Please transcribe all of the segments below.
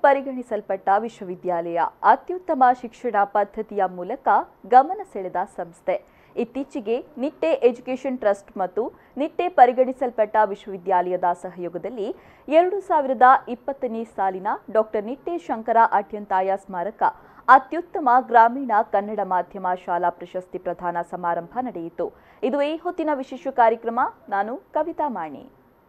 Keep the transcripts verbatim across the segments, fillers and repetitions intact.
ಪರಿಗಣಿಸಲ್ಪಟ್ಟ ವಿಶ್ವವಿದ್ಯಾಲಯ ಅತ್ಯುತ್ತಮ ಶಿಕ್ಷಣ ಪದ್ಧತಿಯ ಮೂಲಕ ಗಮನ ಸೆಳೆದ ಸಂಸ್ಥೆ. ಇತ್ತೀಚೆಗೆ ನಿಟ್ಟೆ ಎಜುಕೇಷನ್ ಟ್ರಸ್ಟ್ ಮತ್ತು ನಿಟ್ಟೆ ಪರಿಗಣಿಸಲ್ಪಟ್ಟ ವಿಶ್ವವಿದ್ಯಾಲಯದ ಸಹಯೋಗದಲ್ಲಿ ಎರಡು ಸಾವಿರದ ಇಪ್ಪತ್ತನೇ ಸಾಲಿನ ಡಾಕ್ಟರ್ ನಿಟ್ಟೆ ಶಂಕರ ಅಡ್ಯಂತಾಯ ಸ್ಮಾರಕ ಅತ್ಯುತ್ತಮ ಗ್ರಾಮೀಣ ಕನ್ನಡ ಮಾಧ್ಯಮ ಶಾಲಾ ಪ್ರಶಸ್ತಿ ಪ್ರದಾನ ಸಮಾರಂಭ ನಡೆಯಿತು. ಇದು ಈ ಹೊತ್ತಿನ ವಿಶೇಷ ಕಾರ್ಯಕ್ರಮ. ನಾನು ಕವಿತಾ ಮಾಣಿ.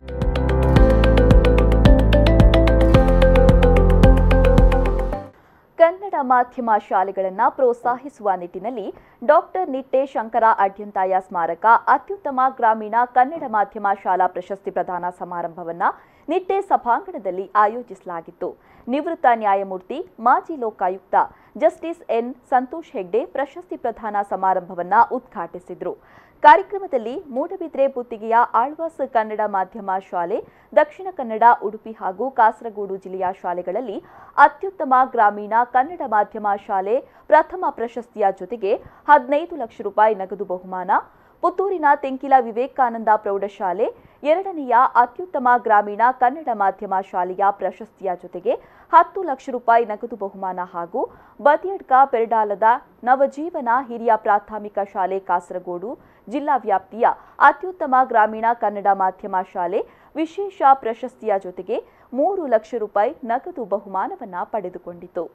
ಕನ್ನಡ ಮಾಧ್ಯಮ ಶಾಲೆಗಳನ್ನು ಪ್ರೋತ್ಸಾಹಿಸುವ ನಿಟ್ಟಿನಲ್ಲಿ ಡಾಕ್ಟರ್ ನಿಟ್ಟೆ ಶಂಕರ ಅಡ್ಯಂತಾಯ ಸ್ಮಾರಕ ಅತ್ಯುತ್ತಮ ಗ್ರಾಮೀಣ ಕನ್ನಡ ಮಾಧ್ಯಮ ಶಾಲಾ ಪ್ರಶಸ್ತಿ ಪ್ರದಾನ ಸಮಾರಂಭವನ್ನು ನಿಟ್ಟೆ ಸಭಾಂಗಣದಲ್ಲಿ ಆಯೋಜಿಸಲಾಗಿತ್ತು. ನಿವೃತ್ತ ನ್ಯಾಯಮೂರ್ತಿ ಮಾಜಿ ಲೋಕಾಯುಕ್ತ ಜಸ್ಟಿಸ್ ಎನ್ ಸಂತೋಷ್ ಹೆಗ್ಡೆ ಪ್ರಶಸ್ತಿ ಪ್ರದಾನ ಸಮಾರಂಭವನ್ನು ಉದ್ಘಾಟಿಸಿದರು. ಕಾರ್ಯಕ್ರಮದಲ್ಲಿ ಮೂಡಬಿದ್ರೆ ಬುತ್ತಿಗೆಯ ಆಳ್ವಾಸ್ ಕನ್ನಡ ಮಾಧ್ಯಮ ಶಾಲೆ, ದಕ್ಷಿಣ ಕನ್ನಡ, ಉಡುಪಿ ಹಾಗೂ ಕಾಸರಗೋಡು ಜಿಲ್ಲೆಯ ಶಾಲೆಗಳಲ್ಲಿ ಅತ್ಯುತ್ತಮ ಗ್ರಾಮೀಣ ಕನ್ನಡ ಮಾಧ್ಯಮ ಶಾಲೆ ಪ್ರಥಮ ಪ್ರಶಸ್ತಿಯ ಜೊತೆಗೆ ಹದಿನೈದು ಲಕ್ಷ ರೂಪಾಯಿ ನಗದು ಬಹುಮಾನ, ಪುತ್ತೂರಿನ ತೆಂಕಿಲ ವಿವೇಕಾನಂದ ಪ್ರೌಢಶಾಲೆ ಎರಡನೆಯ ಅತ್ಯುತ್ತಮ ಗ್ರಾಮೀಣ ಕನ್ನಡ ಮಾಧ್ಯಮ ಶಾಲೆಯ ಪ್ರಶಸ್ತಿಯ ಜೊತೆಗೆ ಹತ್ತು ಲಕ್ಷ ರೂಪಾಯಿ ನಗದು ಬಹುಮಾನ ಹಾಗೂ ಬದಿಯಡ್ಕ ಪೆರಡಾಲದ ನವಜೀವನ ಹಿರಿಯ ಪ್ರಾಥಮಿಕ ಶಾಲೆ ಕಾಸರಗೋಡು ಜಿಲ್ಲಾ ವ್ಯಾಪ್ತಿಯ ಅತ್ಯುತ್ತಮ ಗ್ರಾಮೀಣ ಕನ್ನಡ ಮಾಧ್ಯಮ ಶಾಲೆ ವಿಶೇಷ ಪ್ರಶಸ್ತಿಯ ಜೊತೆಗೆ ಮೂರು ಲಕ್ಷ ರೂಪಾಯಿ ನಗದು ಬಹುಮಾನವನ್ನು ಪಡೆದುಕೊಂಡಿತು.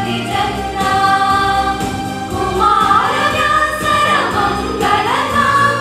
ಕುಮಾರ ವ್ಯಾಸರ ಮಂಗಳ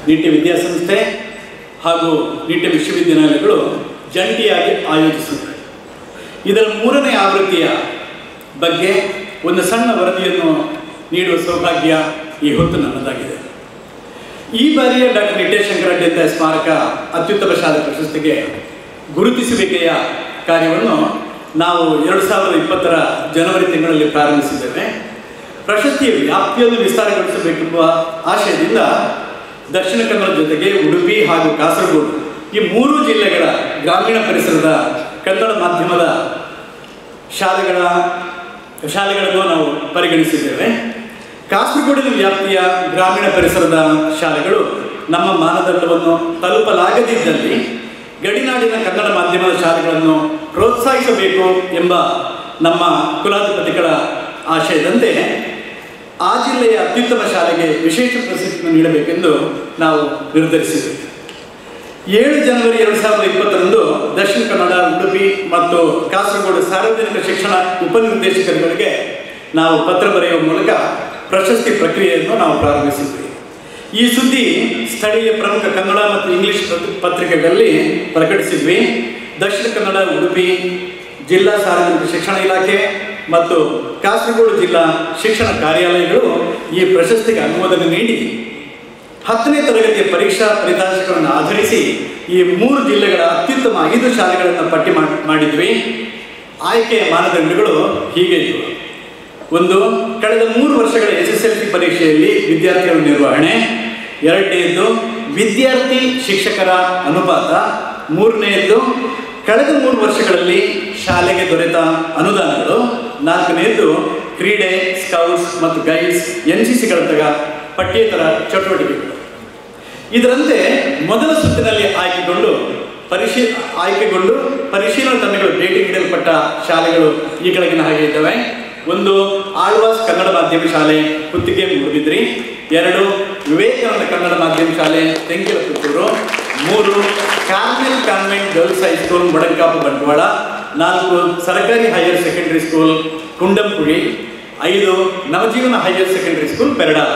ನಿಟ್ಟೆ ವಿದ್ಯಾಸಂಸ್ಥೆ ಹಾಗೂ ನಿಟ್ಟೆ ವಿಶ್ವವಿದ್ಯಾನಿಲಯಗಳು ಜಂಟಿಯಾಗಿ ಆಯೋಜಿಸುತ್ತವೆ. ಇದರ ಮೂರನೇ ಆವೃತ್ತಿಯ ಬಗ್ಗೆ ಒಂದು ಸಣ್ಣ ವರದಿಯನ್ನು ನೀಡುವ ಸೌಭಾಗ್ಯ ಈ ಹೊತ್ತು ನನ್ನದಾಗಿದೆ. ಈ ಬಾರಿಯ ಡಾಕ್ಟರ್ ನಿಟ್ಟೆ ಶಂಕರಾಢ್ಯಂತಾಯ ಸ್ಮಾರಕ ಅತ್ಯುತ್ತಮ ಶಾಲೆ ಪ್ರಶಸ್ತಿಗೆ ಗುರುತಿಸುವಿಕೆಯ ಕಾರ್ಯವನ್ನು ನಾವು ಎರಡು ಸಾವಿರದ ಇಪ್ಪತ್ತರ ಜನವರಿ ತಿಂಗಳಲ್ಲಿ ಪ್ರಾರಂಭಿಸಿದ್ದೇವೆ. ಪ್ರಶಸ್ತಿಯ ವ್ಯಾಪ್ತಿಯನ್ನು ವಿಸ್ತಾರಗೊಳಿಸಬೇಕೆಂಬ ಆಶಯದಿಂದ ದಕ್ಷಿಣ ಕನ್ನಡ ಜೊತೆಗೆ ಉಡುಪಿ ಹಾಗೂ ಕಾಸರಗೋಡು ಈ ಮೂರು ಜಿಲ್ಲೆಗಳ ಗ್ರಾಮೀಣ ಪರಿಸರದ ಕನ್ನಡ ಮಾಧ್ಯಮದ ಶಾಲೆಗಳ ಶಾಲೆಗಳನ್ನು ನಾವು ಪರಿಗಣಿಸಿದ್ದೇವೆ. ಕಾಸರಗೋಡಿನ ವ್ಯಾಪ್ತಿಯ ಗ್ರಾಮೀಣ ಪರಿಸರದ ಶಾಲೆಗಳು ನಮ್ಮ ಮಾನದಂಡವನ್ನು ತಲುಪಲಾಗದಿದ್ದಲ್ಲಿ ಗಡಿನಾಡಿನ ಕನ್ನಡ ಮಾಧ್ಯಮದ ಶಾಲೆಗಳನ್ನು ಪ್ರೋತ್ಸಾಹಿಸಬೇಕು ಎಂಬ ನಮ್ಮ ಕುಲಾಧಿಪತಿಗಳ ಆಶಯದಂತೆ ಆ ಜಿಲ್ಲೆಯ ಅತ್ಯುತ್ತಮ ಶಾಲೆಗೆ ವಿಶೇಷ ಪ್ರಶಸ್ತಿಯನ್ನು ನೀಡಬೇಕೆಂದು ನಾವು ನಿರ್ಧರಿಸಿದ್ದೇವೆ. ಏಳು ಜನವರಿ ಎರಡು ಸಾವಿರದ ಇಪ್ಪತ್ತರಂದು ದಕ್ಷಿಣ ಕನ್ನಡ, ಉಡುಪಿ ಮತ್ತು ಕಾಸರಗೋಡು ಸಾರ್ವಜನಿಕ ಶಿಕ್ಷಣ ಉಪನಿರ್ದೇಶಕರುಗಳಿಗೆ ನಾವು ಪತ್ರ ಬರೆಯುವ ಮೂಲಕ ಪ್ರಶಸ್ತಿ ಪ್ರಕ್ರಿಯೆಯನ್ನು ನಾವು ಪ್ರಾರಂಭಿಸಿದ್ವಿ. ಈ ಸುದ್ದಿ ಸ್ಥಳೀಯ ಪ್ರಮುಖ ಕನ್ನಡ ಮತ್ತು ಇಂಗ್ಲಿಷ್ ಪತ್ರಿಕೆಗಳಲ್ಲಿ ಪ್ರಕಟಿಸಿದ್ವಿ. ದಕ್ಷಿಣ ಕನ್ನಡ, ಉಡುಪಿ ಜಿಲ್ಲಾ ಸಾರ್ವಜನಿಕ ಶಿಕ್ಷಣ ಇಲಾಖೆ ಮತ್ತು ಕಾಸರಗೋಡು ಜಿಲ್ಲಾ ಶಿಕ್ಷಣ ಕಾರ್ಯಾಲಯಗಳು ಈ ಪ್ರಶಸ್ತಿಗೆ ಅನುಮೋದನೆ ನೀಡಿ ಹತ್ತನೇ ತರಗತಿಯ ಪರೀಕ್ಷಾ ಫಲಿತಾಂಶಗಳನ್ನು ಆಧರಿಸಿ ಈ ಮೂರು ಜಿಲ್ಲೆಗಳ ಅತ್ಯುತ್ತಮ ಐದು ಶಾಲೆಗಳನ್ನು ಪಟ್ಟಿ ಮಾಡಿದ್ವಿ. ಆಯ್ಕೆಯ ಮಾನದಂಡಗಳು ಹೀಗೆ ಇದ್ದವು. ಒಂದು, ಕಳೆದ ಮೂರು ವರ್ಷಗಳ ಎಸ್ ಎಸ್ ಎಲ್ ಸಿ ಪರೀಕ್ಷೆಯಲ್ಲಿ ವಿದ್ಯಾರ್ಥಿಗಳ ನಿರ್ವಹಣೆ. ಎರಡನೆಯದ್ದು, ವಿದ್ಯಾರ್ಥಿ ಶಿಕ್ಷಕರ ಅನುಪಾತ. ಮೂರನೆಯದ್ದು, ಕಳೆದ ಮೂರು ವರ್ಷಗಳಲ್ಲಿ ಶಾಲೆಗೆ ದೊರೆತ ಅನುದಾನಗಳು. ನಾಲ್ಕನೆಯದ್ದು, ಕ್ರೀಡೆ, ಸ್ಕೌಟ್ಸ್ ಮತ್ತು ಗೈಡ್ಸ್, ಎನ್ ಸಿ ಸಿಗಳಂತಹ ಪಠ್ಯೇತರ ಚಟುವಟಿಕೆಗಳು. ಇದರಂತೆ ಮೊದಲ ಸುತ್ತಿನಲ್ಲಿ ಆಯ್ಕೆಗೊಂಡು ಪರಿಶೀ ಆಯ್ಕೆಗೊಂಡು ಪರಿಶೀಲನಾ ತಂಡಗಳು ಭೇಟಿ ನೀಡಲ್ಪಟ್ಟ ಶಾಲೆಗಳು ಈ ಕೆಳಗಿನ ಹಾಗೆ ಇದ್ದಾವೆ. ಒಂದು, ಆಳ್ವಾಸ್ ಕನ್ನಡ ಮಾಧ್ಯಮ ಶಾಲೆ, ಕುತ್ತಿಗೆ ಮೂಡುಬಿದ್ರಿ. ಎರಡು, ವಿವೇಕಾನಂದ ಕನ್ನಡ ಮಾಧ್ಯಮ ಶಾಲೆ, ತೆಂಕಿಲಪುತ್ತೂರು. ಮೂರು, Carmel convent girls high school, Modankapu, Bantwal. ನಾಲ್ಕು, ಸರ್ಕಾರಿ ಹೈಯರ್ ಸೆಕೆಂಡರಿ ಸ್ಕೂಲ್, ಕುಂಡಂಪುಳಿ. ಐದು, Navajeevana higher secondary school, Perdala.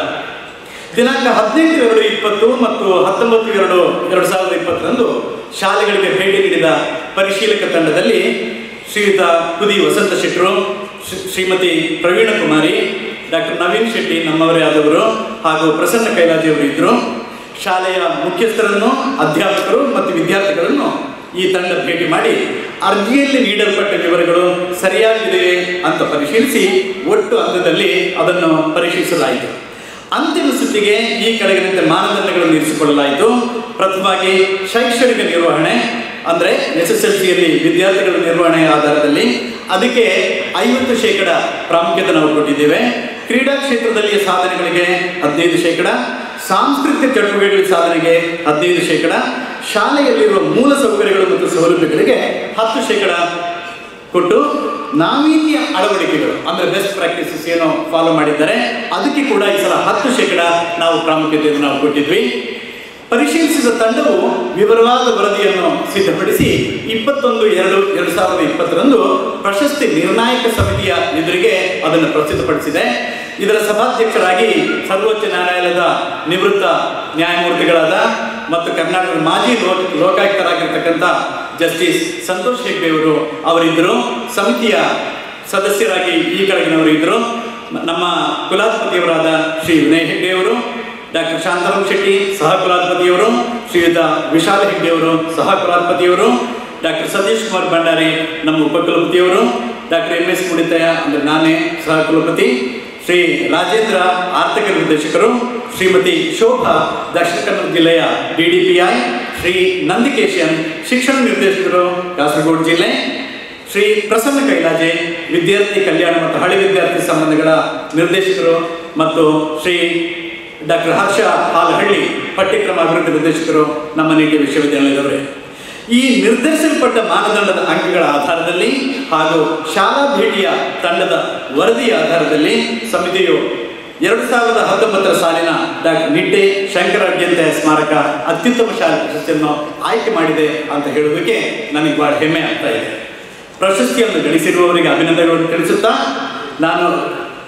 ದಿನಾಂಕ ಹದಿನೆಂಟು ಎರಡು ಇಪ್ಪತ್ತು ಮತ್ತು ಹತ್ತೊಂಬತ್ತು ಎರಡು ಎರಡು ಸಾವಿರದ ಇಪ್ಪತ್ತರಂದು ಶಾಲೆಗಳಿಗೆ ಭೇಟಿ ನೀಡಿದ ಪರಿಶೀಲಕ ತಂಡದಲ್ಲಿ ಶ್ರೀಯುತ ಕುದಿ ವಸಂತ ಶೆಟ್ಟರು, ಶ್ರೀಮತಿ ಪ್ರವೀಣ ಕುಮಾರಿ, ಡಾಕ್ಟರ್ ನವೀನ್ ಶೆಟ್ಟಿ ನಮ್ಮವರೇ ಆದವರು ಹಾಗೂ ಪ್ರಸನ್ನ ಕೈಲಾಜಿಯವರು ಇದ್ದರು. ಶಾಲೆಯ ಮುಖ್ಯಸ್ಥರನ್ನು, ಅಧ್ಯಾಪಕರು ಮತ್ತು ವಿದ್ಯಾರ್ಥಿಗಳನ್ನು ಈ ತಂಡ ಭೇಟಿ ಮಾಡಿ ಅರ್ಜಿಯಲ್ಲಿ ನೀಡಲ್ಪಟ್ಟ ವಿವರಗಳು ಸರಿಯಾಗಿದೆಯೇ ಅಂತ ಪರಿಶೀಲಿಸಿ ಒಟ್ಟು ಹಂತದಲ್ಲಿ ಅದನ್ನು ಪರೀಕ್ಷಿಸಲಾಯಿತು. ಅಂತಿಮ ಸುತ್ತಿಗೆ ಈ ಕೆಳಗಿನಂತೆ ಮಾನದಂಡಗಳನ್ನು ಇರಿಸಿಕೊಳ್ಳಲಾಯಿತು. ಪ್ರಥಮವಾಗಿ ಶೈಕ್ಷಣಿಕ ನಿರ್ವಹಣೆ, ಅಂದರೆ ಎಸ್ ಎಸ್ ಎಲ್ ಸಿಯಲ್ಲಿ ವಿದ್ಯಾರ್ಥಿಗಳ ನಿರ್ವಹಣೆಯ ಆಧಾರದಲ್ಲಿ ಅದಕ್ಕೆ ಐವತ್ತು ಶೇಕಡ ಪ್ರಾಮುಖ್ಯತೆ ನಾವು ಕೊಟ್ಟಿದ್ದೇವೆ. ಕ್ರೀಡಾ ಕ್ಷೇತ್ರದಲ್ಲಿ ಸಾಧನೆಗಳಿಗೆ ಹದಿನೈದು ಶೇಕಡ, ಸಾಂಸ್ಕೃತಿಕ ಚಟುವಟಿಕೆಗಳ ಸಾಧನೆಗೆ ಹದಿನೈದು ಶೇಕಡ, ಶಾಲೆಯಲ್ಲಿರುವ ಮೂಲ ಸೌಕರ್ಯಗಳು ಮತ್ತು ಸೌಲಭ್ಯಗಳಿಗೆ ಹತ್ತು ಶೇಕಡ ಕೊಟ್ಟು ನಾವೀನ್ಯ ಅಳವಡಿಕೆಗಳು ಅಂದರೆ ಬೆಸ್ಟ್ ಪ್ರಾಕ್ಟೀಸಸ್ ಏನೋ ಫಾಲೋ ಮಾಡಿದ್ದಾರೆ ಅದಕ್ಕೆ ಕೂಡ ಈ ಸಲ ಹತ್ತು ಶೇಕಡ ನಾವು ಪ್ರಾಮುಖ್ಯತೆಯನ್ನು ನಾವು ಕೊಟ್ಟಿದ್ವಿ. ಪರಿಶೀಲಿಸಿದ ತಂಡವು ವಿವರವಾದ ವರದಿಯನ್ನು ಸಿದ್ಧಪಡಿಸಿ ಇಪ್ಪತ್ತೊಂದು ಎರಡು ಎರಡು ಸಾವಿರದ ಇಪ್ಪತ್ತರಂದು ಪ್ರಶಸ್ತಿ ನಿರ್ಣಾಯಕ ಸಮಿತಿಯ ಎದುರಿಗೆ ಅದನ್ನು ಪ್ರಸ್ತುತಪಡಿಸಿದೆ. ಇದರ ಸಭಾಧ್ಯಕ್ಷರಾಗಿ ಸರ್ವೋಚ್ಚ ನ್ಯಾಯಾಲಯದ ನಿವೃತ್ತ ನ್ಯಾಯಮೂರ್ತಿಗಳಾದ ಮತ್ತು ಕರ್ನಾಟಕದ ಮಾಜಿ ಲೋಕ ಲೋಕಾಯುಕ್ತರಾಗಿರ್ತಕ್ಕಂಥ ಜಸ್ಟಿಸ್ ಸಂತೋಷ್ ಹೆಗ್ಡೆ ಅವರು ಅವರಿದ್ದರು. ಸಮಿತಿಯ ಸದಸ್ಯರಾಗಿ ಈ ಕೆಳಗಿನವರು ಇದ್ದರು. ನಮ್ಮ ಕುಲಾಧಿಪತಿಯವರಾದ ಶ್ರೀ ವಿನಯ್ ಹೆಗ್ಡೆ ಅವರು, ಡಾಕ್ಟರ್ ಶಾಂತಾರಾಮ್ ಶೆಟ್ಟಿ ಸಹ ಕುಲಾಧಿಪತಿಯವರು, ಶ್ರೀಯುತ ವಿಶಾಲ್ ಹೆಗ್ಡೆಯವರು ಸಹ ಕುಲಾಧಿಪತಿಯವರು, ಡಾಕ್ಟರ್ ಸತೀಶ್ ಕುಮಾರ್ ಭಂಡಾರಿ ನಮ್ಮ ಉಪಕುಲಪತಿಯವರು, ಡಾಕ್ಟರ್ ಎಂ ಎಸ್ ಮುಡಿತಯ್ಯ ಅಂದರೆ ನಾನೇ ಸಹ ಕುಲಪತಿ, ಶ್ರೀ ರಾಜೇಂದ್ರ ಆರ್ಥಿಕ ನಿರ್ದೇಶಕರು, ಶ್ರೀಮತಿ ಶೋಭಾ ದಕ್ಷಿಣ ಕನ್ನಡ ಜಿಲ್ಲೆಯ D D P I, Shri Nandikeshan ಶಿಕ್ಷಣ ನಿರ್ದೇಶಕರು ಕಾಸರಗೋಡು ಜಿಲ್ಲೆ, ಶ್ರೀ ಪ್ರಸನ್ನ ಕೈಲಾಜೆ ವಿದ್ಯಾರ್ಥಿ ಕಲ್ಯಾಣ ಮತ್ತು ಹಳೆ ವಿದ್ಯಾರ್ಥಿ ಸಂಬಂಧಗಳ ನಿರ್ದೇಶಕರು ಮತ್ತು ಶ್ರೀ ಡಾಕ್ಟರ್ ಹರ್ಷ ಹಾಲಹಳ್ಳಿ ಪಠ್ಯಕ್ರಮ ಅಭಿವೃದ್ಧಿ ನಿರ್ದೇಶಕರು ನಮ್ಮ ನಿಟ್ಟೆ ವಿಶ್ವವಿದ್ಯಾಲಯದವರೇ. ಈ ನಿರ್ಧರಿಸಲ್ಪಟ್ಟ ಮಾನದಂಡದ ಅಂಕಗಳ ಆಧಾರದಲ್ಲಿ ಹಾಗೂ ಶಾಲಾ ಭೇಟಿಯ ತಂಡದ ವರದಿಯ ಆಧಾರದಲ್ಲಿ ಸಮಿತಿಯು ಎರಡು ಸಾವಿರದ ಹತ್ತೊಂಬತ್ತರ ಸಾಲಿನ ಡಾಕ್ಟರ್ ನಿಟ್ಟೆ ಶಂಕರಾಢ್ಯಂತಾಯ ಸ್ಮಾರಕ ಅತ್ಯುತ್ತಮ ಶಾಲಾ ಪ್ರಶಸ್ತಿಯನ್ನು ಆಯ್ಕೆ ಮಾಡಿದೆ ಅಂತ ಹೇಳುವುದಕ್ಕೆ ನನಗೆ ಬಹಳ ಹೆಮ್ಮೆ ಆಗ್ತಾ ಇದೆ. ಪ್ರಶಸ್ತಿಯನ್ನು ಗಳಿಸಿರುವವರಿಗೆ ಅಭಿನಂದನೆಗಳನ್ನು ತಿಳಿಸುತ್ತಾ ನಾನು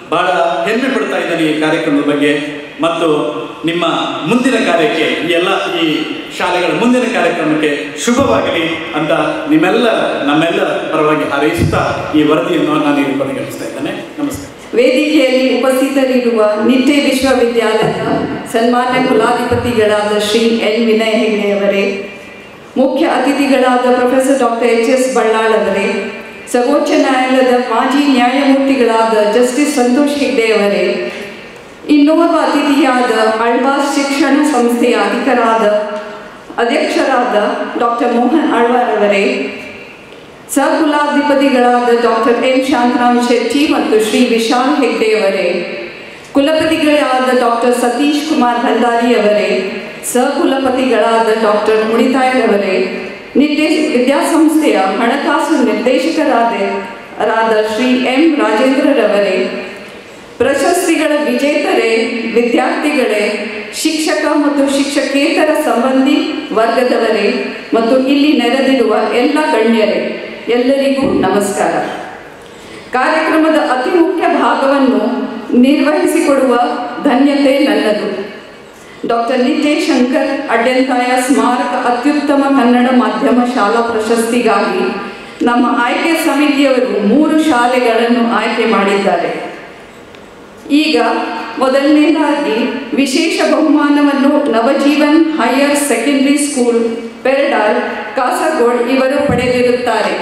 ಬಹಳ ಹೆಮ್ಮೆ ಪಡ್ತಾ ಇದ್ದೇನೆ ಈ ಕಾರ್ಯಕ್ರಮದ ಬಗ್ಗೆ ಮತ್ತು ನಿಮ್ಮ ಮುಂದಿನ ಕಾರ್ಯಕ್ಕೆ ಈ ಎಲ್ಲ ಈ ಶಾಲೆಗಳ ಮುಂದಿನ ಕಾರ್ಯಕ್ರಮಕ್ಕೆ ಶುಭವಾಗಲಿ ಅಂತ ನಿಮ್ಮೆಲ್ಲ ನಮ್ಮೆಲ್ಲರ ಪರವಾಗಿ ಹಾರೈಸುತ್ತಾ ಈ ವರದಿಯನ್ನು ನಾನು ಇಲ್ಲಿ ಕೊನೆಗೊಳಿಸ್ತಾ ಇದ್ದೇನೆ. ನಮಸ್ಕಾರ. ವೇದಿಕೆಯಲ್ಲಿ ಉಪಸ್ಥಿತರಿರುವ ನಿಟ್ಟೆ ವಿಶ್ವವಿದ್ಯಾಲಯದ ಸನ್ಮಾನ್ಯ ಕುಲಾಧಿಪತಿಗಳಾದ ಶ್ರೀ ಎನ್ ವಿನಯ್ ಹೆಗ್ಡೆಯವರೇ, ಮುಖ್ಯ ಅತಿಥಿಗಳಾದ professor doctor H S Ballal ಅವರೇ, ಸರ್ವೋಚ್ಚ ನ್ಯಾಯಾಲಯದ ಮಾಜಿ ನ್ಯಾಯಮೂರ್ತಿಗಳಾದ ಜಸ್ಟಿಸ್ ಸಂತೋಷ್ ಹೆಗ್ಡೆಯವರೇ, ಇನ್ನೋರ್ವ ಅತಿಥಿಯಾದ ಆಳ್ವಾಸ್ ಶಿಕ್ಷಣ ಸಂಸ್ಥೆಯ ಅಧಿಕರಾದ ಅಧ್ಯಕ್ಷರಾದ ಡಾಕ್ಟರ್ ಮೋಹನ್ ಆಳ್ವಾರ್ ಅವರೇ, ಸಹಕುಲಾಧಿಪತಿಗಳಾದ ಡಾಕ್ಟರ್ ಎನ್ ಶಾಂತರಾಮ್ ಶೆಟ್ಟಿ ಮತ್ತು ಶ್ರೀ ವಿಶಾಲ್ ಹೆಗ್ಡೆಯವರೇ, ಕುಲಪತಿಗಳಾದ ಡಾಕ್ಟರ್ ಸತೀಶ್ ಕುಮಾರ್ ಭಂಡಾರಿ ಅವರೇ, ಸಹಕುಲಪತಿಗಳಾದ ಡಾಕ್ಟರ್ ಮುಡಿತಾಯರವರೇ, ನಿಟ್ಟೆ ವಿದ್ಯಾಸಂಸ್ಥೆಯ ಹಣಕಾಸು ನಿರ್ದೇಶಕರಾದ ರಾದ ಶ್ರೀ ಎಂ ರಾಜೇಂದ್ರರವರೇ, ಪ್ರಶಸ್ತಿಗಳ ವಿಜೇತರೇ, ವಿದ್ಯಾರ್ಥಿಗಳೇ, ಶಿಕ್ಷಕ ಮತ್ತು ಶಿಕ್ಷಕೇತರ ಸಂಬಂಧಿ ವರ್ಗದವರೇ ಮತ್ತು ಇಲ್ಲಿ ನೆರೆದಿರುವ ಎಲ್ಲ ಗಣ್ಯರೇ, ಎಲ್ಲರಿಗೂ ನಮಸ್ಕಾರ. ಕಾರ್ಯಕ್ರಮದ ಅತಿ ಮುಖ್ಯ ಭಾಗವನ್ನು ನಿರ್ವಹಿಸಿಕೊಡುವ ಧನ್ಯತೆ ನನ್ನದು. ಡಾಕ್ಟರ್ ನಿಟ್ಟೆ ಶಂಕರ್ ಅಡ್ಯಂತಾಯ ಸ್ಮಾರಕ ಅತ್ಯುತ್ತಮ ಕನ್ನಡ ಮಾಧ್ಯಮ ಶಾಲಾ ಪ್ರಶಸ್ತಿಗಾಗಿ ನಮ್ಮ ಆಯ್ಕೆ ಸಮಿತಿಯವರು ಮೂರು ಶಾಲೆಗಳನ್ನು ಆಯ್ಕೆ ಮಾಡಿದ್ದಾರೆ. ಈಗ ಮೊದಲನೇದಾಗಿ ವಿಶೇಷ ಬಹುಮಾನವನ್ನು Navajeevan higher secondary school Perdal Kasaragod ಇವರು ಪಡೆದಿರುತ್ತಾರೆ.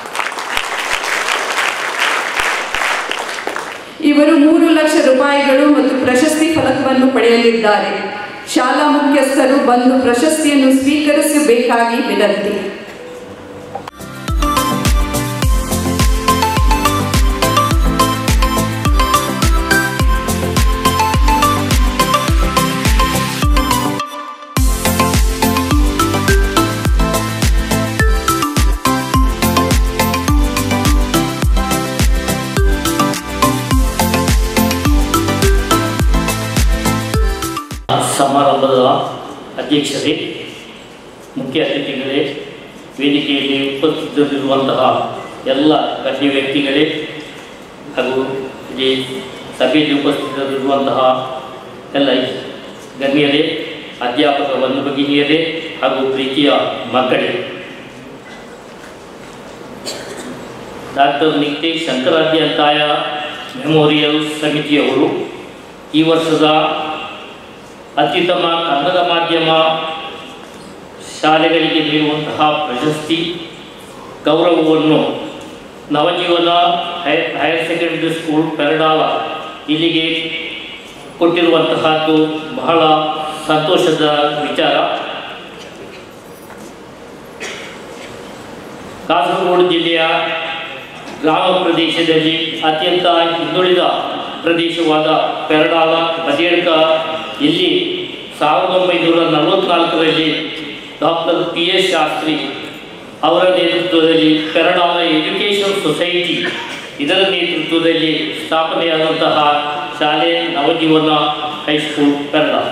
ಇವರು ಮೂರು ಲಕ್ಷ ರೂಪಾಯಿಗಳು ಮತ್ತು ಪ್ರಶಸ್ತಿ ಫಲಕವನ್ನು ಪಡೆಯಲಿದ್ದಾರೆ. ಶಾಲಾ ಮುಖ್ಯಸ್ಥರು ಬಂದು ಪ್ರಶಸ್ತಿಯನ್ನು ಸ್ವೀಕರಿಸಬೇಕಾಗಿ ವಿನಂತಿ. ಸಮಾರಂಭದ ಅಧ್ಯಕ್ಷರೇ, ಮುಖ್ಯ ಅತಿಥಿಗಳೇ, ವೇದಿಕೆಯಲ್ಲಿ ಉಪಸ್ಥಿತರಿರುವಂತಹ ಎಲ್ಲ ಗಣ್ಯ ವ್ಯಕ್ತಿಗಳೇ ಹಾಗೂ ಇಲ್ಲಿ ಸಭೆಯಲ್ಲಿ ಉಪಸ್ಥಿತರಿರುವಂತಹ ಎಲ್ಲ ಗಣ್ಯರೇ, ಅಧ್ಯಾಪಕ ಬಂಧು ಭಗಿನಿಯರೇ ಹಾಗೂ ಪ್ರೀತಿಯ ಮಕ್ಕಳೇ, ಡಾಕ್ಟರ್ ನಿಟ್ಟೆ ಶಂಕರಾಧ್ಯಾಯ ಮೆಮೋರಿಯಲ್ ಸಮಿತಿಯವರು ಈ ವರ್ಷದ ಅತ್ಯುತ್ತಮ ಕನ್ನಡ ಮಾಧ್ಯಮ ಶಾಲೆಗಳಿಗೆ ನೀಡುವಂತಹ ಪ್ರಶಸ್ತಿ ಗೌರವವನ್ನು Navajeevana higher secondary school Perdala ಇಲ್ಲಿಗೆ ಕೊಟ್ಟಿರುವಂತಹದ್ದು ಬಹಳ ಸಂತೋಷದ ವಿಚಾರ. ಕಾಸರಗೋಡು ಜಿಲ್ಲೆಯ ಗ್ರಾಮ ಪ್ರದೇಶದಲ್ಲಿ ಅತ್ಯಂತ ಹಿಂದುಳಿದ ಪ್ರದೇಶವಾದ ಪೆರಡಾಲ ಬದಿಯಡ್ಕ ಇಲ್ಲಿ ಸಾವಿರದ ಒಂಬೈನೂರ ನಲವತ್ನಾಲ್ಕರಲ್ಲಿ ಡಾಕ್ಟರ್ ಪಿ ಎಸ್ ಶಾಸ್ತ್ರಿ ಅವರ ನೇತೃತ್ವದಲ್ಲಿ ಪೆರಡಾಲ ಎಜುಕೇಷನ್ ಸೊಸೈಟಿ ಇದರ ನೇತೃತ್ವದಲ್ಲಿ ಸ್ಥಾಪನೆಯಾದಂತಹ ಶಾಲೆ ನವಜೀವನ ಹೈಸ್ಕೂಲ್ ಪೆರಡಾಲ.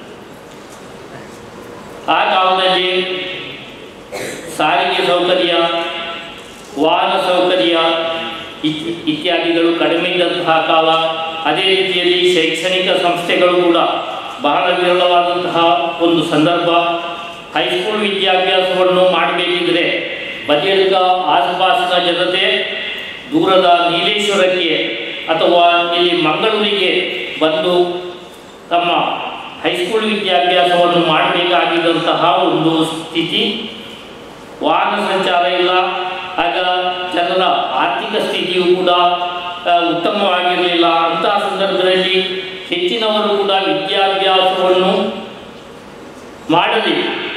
ಆ ಕಾಲದಲ್ಲಿ ಸಾರಿಗೆ ಸೌಕರ್ಯ, ವಾಹನ ಸೌಕರ್ಯ ಇತ್ಯಾದಿಗಳು ಕಡಿಮೆ ಇದ್ದಂತಹ ಕಾಲ. ಅದೇ ರೀತಿಯಲ್ಲಿ ಶೈಕ್ಷಣಿಕ ಸಂಸ್ಥೆಗಳು ಕೂಡ ಬಹಳ ವಿರಳವಾದಂತಹ ಒಂದು ಸಂದರ್ಭ. ಹೈಸ್ಕೂಲ್ ವಿದ್ಯಾಭ್ಯಾಸವನ್ನು ಮಾಡಬೇಕಿದ್ರೆ ಬದಿಯಡ್ಕ ಆಸುಪಾಸಿನ ಜನತೆ ದೂರದ ನೀಲೇಶ್ವರಕ್ಕೆ ಅಥವಾ ಇಲ್ಲಿ ಮಂಗಳೂರಿಗೆ ಬಂದು ತಮ್ಮ ಹೈಸ್ಕೂಲ್ ವಿದ್ಯಾಭ್ಯಾಸವನ್ನು ಮಾಡಬೇಕಾಗಿದ್ದಂತಹ ಒಂದು ಸ್ಥಿತಿ. ವಾಹನ ಸಂಚಾರ ಇಲ್ಲ, ಆಗ ಜನರ ಆರ್ಥಿಕ ಸ್ಥಿತಿಯು ಕೂಡ ಉತ್ತಮವಾಗಿರಲಿಲ್ಲ. ಅಂತಹ ಸಂದರ್ಭದಲ್ಲಿ ಹೆಚ್ಚಿನವರು ಕೂಡ ವಿದ್ಯಾಭ್ಯಾಸವನ್ನು ಮಾಡಲಿ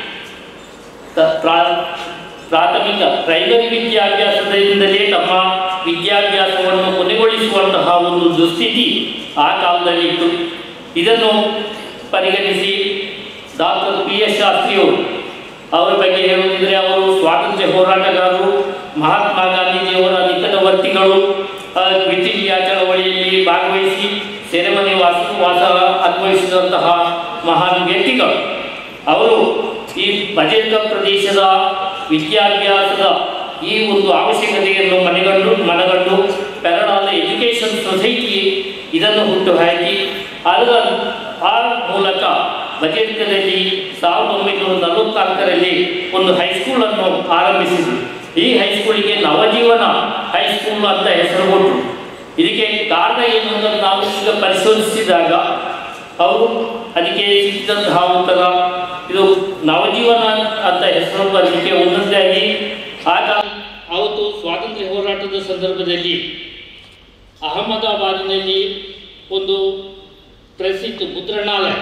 ಪ್ರಾಥಮಿಕ ಪ್ರೈಮರಿ ವಿದ್ಯಾಭ್ಯಾಸದಿಂದಲೇ ತಮ್ಮ ವಿದ್ಯಾಭ್ಯಾಸವನ್ನು ಕೊನೆಗೊಳಿಸುವಂತಹ ಒಂದು ದುಸ್ಥಿತಿ ಆ ಕಾಲದಲ್ಲಿತ್ತು. ಇದನ್ನು ಪರಿಗಣಿಸಿ ಡಾಕ್ಟರ್ ಪಿ ಎಸ್ ಶಾಸ್ತ್ರಿಯವರು ಅವರ ಬಗ್ಗೆ ಹೇಳುವುದಿದ್ರೆ ಅವರು ಸ್ವಾತಂತ್ರ್ಯ ಹೋರಾಟಗಾರರು, ಮಹಾತ್ಮ ಗಾಂಧೀಜಿಯವರ ನಿಕಟವರ್ತಿಗಳು, ಕ್ವಿಟ್ ಇಂಡಿಯಾ ಚಳವಳಿಯಲ್ಲಿ ಭಾಗವಹಿಸಿ ಸೆರೆಮನೆ ವಾಸ ವಾಸ ಅನುಭವಿಸಿದಂತಹ ಮಹಾನ್ ವ್ಯಕ್ತಿಗಳು. ಅವರು ಈ ಬದಿಯಡ್ಕ ಪ್ರದೇಶದ ವಿದ್ಯಾಭ್ಯಾಸದ ಈ ಒಂದು ಅವಶ್ಯಕತೆಯನ್ನು ಮನೆಗಂಡು ಮನಗಂಡು ಪೆರಡಾಲ ಎಜುಕೇಷನ್ ಸೊಸೈಟಿ ಇದನ್ನು ಹುಟ್ಟು ಹಾಕಿ ಅದರ ಆ ಮೂಲಕ ಬಜೆಟ್ನಲ್ಲಿ ಸಾವಿರದ ಒಂಬೈನೂರ ನಲವತ್ನಾಲ್ಕರಲ್ಲಿ ಒಂದು ಹೈಸ್ಕೂಲನ್ನು ಆರಂಭಿಸಿದರು. ಈ ಹೈಸ್ಕೂಲಿಗೆ ನವಜೀವನ ಹೈಸ್ಕೂಲ್ ಅಂತ ಹೆಸರು ಕೊಟ್ಟರು. ಇದಕ್ಕೆ ಕಾರಣ ಏನು ಅಂತ ನಾವು ಈಗ ಪರಿಶೋಧಿಸಿದಾಗ ಅವರು ಅದಕ್ಕೆ ಸಿಕ್ಕಿದಂತಹ ಉತ್ತರ ಇದು ನವಜೀವನ ಅಂತ ಹೆಸರು ಬರಲಿಕ್ಕೆ ಒಂದೊಂದಾಗಿ ಆಗ ಅವತ್ತು ಸ್ವಾತಂತ್ರ್ಯ ಹೋರಾಟದ ಸಂದರ್ಭದಲ್ಲಿ ಅಹಮದಾಬಾದಿನಲ್ಲಿ ಒಂದು ಪ್ರಸಿದ್ಧ ಮುದ್ರಣಾಲಯ,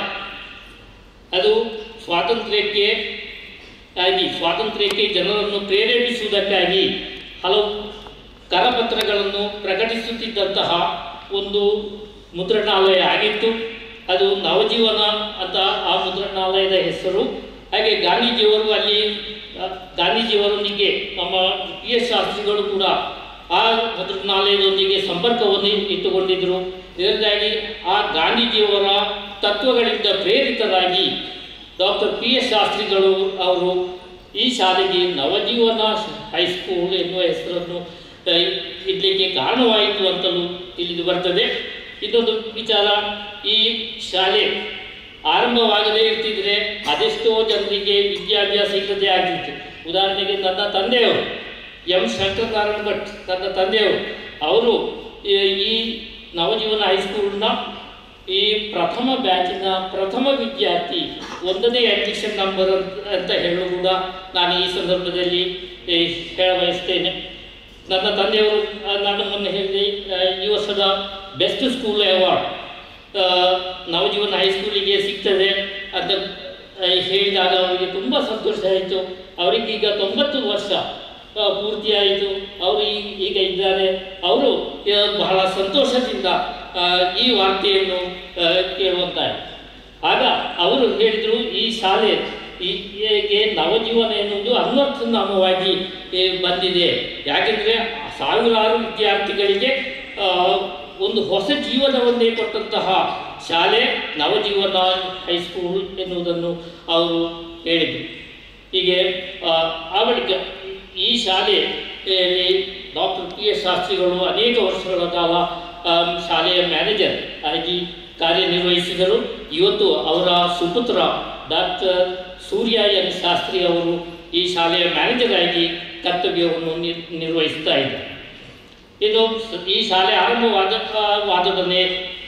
ಅದು ಸ್ವಾತಂತ್ರ್ಯಕ್ಕೆ ಆಗಿ ಸ್ವಾತಂತ್ರ್ಯಕ್ಕೆ ಜನರನ್ನು ಪ್ರೇರೇಪಿಸುವುದಕ್ಕಾಗಿ ಹಲವು ಕರಪತ್ರಗಳನ್ನು ಪ್ರಕಟಿಸುತ್ತಿದ್ದಂತಹ ಒಂದು ಮುದ್ರಣಾಲಯ ಆಗಿತ್ತು. ಅದು ನವಜೀವನ ಅಂತ ಆ ಮುದ್ರಣಾಲಯದ ಹೆಸರು. ಹಾಗೆ ಗಾಂಧೀಜಿಯವರು ಅಲ್ಲಿ ಗಾಂಧೀಜಿಯವರೊಂದಿಗೆ ನಮ್ಮ ಪಿ ಎಸ್ ಶಾಸ್ತ್ರಿಗಳು ಕೂಡ ಆ ಮುದ್ರಣಾಲಯದೊಂದಿಗೆ ಸಂಪರ್ಕವನ್ನು ಇಟ್ಟುಕೊಂಡಿದ್ದರು. ಇದರಿಂದಾಗಿ ಆ ಗಾಂಧೀಜಿಯವರ ತತ್ವಗಳಿಂದ ಪ್ರೇರಿತರಾಗಿ ಡಾಕ್ಟರ್ ಪಿ ಎಸ್ ಶಾಸ್ತ್ರಿಗಳು ಅವರು ಈ ಶಾಲೆಗೆ ನವಜೀವನ ಹೈಸ್ಕೂಲ್ ಎನ್ನುವ ಹೆಸರನ್ನು ಇಡಲಿಕ್ಕೆ ಕಾರಣವಾಯಿತು ಅಂತಲೂ ತಿಳಿದು ಬರ್ತದೆ. ಇನ್ನೊಂದು ವಿಚಾರ, ಈ ಶಾಲೆ ಆರಂಭವಾಗದೇ ಇರ್ತಿದ್ರೆ ಅದೆಷ್ಟೋ ಜನರಿಗೆ ವಿದ್ಯಾಭ್ಯಾಸ ಇಲ್ಲದೆ ಆಗಿತ್ತು. ಉದಾಹರಣೆಗೆ ನನ್ನ ತಂದೆಯವರು ಎಂ ಶಂಕರನಾರಾಯಣ ಭಟ್, ನನ್ನ ತಂದೆಯವರು ಅವರು ಈ ನವಜೀವನ ಹೈಸ್ಕೂಲ್ನ ಈ ಪ್ರಥಮ ಬ್ಯಾಚಿನ ಪ್ರಥಮ ವಿದ್ಯಾರ್ಥಿ, ಒಂದನೇ ಅಡ್ಮಿಷನ್ ನಂಬರ್ ಅಂತ ಹೇಳಲು ಕೂಡ ನಾನು ಈ ಸಂದರ್ಭದಲ್ಲಿ ಹೇಳ ಬಯಸ್ತೇನೆ. ನನ್ನ ತಂದೆಯವರು, ನಾನು ಮೊನ್ನೆ ಹೇಳಿದೆ, ಈ ವರ್ಷದ ಬೆಸ್ಟ್ ಸ್ಕೂಲ್ ಅವಾರ್ಡ್ ನವಜೀವನ ಹೈಸ್ಕೂಲಿಗೆ ಸಿಗ್ತದೆ ಅಂತ ಹೇಳಿದಾಗ ಅವರಿಗೆ ತುಂಬ ಸಂತೋಷ ಆಯಿತು. ಅವರಿಗೀಗ ತೊಂಬತ್ತು ವರ್ಷ ಪೂರ್ತಿಯಾಯಿತು. ಅವರು ಈಗ ಇದ್ದಾರೆ. ಅವರು ಬಹಳ ಸಂತೋಷದಿಂದ ಈ ವಾರ್ತೆಯನ್ನು ಕೇಳುವಂತಾರೆ. ಆಗ ಅವರು ಹೇಳಿದರು, ಈ ಶಾಲೆ ಹೀಗೆ ನವಜೀವನ ಎನ್ನುವುದು ಅನ್ವರ್ಥನಾಮವಾಗಿ ಬಂದಿದೆ. ಯಾಕೆಂದರೆ ಸಾವಿರಾರು ವಿದ್ಯಾರ್ಥಿಗಳಿಗೆ ಒಂದು ಹೊಸ ಜೀವನವನ್ನೇ ಕೊಟ್ಟಂತಹ ಶಾಲೆ ನವಜೀವನ ಹೈಸ್ಕೂಲ್ ಎನ್ನುವುದನ್ನು ಅವರು ಹೇಳಿದರು. ಹೀಗೆ ಆ ಬಳಿಕ ಈ ಶಾಲೆಯಲ್ಲಿ ಡಾಕ್ಟರ್ ಪಿ ಎಸ್ ಶಾಸ್ತ್ರಿಗಳು ಅನೇಕ ವರ್ಷಗಳ ಕಾಲ ಶಾಲೆಯ ಮ್ಯಾನೇಜರ್ ಆಗಿ ಕಾರ್ಯನಿರ್ವಹಿಸಿದರು. ಇವತ್ತು ಅವರ ಸುಪುತ್ರ ಡಾಕ್ಟರ್ ಸೂರ್ಯ ಎನ್ ಶಾಸ್ತ್ರಿ ಅವರು ಈ ಶಾಲೆಯ ಮ್ಯಾನೇಜರ್ ಆಗಿ ಕರ್ತವ್ಯವನ್ನು ನಿರ್ವಹಿಸ್ತಾ ಇದ್ದಾರೆ. ಇದು ಈ ಶಾಲೆ ಆರಂಭವಾದ ವಾದದನ್ನೇ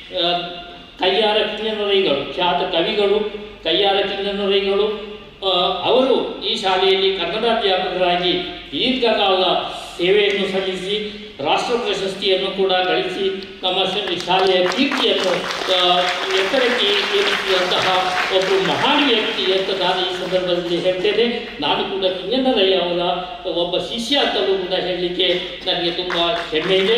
ಕಯ್ಯಾರ ಕಿಞ್ಞನೊರೈಗಳು, ಖ್ಯಾತ ಕವಿಗಳು ಕಯ್ಯಾರ ಕಿಞ್ಞನೊರೈಗಳು ಅವರು ಈ ಶಾಲೆಯಲ್ಲಿ ಕನ್ನಡಾಧ್ಯಾಪಕರಾಗಿ ದೀರ್ಘಕಾಲ ಸೇವೆಯನ್ನು ಸಲ್ಲಿಸಿ ರಾಷ್ಟ್ರ ಪ್ರಶಸ್ತಿಯನ್ನು ಕೂಡ ಗಳಿಸಿ ನಮ್ಮ ಶಾಲೆಯ ಕೀರ್ತಿಯನ್ನು ಎತ್ತರಕ್ಕೆ ಏರಿಸಿದಂತಹ ಒಬ್ಬರು ಮಹಾನ್ ವ್ಯಕ್ತಿ ಅಂತ ನಾನು ಈ ಸಂದರ್ಭದಲ್ಲಿ ಹೇಳ್ತೇನೆ. ನಾನು ಕೂಡ ಕಿಞ್ಞನರೈ ಅವರ ಒಬ್ಬ ಶಿಷ್ಯ ಅಂತಲೂ ಕೂಡ ಹೇಳಲಿಕ್ಕೆ ನನಗೆ ತುಂಬ ಹೆಮ್ಮೆ ಇದೆ.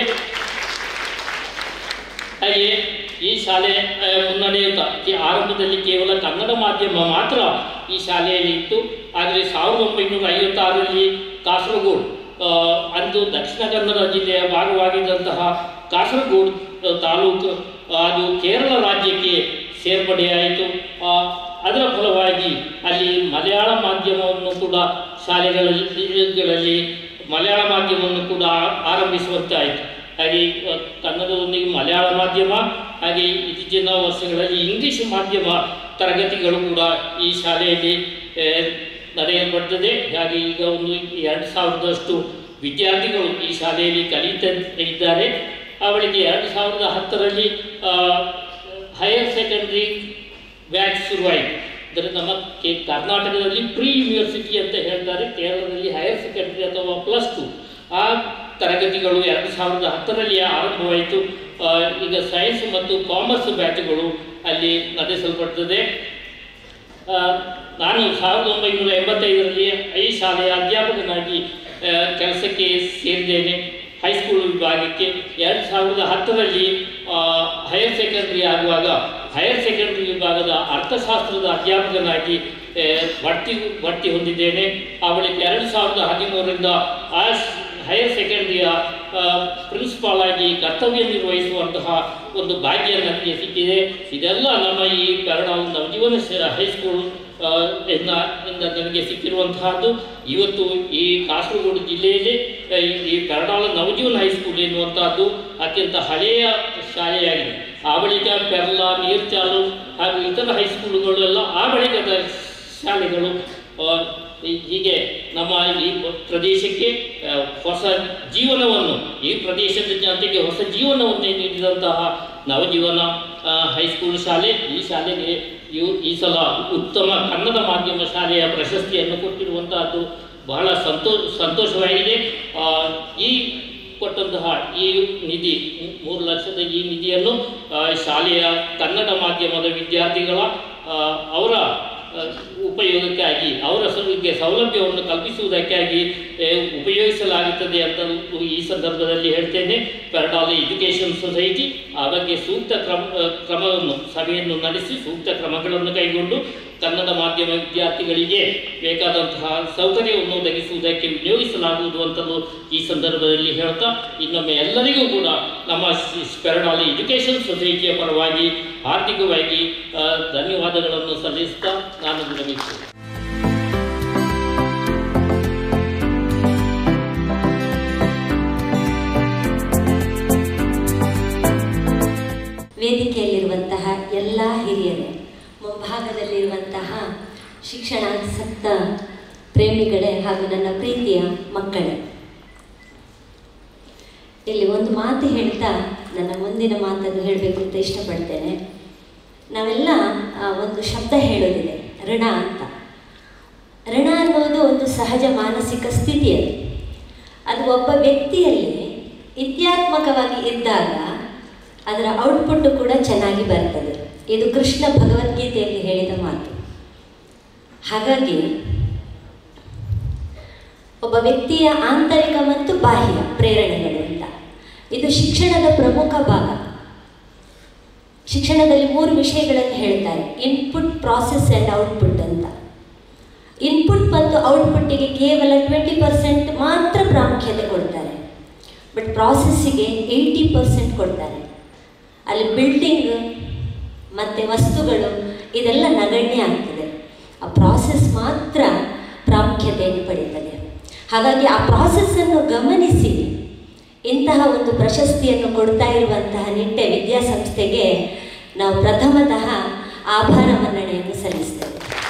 ಹಾಗೆ ಈ ಶಾಲೆ ಮುನ್ನಡೆಯುತ್ತಾ ಆರಂಭದಲ್ಲಿ ಕೇವಲ ಕನ್ನಡ ಮಾಧ್ಯಮ ಮಾತ್ರ ಈ ಶಾಲೆಯಲ್ಲಿ ಇತ್ತು. ಆದರೆ ಸಾವಿರದ ಒಂಬೈನೂರ ಐವತ್ತಾರರಲ್ಲಿ ಕಾಸರಗೋಡು, ಅಂದು ದಕ್ಷಿಣ ಕನ್ನಡ ಜಿಲ್ಲೆಯ ಭಾಗವಾಗಿದ್ದಂತಹ ಕಾಸರಗೋಡು ತಾಲೂಕು ಅದು ಕೇರಳ ರಾಜ್ಯಕ್ಕೆ ಸೇರ್ಪಡೆಯಾಯಿತು. ಅದರ ಫಲವಾಗಿ ಅಲ್ಲಿ ಮಲಯಾಳ ಮಾಧ್ಯಮವನ್ನು ಕೂಡ ಶಾಲೆಗಳಲ್ಲಿ ಮಲಯಾಳ ಮಾಧ್ಯಮವನ್ನು ಕೂಡ ಆರಂಭಿಸುವಂತಾಯಿತು. ಹಾಗೆ ಕನ್ನಡದೊಂದಿಗೆ ಮಲಯಾಳ ಮಾಧ್ಯಮ, ಹಾಗೆ ಇತ್ತೀಚಿನ ವರ್ಷಗಳಲ್ಲಿ ಇಂಗ್ಲೀಷ್ ಮಾಧ್ಯಮ ತರಗತಿಗಳು ಕೂಡ ಈ ಶಾಲೆಯಲ್ಲಿ ನಡೆಯಲ್ಪಡ್ತದೆ. ಹಾಗೆ ಈಗ ಒಂದು ಎರಡು ಸಾವಿರದಷ್ಟು ವಿದ್ಯಾರ್ಥಿಗಳು ಈ ಶಾಲೆಯಲ್ಲಿ ಕಲಿತಾ ಇದ್ದಾರೆ. ಅವಳಿಗೆ ಎರಡು ಸಾವಿರದ ಹತ್ತರಲ್ಲಿ ಹೈಯರ್ ಸೆಕೆಂಡ್ರಿ ಬ್ಯಾಚ್ ಶುರುವಾಯಿತು. ಅಂದರೆ ನಮ್ಮ ಕೆ ಕರ್ನಾಟಕದಲ್ಲಿ ಪ್ರೀ ಯೂನಿವರ್ಸಿಟಿ ಅಂತ ಹೇಳ್ತಾರೆ, ಕೇರಳದಲ್ಲಿ ಹೈಯರ್ ಸೆಕೆಂಡ್ರಿ ಅಥವಾ ಪ್ಲಸ್ ಟು ಆ ತರಗತಿಗಳು ಎರಡು ಸಾವಿರದ ಹತ್ತರಲ್ಲಿ ಆರಂಭವಾಯಿತು. ಈಗ ಸೈನ್ಸ್ ಮತ್ತು ಕಾಮರ್ಸ್ ಬ್ಯಾಚ್ಗಳು ಅಲ್ಲಿ ನಡೆಸಲ್ಪಡ್ತದೆ. ನಾನು ಸಾವಿರದ ಒಂಬೈನೂರ ಎಂಬತ್ತೈದರಲ್ಲಿ ಈ ಶಾಲೆಯ ಅಧ್ಯಾಪಕನಾಗಿ ಕೆಲಸಕ್ಕೆ ಸೇರಿದ್ದೇನೆ ಹೈಸ್ಕೂಲ್ ವಿಭಾಗಕ್ಕೆ. ಎರಡು ಸಾವಿರದ ಹತ್ತರಲ್ಲಿ ಹೈಯರ್ ಸೆಕೆಂಡ್ರಿ ಆಗುವಾಗ ಹೈಯರ್ ಸೆಕೆಂಡ್ರಿ ವಿಭಾಗದ ಅರ್ಥಶಾಸ್ತ್ರದ ಅಧ್ಯಾಪಕನಾಗಿ ಬಡ್ತಿ ಬಡ್ತಿ ಹೊಂದಿದ್ದೇನೆ. ಆ ಬಳಿಕ ಎರಡು ಸಾವಿರದ ಹದಿಮೂರರಿಂದ ಆ ಹೈಯರ್ ಸೆಕೆಂಡ್ರಿಯ ಪ್ರಿನ್ಸಿಪಾಲ್ ಆಗಿ ಕರ್ತವ್ಯ ನಿರ್ವಹಿಸುವಂತಹ ಒಂದು ಭಾಗ್ಯ ನನಗೆ ಸಿಕ್ಕಿದೆ. ಇದೆಲ್ಲ ನಮ್ಮ ಈ ಪೆರಡಾಲ್ ನವಜೀವನ ಹೈಸ್ಕೂಲ್ ಇಂದ ಇಂದ ನನಗೆ ಸಿಕ್ಕಿರುವಂತಹದ್ದು. ಇವತ್ತು ಈ ಕಾಸರಗೋಡು ಜಿಲ್ಲೆಯಲ್ಲಿ ಈ ಪೆರಡಾಲ ನವಜೀವನ ಹೈಸ್ಕೂಲ್ ಎನ್ನುವಂತಹದ್ದು ಅತ್ಯಂತ ಹಳೆಯ ಶಾಲೆಯಾಗಿದೆ. ಆ ಬಳಿಕ ಪೆರ್ಲಾ, ನೀರ್ಚಾಲು ಹಾಗೂ ಇತರ ಹೈಸ್ಕೂಲುಗಳೆಲ್ಲ ಆ ಬಳಿಕದ ಶಾಲೆಗಳು. ಹೀಗೆ ನಮ್ಮ ಈ ಪ್ರದೇಶಕ್ಕೆ ಹೊಸ ಜೀವನವನ್ನು, ಈ ಪ್ರದೇಶದ ಜನತೆಗೆ ಹೊಸ ಜೀವನವನ್ನು ನೀಡಿದಂತಹ ನವಜೀವನ ಹೈಸ್ಕೂಲ್ ಶಾಲೆ, ಈ ಶಾಲೆಗೆ ಈ ಸಲ ಉತ್ತಮ ಕನ್ನಡ ಮಾಧ್ಯಮ ಶಾಲೆಯ ಪ್ರಶಸ್ತಿಯನ್ನು ಕೊಟ್ಟಿರುವಂತಹದ್ದು ಬಹಳ ಸಂತೋಷ ಸಂತೋಷವಾಗಿದೆ. ಈ ಕೊಟ್ಟಂತಹ ಈ ನಿಧಿ, ಮೂರು ಲಕ್ಷದ ಈ ನಿಧಿಯನ್ನು ಶಾಲೆಯ ಕನ್ನಡ ಮಾಧ್ಯಮದ ವಿದ್ಯಾರ್ಥಿಗಳ ಅವರ ಉಪಯೋಗಕ್ಕಾಗಿ, ಅವರ ಸೌಲಭ್ಯವನ್ನು ಕಲ್ಪಿಸುವುದಕ್ಕಾಗಿ ಉಪಯೋಗಿಸಲಾಗುತ್ತದೆ ಅಂತ ಈ ಸಂದರ್ಭದಲ್ಲಿ ಹೇಳ್ತೇನೆ. ಪೆರಡಾಲ ಎಜುಕೇಷನ್ ಸೊಸೈಟಿ ಆ ಬಗ್ಗೆ ಸೂಕ್ತ ಕ್ರಮ ಕ್ರಮವನ್ನು ಸಭೆಯನ್ನು ನಡೆಸಿ ಸೂಕ್ತ ಕ್ರಮಗಳನ್ನು ಕೈಗೊಂಡು ಕನ್ನಡ ಮಾಧ್ಯಮ ವಿದ್ಯಾರ್ಥಿಗಳಿಗೆ ಬೇಕಾದಂತಹ ಸೌಕರ್ಯವನ್ನು ಒದಗಿಸುವುದಕ್ಕೆ ವಿನಿಯೋಗಿಸಲಾಗುವುದು ಅಂತಲೂ ಈ ಸಂದರ್ಭದಲ್ಲಿ ಹೇಳ್ತಾ, ಇನ್ನೊಮ್ಮೆ ಎಲ್ಲರಿಗೂ ಕೂಡ ನಮ್ಮ ಪೆರಡಾಲ ಎಜುಕೇಷನ್ ಸೊಸೈಟಿಯ ಪರವಾಗಿ ಆರ್ಥಿಕವಾಗಿ ಧನ್ಯವಾದಗಳನ್ನು ಸಲ್ಲಿಸ್ತಾ ನಾನು ವಿರಮಿಸುತ್ತೇನೆ. ವೇದಿಕೆಯಲ್ಲಿರುವಂತಹ ಎಲ್ಲ ಹಿರಿಯರೇ, ಮುಂಭಾಗದಲ್ಲಿರುವಂತಹ ಶಿಕ್ಷಣಾಸಕ್ತ ಪ್ರೇಮಿಗಳೇ ಹಾಗೂ ನನ್ನ ಪ್ರೀತಿಯ ಮಕ್ಕಳೇ, ಇಲ್ಲಿ ಒಂದು ಮಾತು ಹೇಳ್ತಾ ನನ್ನ ಮುಂದಿನ ಮಾತನ್ನು ಹೇಳಬೇಕು ಅಂತ ಇಷ್ಟಪಡ್ತೇನೆ. ನಾವೆಲ್ಲ ಒಂದು ಶಬ್ದ ಹೇಳೋದಿದೆ, ಋಣ ಅಂತ. ಋಣ ಅನ್ನೋದು ಒಂದು ಸಹಜ ಮಾನಸಿಕ ಸ್ಥಿತಿ. ಅದು ಅದು ಒಬ್ಬ ವ್ಯಕ್ತಿಯಲ್ಲಿ ಇತ್ಯಾತ್ಮಕವಾಗಿ ಇದ್ದಾಗ ಅದರ ಔಟ್ಪುಟ್ ಕೂಡ ಚೆನ್ನಾಗಿ ಬರ್ತದೆ. ಇದು ಕೃಷ್ಣ ಭಗವದ್ಗೀತೆಯಲ್ಲಿ ಹೇಳಿದ ಮಾತು. ಹಾಗಾಗಿ ಒಬ್ಬ ವ್ಯಕ್ತಿಯ ಆಂತರಿಕ ಮತ್ತು ಬಾಹ್ಯ ಪ್ರೇರಣೆಗಳು ಅಂತ ಇದು ಶಿಕ್ಷಣದ ಪ್ರಮುಖ ಭಾಗ. ಶಿಕ್ಷಣದಲ್ಲಿ ಮೂರು ವಿಷಯಗಳನ್ನು ಹೇಳ್ತಾರೆ: ಇನ್ಪುಟ್, ಪ್ರಾಸೆಸ್ ಆ್ಯಂಡ್ ಔಟ್ಪುಟ್ ಅಂತ. ಇನ್ಪುಟ್ ಮತ್ತು ಔಟ್ಪುಟ್ಟಿಗೆ ಕೇವಲ ಟ್ವೆಂಟಿ ಪರ್ಸೆಂಟ್ ಮಾತ್ರ ಪ್ರಾಮುಖ್ಯತೆ ಕೊಡ್ತಾರೆ, ಬಟ್ ಪ್ರಾಸೆಸ್ಸಿಗೆ ಏಯ್ಟಿ ಪರ್ಸೆಂಟ್ ಕೊಡ್ತಾರೆ. ಅಲ್ಲಿ ಬಿಲ್ಡಿಂಗ್ ಮತ್ತು ವಸ್ತುಗಳು ಇದೆಲ್ಲ ನಗಣ್ಯ ಆಗ್ತದೆ, ಆ ಪ್ರಾಸೆಸ್ ಮಾತ್ರ ಪ್ರಾಮುಖ್ಯತೆಯನ್ನು ಪಡೀತದೆ. ಹಾಗಾಗಿ ಆ ಪ್ರಾಸೆಸ್ಸನ್ನು ಗಮನಿಸಿ ಇಂತಹ ಒಂದು ಪ್ರಶಸ್ತಿಯನ್ನು ಕೊಡ್ತಾ ಇರುವಂತಹ ನಿಟ್ಟೆ ವಿದ್ಯಾಸಂಸ್ಥೆಗೆ ನಾವು ಪ್ರಥಮತಃ ಆಭಾರ ಮನ್ನಣೆಯನ್ನು ಸಲ್ಲಿಸ್ತೇವೆ.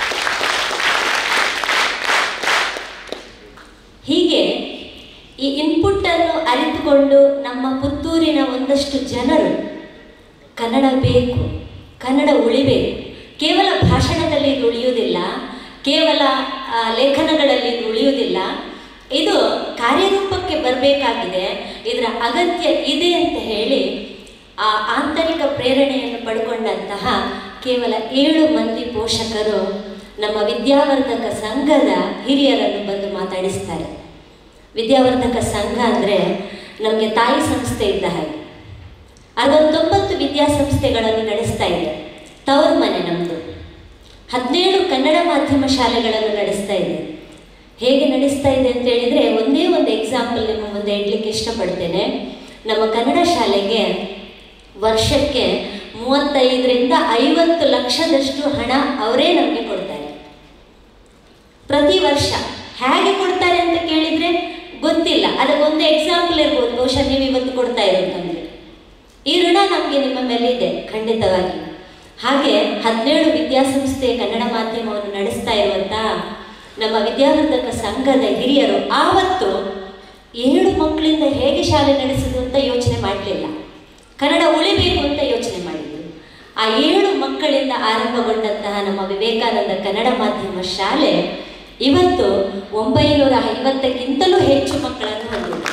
ಹೀಗೆ ಈ ಇನ್ಪುಟ್ಟನ್ನು ಅರಿತುಕೊಂಡು ನಮ್ಮ ಪುತ್ತೂರಿನ ಒಂದಷ್ಟು ಜನರು ಕನ್ನಡ ಬೇಕು, ಕನ್ನಡ ಉಳಿಬೇಕು, ಕೇವಲ ಭಾಷಣದಲ್ಲಿ ಇದು ಉಳಿಯುವುದಿಲ್ಲ, ಕೇವಲ ಲೇಖನಗಳಲ್ಲಿ ಇದು ಉಳಿಯುವುದಿಲ್ಲ, ಇದು ಕಾರ್ಯರೂಪಕ್ಕೆ ಬರಬೇಕಾಗಿದೆ, ಇದರ ಅಗತ್ಯ ಇದೆ ಅಂತ ಹೇಳಿ ಆ ಆಂತರಿಕ ಪ್ರೇರಣೆಯನ್ನು ಪಡ್ಕೊಂಡಂತಹ ಕೇವಲ ಏಳು ಮಂದಿ ಪೋಷಕರು ನಮ್ಮ ವಿದ್ಯಾವರ್ಧಕ ಸಂಘದ ಹಿರಿಯರನ್ನು ಬಂದು ಮಾತಾಡಿಸ್ತಾರೆ. ವಿದ್ಯಾವರ್ಧಕ ಸಂಘ ಅಂದರೆ ನಮಗೆ ತಾಯಿ ಸಂಸ್ಥೆ ಇದ್ದ ಹಾಗೆ. ಅರವತ್ತೊಂಬತ್ತು ವಿದ್ಯಾಸಂಸ್ಥೆಗಳನ್ನು ನಡೆಸ್ತಾ ಇದೆ. ತವರು ಮನೆ ನಮ್ಮದು. ಹದಿನೇಳು ಕನ್ನಡ ಮಾಧ್ಯಮ ಶಾಲೆಗಳನ್ನು ನಡೆಸ್ತಾ ಇದೆ. ಹೇಗೆ ನಡೆಸ್ತಾ ಇದೆ ಅಂತ ಹೇಳಿದರೆ, ಒಂದೇ ಒಂದು ಎಕ್ಸಾಂಪಲ್ ನಿಮ್ಮ ಮುಂದೆ ಇಡಲಿಕ್ಕೆ ಇಷ್ಟಪಡ್ತೇನೆ. ನಮ್ಮ ಕನ್ನಡ ಶಾಲೆಗೆ ವರ್ಷಕ್ಕೆ ಮೂವತ್ತೈದರಿಂದ ಐವತ್ತು ಲಕ್ಷದಷ್ಟು ಹಣ ಅವರೇ ನಮಗೆ ಕೊಡ್ತಾರೆ ಪ್ರತಿ ವರ್ಷ. ಹೇಗೆ ಕೊಡ್ತಾರೆ ಅಂತ ಕೇಳಿದರೆ ಗೊತ್ತಿಲ್ಲ. ಅದಕ್ಕೊಂದು ಎಕ್ಸಾಂಪಲ್ ಇರ್ಬೋದು, ಬಹುಶಃ ನೀವು ಇವತ್ತು ಕೊಡ್ತಾ ಇರೋದು ನಮಗೆ. ಈ ಋಣ ನಮಗೆ ನಿಮ್ಮ ಮೇಲೆ ಇದೆ ಖಂಡಿತವಾಗಿ. ಹಾಗೆ ಹದಿನೇಳು ವಿದ್ಯಾಸಂಸ್ಥೆ ಕನ್ನಡ ಮಾಧ್ಯಮವನ್ನು ನಡೆಸ್ತಾ ಇರುವಂತಹ ನಮ್ಮ ವಿದ್ಯಾವರ್ಧಕ ಸಂಘದ ಹಿರಿಯರು ಆವತ್ತು ಏಳು ಮಕ್ಕಳಿಂದ ಹೇಗೆ ಶಾಲೆ ನಡೆಸೋದು ಅಂತ ಯೋಚನೆ ಮಾಡಲಿಲ್ಲ, ಕನ್ನಡ ಉಳಿಬೇಕು ಅಂತ ಯೋಚನೆ ಮಾಡಿದರು. ಆ ಏಳು ಮಕ್ಕಳಿಂದ ಆರಂಭಗೊಂಡಂತಹ ನಮ್ಮ ವಿವೇಕಾನಂದ ಕನ್ನಡ ಮಾಧ್ಯಮ ಶಾಲೆ ಇವತ್ತು ಒಂಬೈನೂರ ಐವತ್ತಕ್ಕಿಂತಲೂ ಹೆಚ್ಚು ಮಕ್ಕಳನ್ನು ಹೊಂದಿದೆ.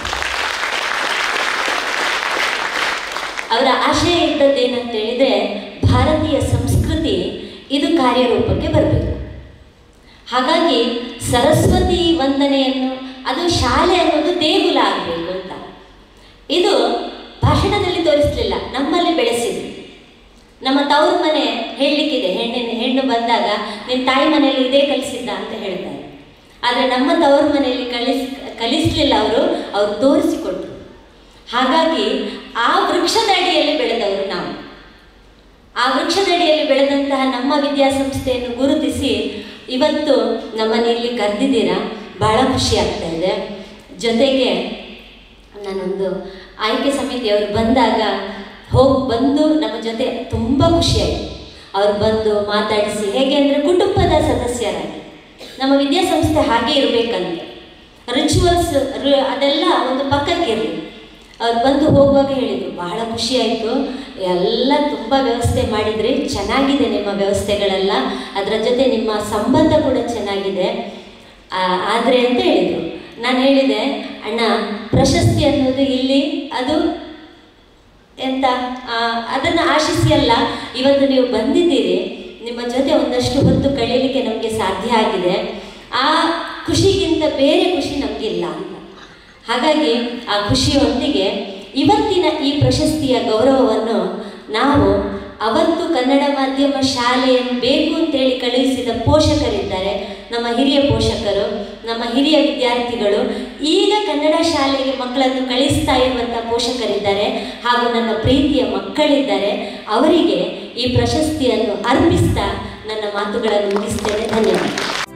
ಅವರ ಆಶಯ ಇದ್ದದ್ದೇನಂತ ಹೇಳಿದರೆ, ಭಾರತೀಯ ಸಂಸ್ಕೃತಿ ಇದು ಕಾರ್ಯರೂಪಕ್ಕೆ ಬರಬೇಕು. ಹಾಗಾಗಿ ಸರಸ್ವತಿ ವಂದನೆಯನ್ನು, ಅದು ಶಾಲೆ ಅನ್ನೋದು ದೇಗುಲ ಆಗಬೇಕು ಅಂತ ಇದು ಭಾಷಣದಲ್ಲಿ ತೋರಿಸಲಿಲ್ಲ, ನಮ್ಮಲ್ಲಿ ಬೆಳೆಸಿದ್ವಿ. ನಮ್ಮ ತವ್ರ ಮನೆ ಹೇಳಲಿಕ್ಕಿದೆ, ಹೆಣ್ಣಿನ ಹೆಣ್ಣು ಬಂದಾಗ ನಿನ್ನ ತಾಯಿ ಮನೆಯಲ್ಲಿ ಇದೇ ಕಲಿಸಿದ್ದ ಅಂತ ಹೇಳ್ತಾರೆ. ಆದರೆ ನಮ್ಮ ತವ್ರ ಮನೆಯಲ್ಲಿ ಕಲಿಸ್ ಕಲಿಸಲಿಲ್ಲ ಅವರು, ಅವರು ತೋರಿಸಿಕೊಟ್ರು. ಹಾಗಾಗಿ ಆ ವೃಕ್ಷದ ಅಡಿಯಲ್ಲಿ ಬೆಳೆದವರು ನಾವು. ಆ ವೃಕ್ಷದಡಿಯಲ್ಲಿ ಬೆಳೆದಂತಹ ನಮ್ಮ ವಿದ್ಯಾಸಂಸ್ಥೆಯನ್ನು ಗುರುತಿಸಿ ಇವತ್ತು ನಮ್ಮನ್ನು ಇಲ್ಲಿ ಕರೆದಿದ್ದೀರಾ, ಬಹಳ ಖುಷಿ ಆಗ್ತಾ ಇದೆ. ಜೊತೆಗೆ ನಾನೊಂದು ಆಯ್ಕೆ ಸಮಿತಿಯವರು ಬಂದಾಗ ಹೋಗಿ ಬಂದು ನಮ್ಮ ಜೊತೆ ತುಂಬ ಖುಷಿಯಾಯಿತು. ಅವ್ರು ಬಂದು ಮಾತಾಡಿಸಿ, ಹೇಗೆ ಅಂದರೆ ಕುಟುಂಬದ ಸದಸ್ಯರಾಗಿ ನಮ್ಮ ವಿದ್ಯಾಸಂಸ್ಥೆ ಹಾಗೆ ಇರಬೇಕಂತೆ, ರಿಚುವಲ್ಸ್ ಅದೆಲ್ಲ ಒಂದು ಪಕ್ಕಕ್ಕಿರಲಿ. ಅವ್ರು ಬಂದು ಹೋಗುವಾಗ ಹೇಳಿದರು, ಬಹಳ ಖುಷಿಯಾಯಿತು, ಎಲ್ಲ ತುಂಬ ವ್ಯವಸ್ಥೆ ಮಾಡಿದ್ರಿ, ಚೆನ್ನಾಗಿದೆ ನಿಮ್ಮ ವ್ಯವಸ್ಥೆಗಳೆಲ್ಲ, ಅದರ ಜೊತೆ ನಿಮ್ಮ ಸಂಬಂಧ ಕೂಡ ಚೆನ್ನಾಗಿದೆ. ಆದರೆ ಅಂತ ಹೇಳಿದರು. ನಾನು ಹೇಳಿದೆ, ಅಣ್ಣ ಪ್ರಶಸ್ತಿ ಅನ್ನೋದು ಇಲ್ಲಿ ಅದು ಎಂತ ಅದನ್ನು ಆಶಿಸಿ ಅಲ್ಲ, ಇವತ್ತು ನೀವು ಬಂದಿದ್ದೀರಿ, ನಿಮ್ಮ ಜೊತೆ ಒಂದಷ್ಟು ಹೊತ್ತು ಕಳೀಲಿಕ್ಕೆ ನಮಗೆ ಸಾಧ್ಯ ಆಗಿದೆ, ಆ ಖುಷಿಗಿಂತ ಬೇರೆ ಖುಷಿ ನಮಗಿಲ್ಲ ಅಂತ. ಹಾಗಾಗಿ ಆ ಖುಷಿಯೊಂದಿಗೆ ಇವತ್ತಿನ ಈ ಪ್ರಶಸ್ತಿಯ ಗೌರವವನ್ನು ನಾವು ಅವತ್ತು ಕನ್ನಡ ಮಾಧ್ಯಮ ಶಾಲೆಯನ್ನು ಬೇಕು ಅಂತೇಳಿ ಕಳುಹಿಸಿದ ಪೋಷಕರಿದ್ದಾರೆ, ನಮ್ಮ ಹಿರಿಯ ಪೋಷಕರು, ನಮ್ಮ ಹಿರಿಯ ವಿದ್ಯಾರ್ಥಿಗಳು, ಈಗ ಕನ್ನಡ ಶಾಲೆಗೆ ಮಕ್ಕಳನ್ನು ಕಳಿಸ್ತಾ ಇರುವಂಥ ಪೋಷಕರಿದ್ದಾರೆ, ಹಾಗೂ ನನ್ನ ಪ್ರೀತಿಯ ಮಕ್ಕಳಿದ್ದಾರೆ. ಅವರಿಗೆ ಈ ಪ್ರಶಸ್ತಿಯನ್ನು ಅರ್ಪಿಸ್ತಾ ನನ್ನ ಮಾತುಗಳನ್ನು ಮುಗಿಸ್ತೇನೆ. ಧನ್ಯವಾದ.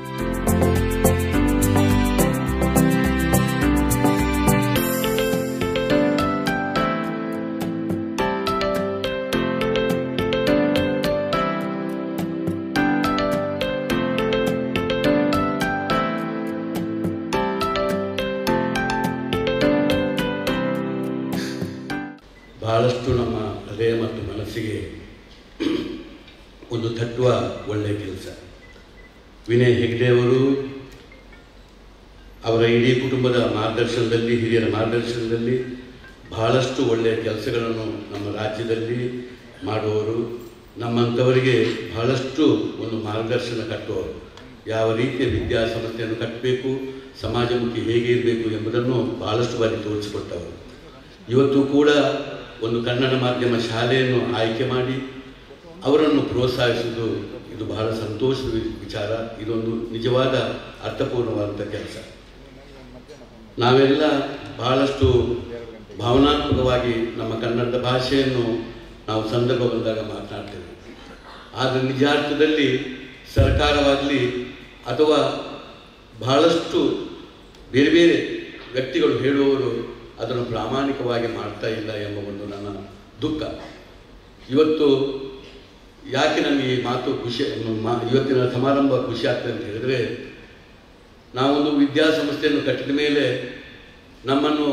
ಬಹಳಷ್ಟು ನಮ್ಮ ಹೃದಯ ಮತ್ತು ಮನಸ್ಸಿಗೆ ಒಂದು ತಟ್ಟುವ ಒಳ್ಳೆಯ ಕೆಲಸ. ವಿನಯ್ ಹೆಗ್ಡೆಯವರು ಅವರ ಇಡೀ ಕುಟುಂಬದ ಮಾರ್ಗದರ್ಶನದಲ್ಲಿ, ಹಿರಿಯರ ಮಾರ್ಗದರ್ಶನದಲ್ಲಿ ಬಹಳಷ್ಟು ಒಳ್ಳೆಯ ಕೆಲಸಗಳನ್ನು ನಮ್ಮ ರಾಜ್ಯದಲ್ಲಿ ಮಾಡುವವರು, ನಮ್ಮಂಥವರಿಗೆ ಬಹಳಷ್ಟು ಒಂದು ಮಾರ್ಗದರ್ಶನ ಕಟ್ಟುವವರು. ಯಾವ ರೀತಿಯ ವಿದ್ಯಾಸಂಸ್ಥೆಯನ್ನು ಕಟ್ಟಬೇಕು, ಸಮಾಜಮುಖಿ ಹೇಗೆ ಇರಬೇಕು ಎಂಬುದನ್ನು ಬಹಳಷ್ಟು ಬಾರಿ ತೋರಿಸಿಕೊಟ್ಟವರು. ಇವತ್ತು ಕೂಡ ಒಂದು ಕನ್ನಡ ಮಾಧ್ಯಮ ಶಾಲೆಯನ್ನು ಆಯ್ಕೆ ಮಾಡಿ ಅವರನ್ನು ಪ್ರೋತ್ಸಾಹಿಸುವುದು ಇದು ಬಹಳ ಸಂತೋಷದ ವಿಚಾರ. ಇದೊಂದು ನಿಜವಾದ ಅರ್ಥಪೂರ್ಣವಾದಂಥ ಕೆಲಸ. ನಾವೆಲ್ಲ ಬಹಳಷ್ಟು ಭಾವನಾತ್ಮಕವಾಗಿ ನಮ್ಮ ಕನ್ನಡದ ಭಾಷೆಯನ್ನು ನಾವು ಸಂದರ್ಭ ಬಂದಾಗ ಮಾತನಾಡ್ತೇವೆ. ಆದರೆ ನಿಜಾರ್ಥದಲ್ಲಿ ಸರ್ಕಾರವಾಗಲಿ ಅಥವಾ ಬಹಳಷ್ಟು ಬೇರೆ ಬೇರೆ ವ್ಯಕ್ತಿಗಳು ಹೇಳುವವರು ಅದನ್ನು ಪ್ರಾಮಾಣಿಕವಾಗಿ ಮಾಡ್ತಾ ಇಲ್ಲ ಎಂಬ ಒಂದು ನನ್ನ ದುಃಖ. ಇವತ್ತು ಯಾಕೆ ನಮಗೆ ಈ ಮಾತು ಖುಷಿ, ಇವತ್ತಿನ ಸಮಾರಂಭ ಖುಷಿ ಆಗ್ತದೆ ಅಂತ ಹೇಳಿದರೆ, ನಾವೊಂದು ವಿದ್ಯಾಸಂಸ್ಥೆಯನ್ನು ಕಟ್ಟಿದ ಮೇಲೆ ನಮ್ಮನ್ನು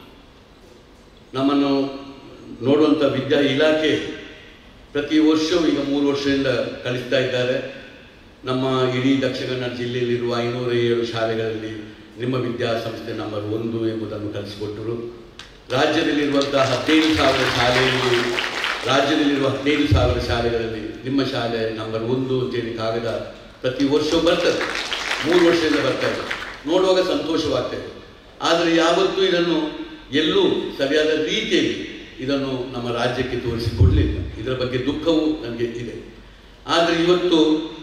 ನಮ್ಮನ್ನು ನೋಡುವಂಥ ವಿದ್ಯಾ ಇಲಾಖೆ ಪ್ರತಿ ವರ್ಷವೂ ಈಗ ಮೂರು ವರ್ಷದಿಂದ ಕಳಿಸ್ತಾ ಇದ್ದಾರೆ. ನಮ್ಮ ಇಡೀ ದಕ್ಷಿಣ ಕನ್ನಡ ಜಿಲ್ಲೆಯಲ್ಲಿರುವ ಐನೂರ ಏಳು ಶಾಲೆಗಳಲ್ಲಿ ನಿಮ್ಮ ವಿದ್ಯಾಸಂಸ್ಥೆ ನಂಬರ್ ಒಂದು ಎಂಬುದನ್ನು ಕಲಿಸಿಕೊಟ್ಟರು. ರಾಜ್ಯದಲ್ಲಿರುವಂತಹ ಹದಿನೈದು ಸಾವಿರ ಶಾಲೆಯಲ್ಲಿ ರಾಜ್ಯದಲ್ಲಿರುವ ಹದಿನೈದು ಸಾವಿರ ಶಾಲೆಗಳಲ್ಲಿ ನಿಮ್ಮ ಶಾಲೆ ನಂಬರ್ ಒಂದು ಅಂತೇಳಿ ಕಾಗದ ಪ್ರತಿ ವರ್ಷವೂ ಬರ್ತದೆ, ಮೂರು ವರ್ಷದಿಂದ ಬರ್ತದೆ. ನೋಡುವಾಗ ಸಂತೋಷವಾಗ್ತದೆ. ಆದರೆ ಯಾವತ್ತೂ ಇದನ್ನು ಎಲ್ಲೂ ಸರಿಯಾದ ರೀತಿಯಲ್ಲಿ ಇದನ್ನು ನಮ್ಮ ರಾಜ್ಯಕ್ಕೆ ತೋರಿಸಿಕೊಡಲಿಲ್ಲ. ಇದರ ಬಗ್ಗೆ ದುಃಖವೂ ನನಗೆ ಇದೆ. ಆದರೆ ಇವತ್ತು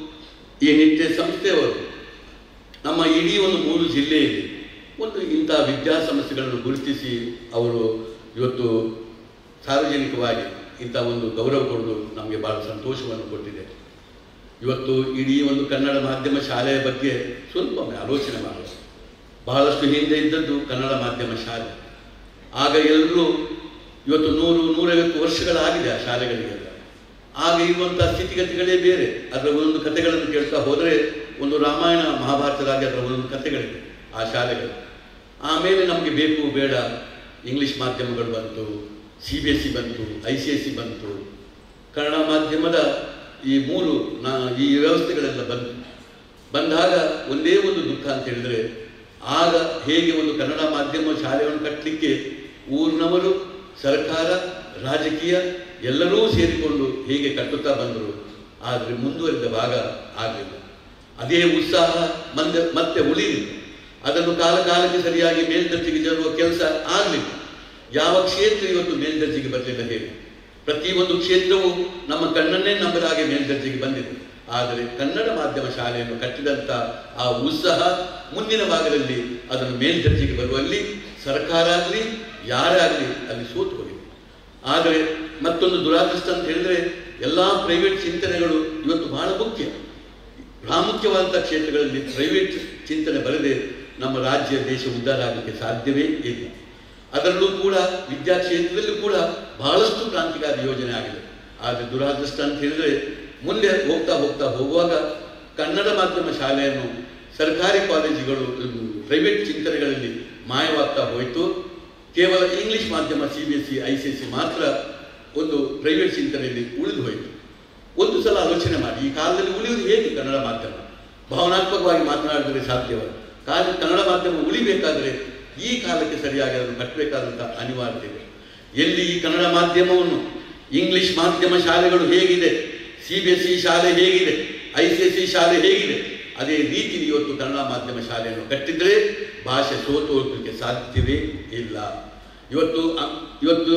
ಈ ನಿಟ್ಟೆ ಸಂಸ್ಥೆಯವರು ನಮ್ಮ ಇಡೀ ಒಂದು ಮೂರು ಜಿಲ್ಲೆಯಲ್ಲಿ ಒಂದು ಇಂಥ ವಿದ್ಯಾಸಂಸ್ಥೆಗಳನ್ನು ಗುರುತಿಸಿ ಅವರು ಇವತ್ತು ಸಾರ್ವಜನಿಕವಾಗಿ ಇಂಥ ಒಂದು ಗೌರವ ಕೊಡೋದು ನಮಗೆ ಭಾಳ ಸಂತೋಷವನ್ನು ಕೊಟ್ಟಿದೆ. ಇವತ್ತು ಇಡೀ ಒಂದು ಕನ್ನಡ ಮಾಧ್ಯಮ ಶಾಲೆಯ ಬಗ್ಗೆ ಸ್ವಲ್ಪ ಆಲೋಚನೆ ಮಾಡೋದು. ಬಹಳಷ್ಟು ಹಿಂದೆ ಇದ್ದದ್ದು ಕನ್ನಡ ಮಾಧ್ಯಮ ಶಾಲೆ. ಆಗ ಎಲ್ಲರೂ ಇವತ್ತು ನೂರು ನೂರೈವತ್ತು ವರ್ಷಗಳಾಗಿದೆ ಆ ಶಾಲೆಗಳಿಗೆಲ್ಲ. ಆಗ ಇರುವಂಥ ಸ್ಥಿತಿಗತಿಗಳೇ ಬೇರೆ. ಅದರ ಒಂದೊಂದು ಕಥೆಗಳನ್ನು ಕೇಳ್ತಾ ಹೋದರೆ ಒಂದು ರಾಮಾಯಣ ಮಹಾಭಾರತದಾಗಿ ಅದರ ಒಂದೊಂದು ಕಥೆಗಳಿವೆ ಆ ಶಾಲೆಗಳು. ಆಮೇಲೆ ನಮಗೆ ಬೇಕು ಬೇಡ ಇಂಗ್ಲೀಷ್ ಮಾಧ್ಯಮಗಳು ಬಂತು, ಸಿ ಬಿ ಎಸ್ ಸಿ ಬಂತು, ಐ ಸಿ ಎಸ್ ಸಿ ಬಂತು, ಕನ್ನಡ ಮಾಧ್ಯಮದ ಈ ಮೂರು ನಾ ಈ ವ್ಯವಸ್ಥೆಗಳೆಲ್ಲ ಬಂತು. ಬಂದಾಗ ಒಂದೇ ಒಂದು ದುಃಖ ಅಂತ ಹೇಳಿದರೆ, ಆಗ ಹೇಗೆ ಒಂದು ಕನ್ನಡ ಮಾಧ್ಯಮ ಶಾಲೆಯನ್ನು ಕಟ್ಟಲಿಕ್ಕೆ ಊರಿನವರು, ಸರ್ಕಾರ, ರಾಜಕೀಯ ಎಲ್ಲರೂ ಸೇರಿಕೊಂಡು ಹೇಗೆ ಕಟ್ಟುತ್ತಾ ಬಂದರು. ಆದರೆ ಮುಂದುವರಿದ ಭಾಗ ಆಗಲಿಲ್ಲ. ಅದೇ ಉತ್ಸಾಹ ಮಂದೆ ಮತ್ತೆ ಉಳಿಲಿಲ್ಲ. ಅದನ್ನು ಕಾಲ ಕಾಲಕ್ಕೆ ಸರಿಯಾಗಿ ಮೇಲ್ದರ್ಜೆಗೆ ತರುವ ಕೆಲಸ ಆಗಲಿಲ್ಲ. ಯಾವ ಕ್ಷೇತ್ರ ಇವತ್ತು ಮೇಲ್ದರ್ಜೆಗೆ ಬರಲಿಲ್ಲ ಹೇಳಿ. ಪ್ರತಿಯೊಂದು ಕ್ಷೇತ್ರವು ನಮ್ಮ ಕಣ್ಣನ್ನೇ ನಂಬದ ಹಾಗೆ ಮೇಲ್ದರ್ಜೆಗೆ ಬಂದಿದೆ. ಆದರೆ ಕನ್ನಡ ಮಾಧ್ಯಮ ಶಾಲೆಯನ್ನು ಕಟ್ಟಿದಂಥ ಆ ಉತ್ಸಾಹ ಮುಂದಿನ ಭಾಗದಲ್ಲಿ ಅದನ್ನು ಮೇಲ್ದರ್ಜೆಗೆ ಬರುವಲ್ಲಿ ಸರ್ಕಾರ ಆಗಲಿ ಯಾರೇ ಆಗಲಿ ಅಲ್ಲಿ ಸೋತು ಹೋಗಿದೆ. ಆದರೆ ಮತ್ತೊಂದು ದುರಾದೃಷ್ಟ ಅಂತ ಹೇಳಿದರೆ, ಎಲ್ಲ ಪ್ರೈವೇಟ್ ಚಿಂತನೆಗಳು ಇವತ್ತು ಬಹಳ ಮುಖ್ಯ. ಪ್ರಾಮುಖ್ಯವಾದಂಥ ಕ್ಷೇತ್ರಗಳಲ್ಲಿ ಪ್ರೈವೇಟ್ ಚಿಂತನೆ ಬರದೆ ನಮ್ಮ ರಾಜ್ಯ ದೇಶ ಉದ್ಧಾರ ಆಗಲಿಕ್ಕೆ ಸಾಧ್ಯವೇ ಇಲ್ಲ. ಅದರಲ್ಲೂ ಕೂಡ ವಿದ್ಯಾ ಕ್ಷೇತ್ರದಲ್ಲೂ ಕೂಡ ಬಹಳಷ್ಟು ಕ್ರಾಂತಿಕಾರಿ ಯೋಜನೆ ಆಗಿದೆ. ಆದರೆ ದುರಾದೃಷ್ಟ ಅಂತ ಹೇಳಿದರೆ ಮುಂದೆ ಹೋಗ್ತಾ ಹೋಗ್ತಾ ಹೋಗುವಾಗ ಕನ್ನಡ ಮಾಧ್ಯಮ ಶಾಲೆಯನ್ನು ಸರ್ಕಾರಿ ಕಾಲೇಜುಗಳು ಪ್ರೈವೇಟ್ ಚಿಂತನೆಗಳಲ್ಲಿ ಮಾಯವಾಗ್ತಾ ಹೋಯಿತು. ಕೇವಲ ಇಂಗ್ಲಿಷ್ ಮಾಧ್ಯಮ C B S C I C S C ಮಾತ್ರ ಒಂದು ಪ್ರೈವೇಟ್ ಚಿಂತನೆಯಲ್ಲಿ ಉಳಿದು ಹೋಯಿತು. ಒಂದು ಸಲ ಆಲೋಚನೆ ಮಾಡಿ, ಈ ಕಾಲದಲ್ಲಿ ಉಳಿಯುವುದು ಹೇಗೆ ಕನ್ನಡ ಮಾಧ್ಯಮ? ಭಾವನಾತ್ಮಕವಾಗಿ ಮಾತನಾಡಿದರೆ ಸಾಧ್ಯವ? ಕಾಲ ಕನ್ನಡ ಮಾಧ್ಯಮ ಉಳಿಬೇಕಾದರೆ ಈ ಕಾಲಕ್ಕೆ ಸರಿಯಾಗಿ ಅದನ್ನು ಕಟ್ಟಬೇಕಾದಂಥ ಅನಿವಾರ್ಯತೆ ಇದೆ. ಎಲ್ಲಿ ಈ ಕನ್ನಡ ಮಾಧ್ಯಮವನ್ನು ಇಂಗ್ಲಿಷ್ ಮಾಧ್ಯಮ ಶಾಲೆಗಳು ಹೇಗಿದೆ, ಸಿ ಬಿ ಎಸ್ ಸಿ ಶಾಲೆ ಹೇಗಿದೆ, ಐ ಸಿ ಎಸ್ ಸಿ ಶಾಲೆ ಹೇಗಿದೆ, ಅದೇ ರೀತಿ ಇವತ್ತು ಕನ್ನಡ ಮಾಧ್ಯಮ ಶಾಲೆಯನ್ನು ಕಟ್ಟಿದರೆ ಭಾಷೆ ಸೋತು ಹೋಗಲಿಕ್ಕೆ ಸಾಧ್ಯವೇ ಇಲ್ಲ. ಇವತ್ತು ಇವತ್ತು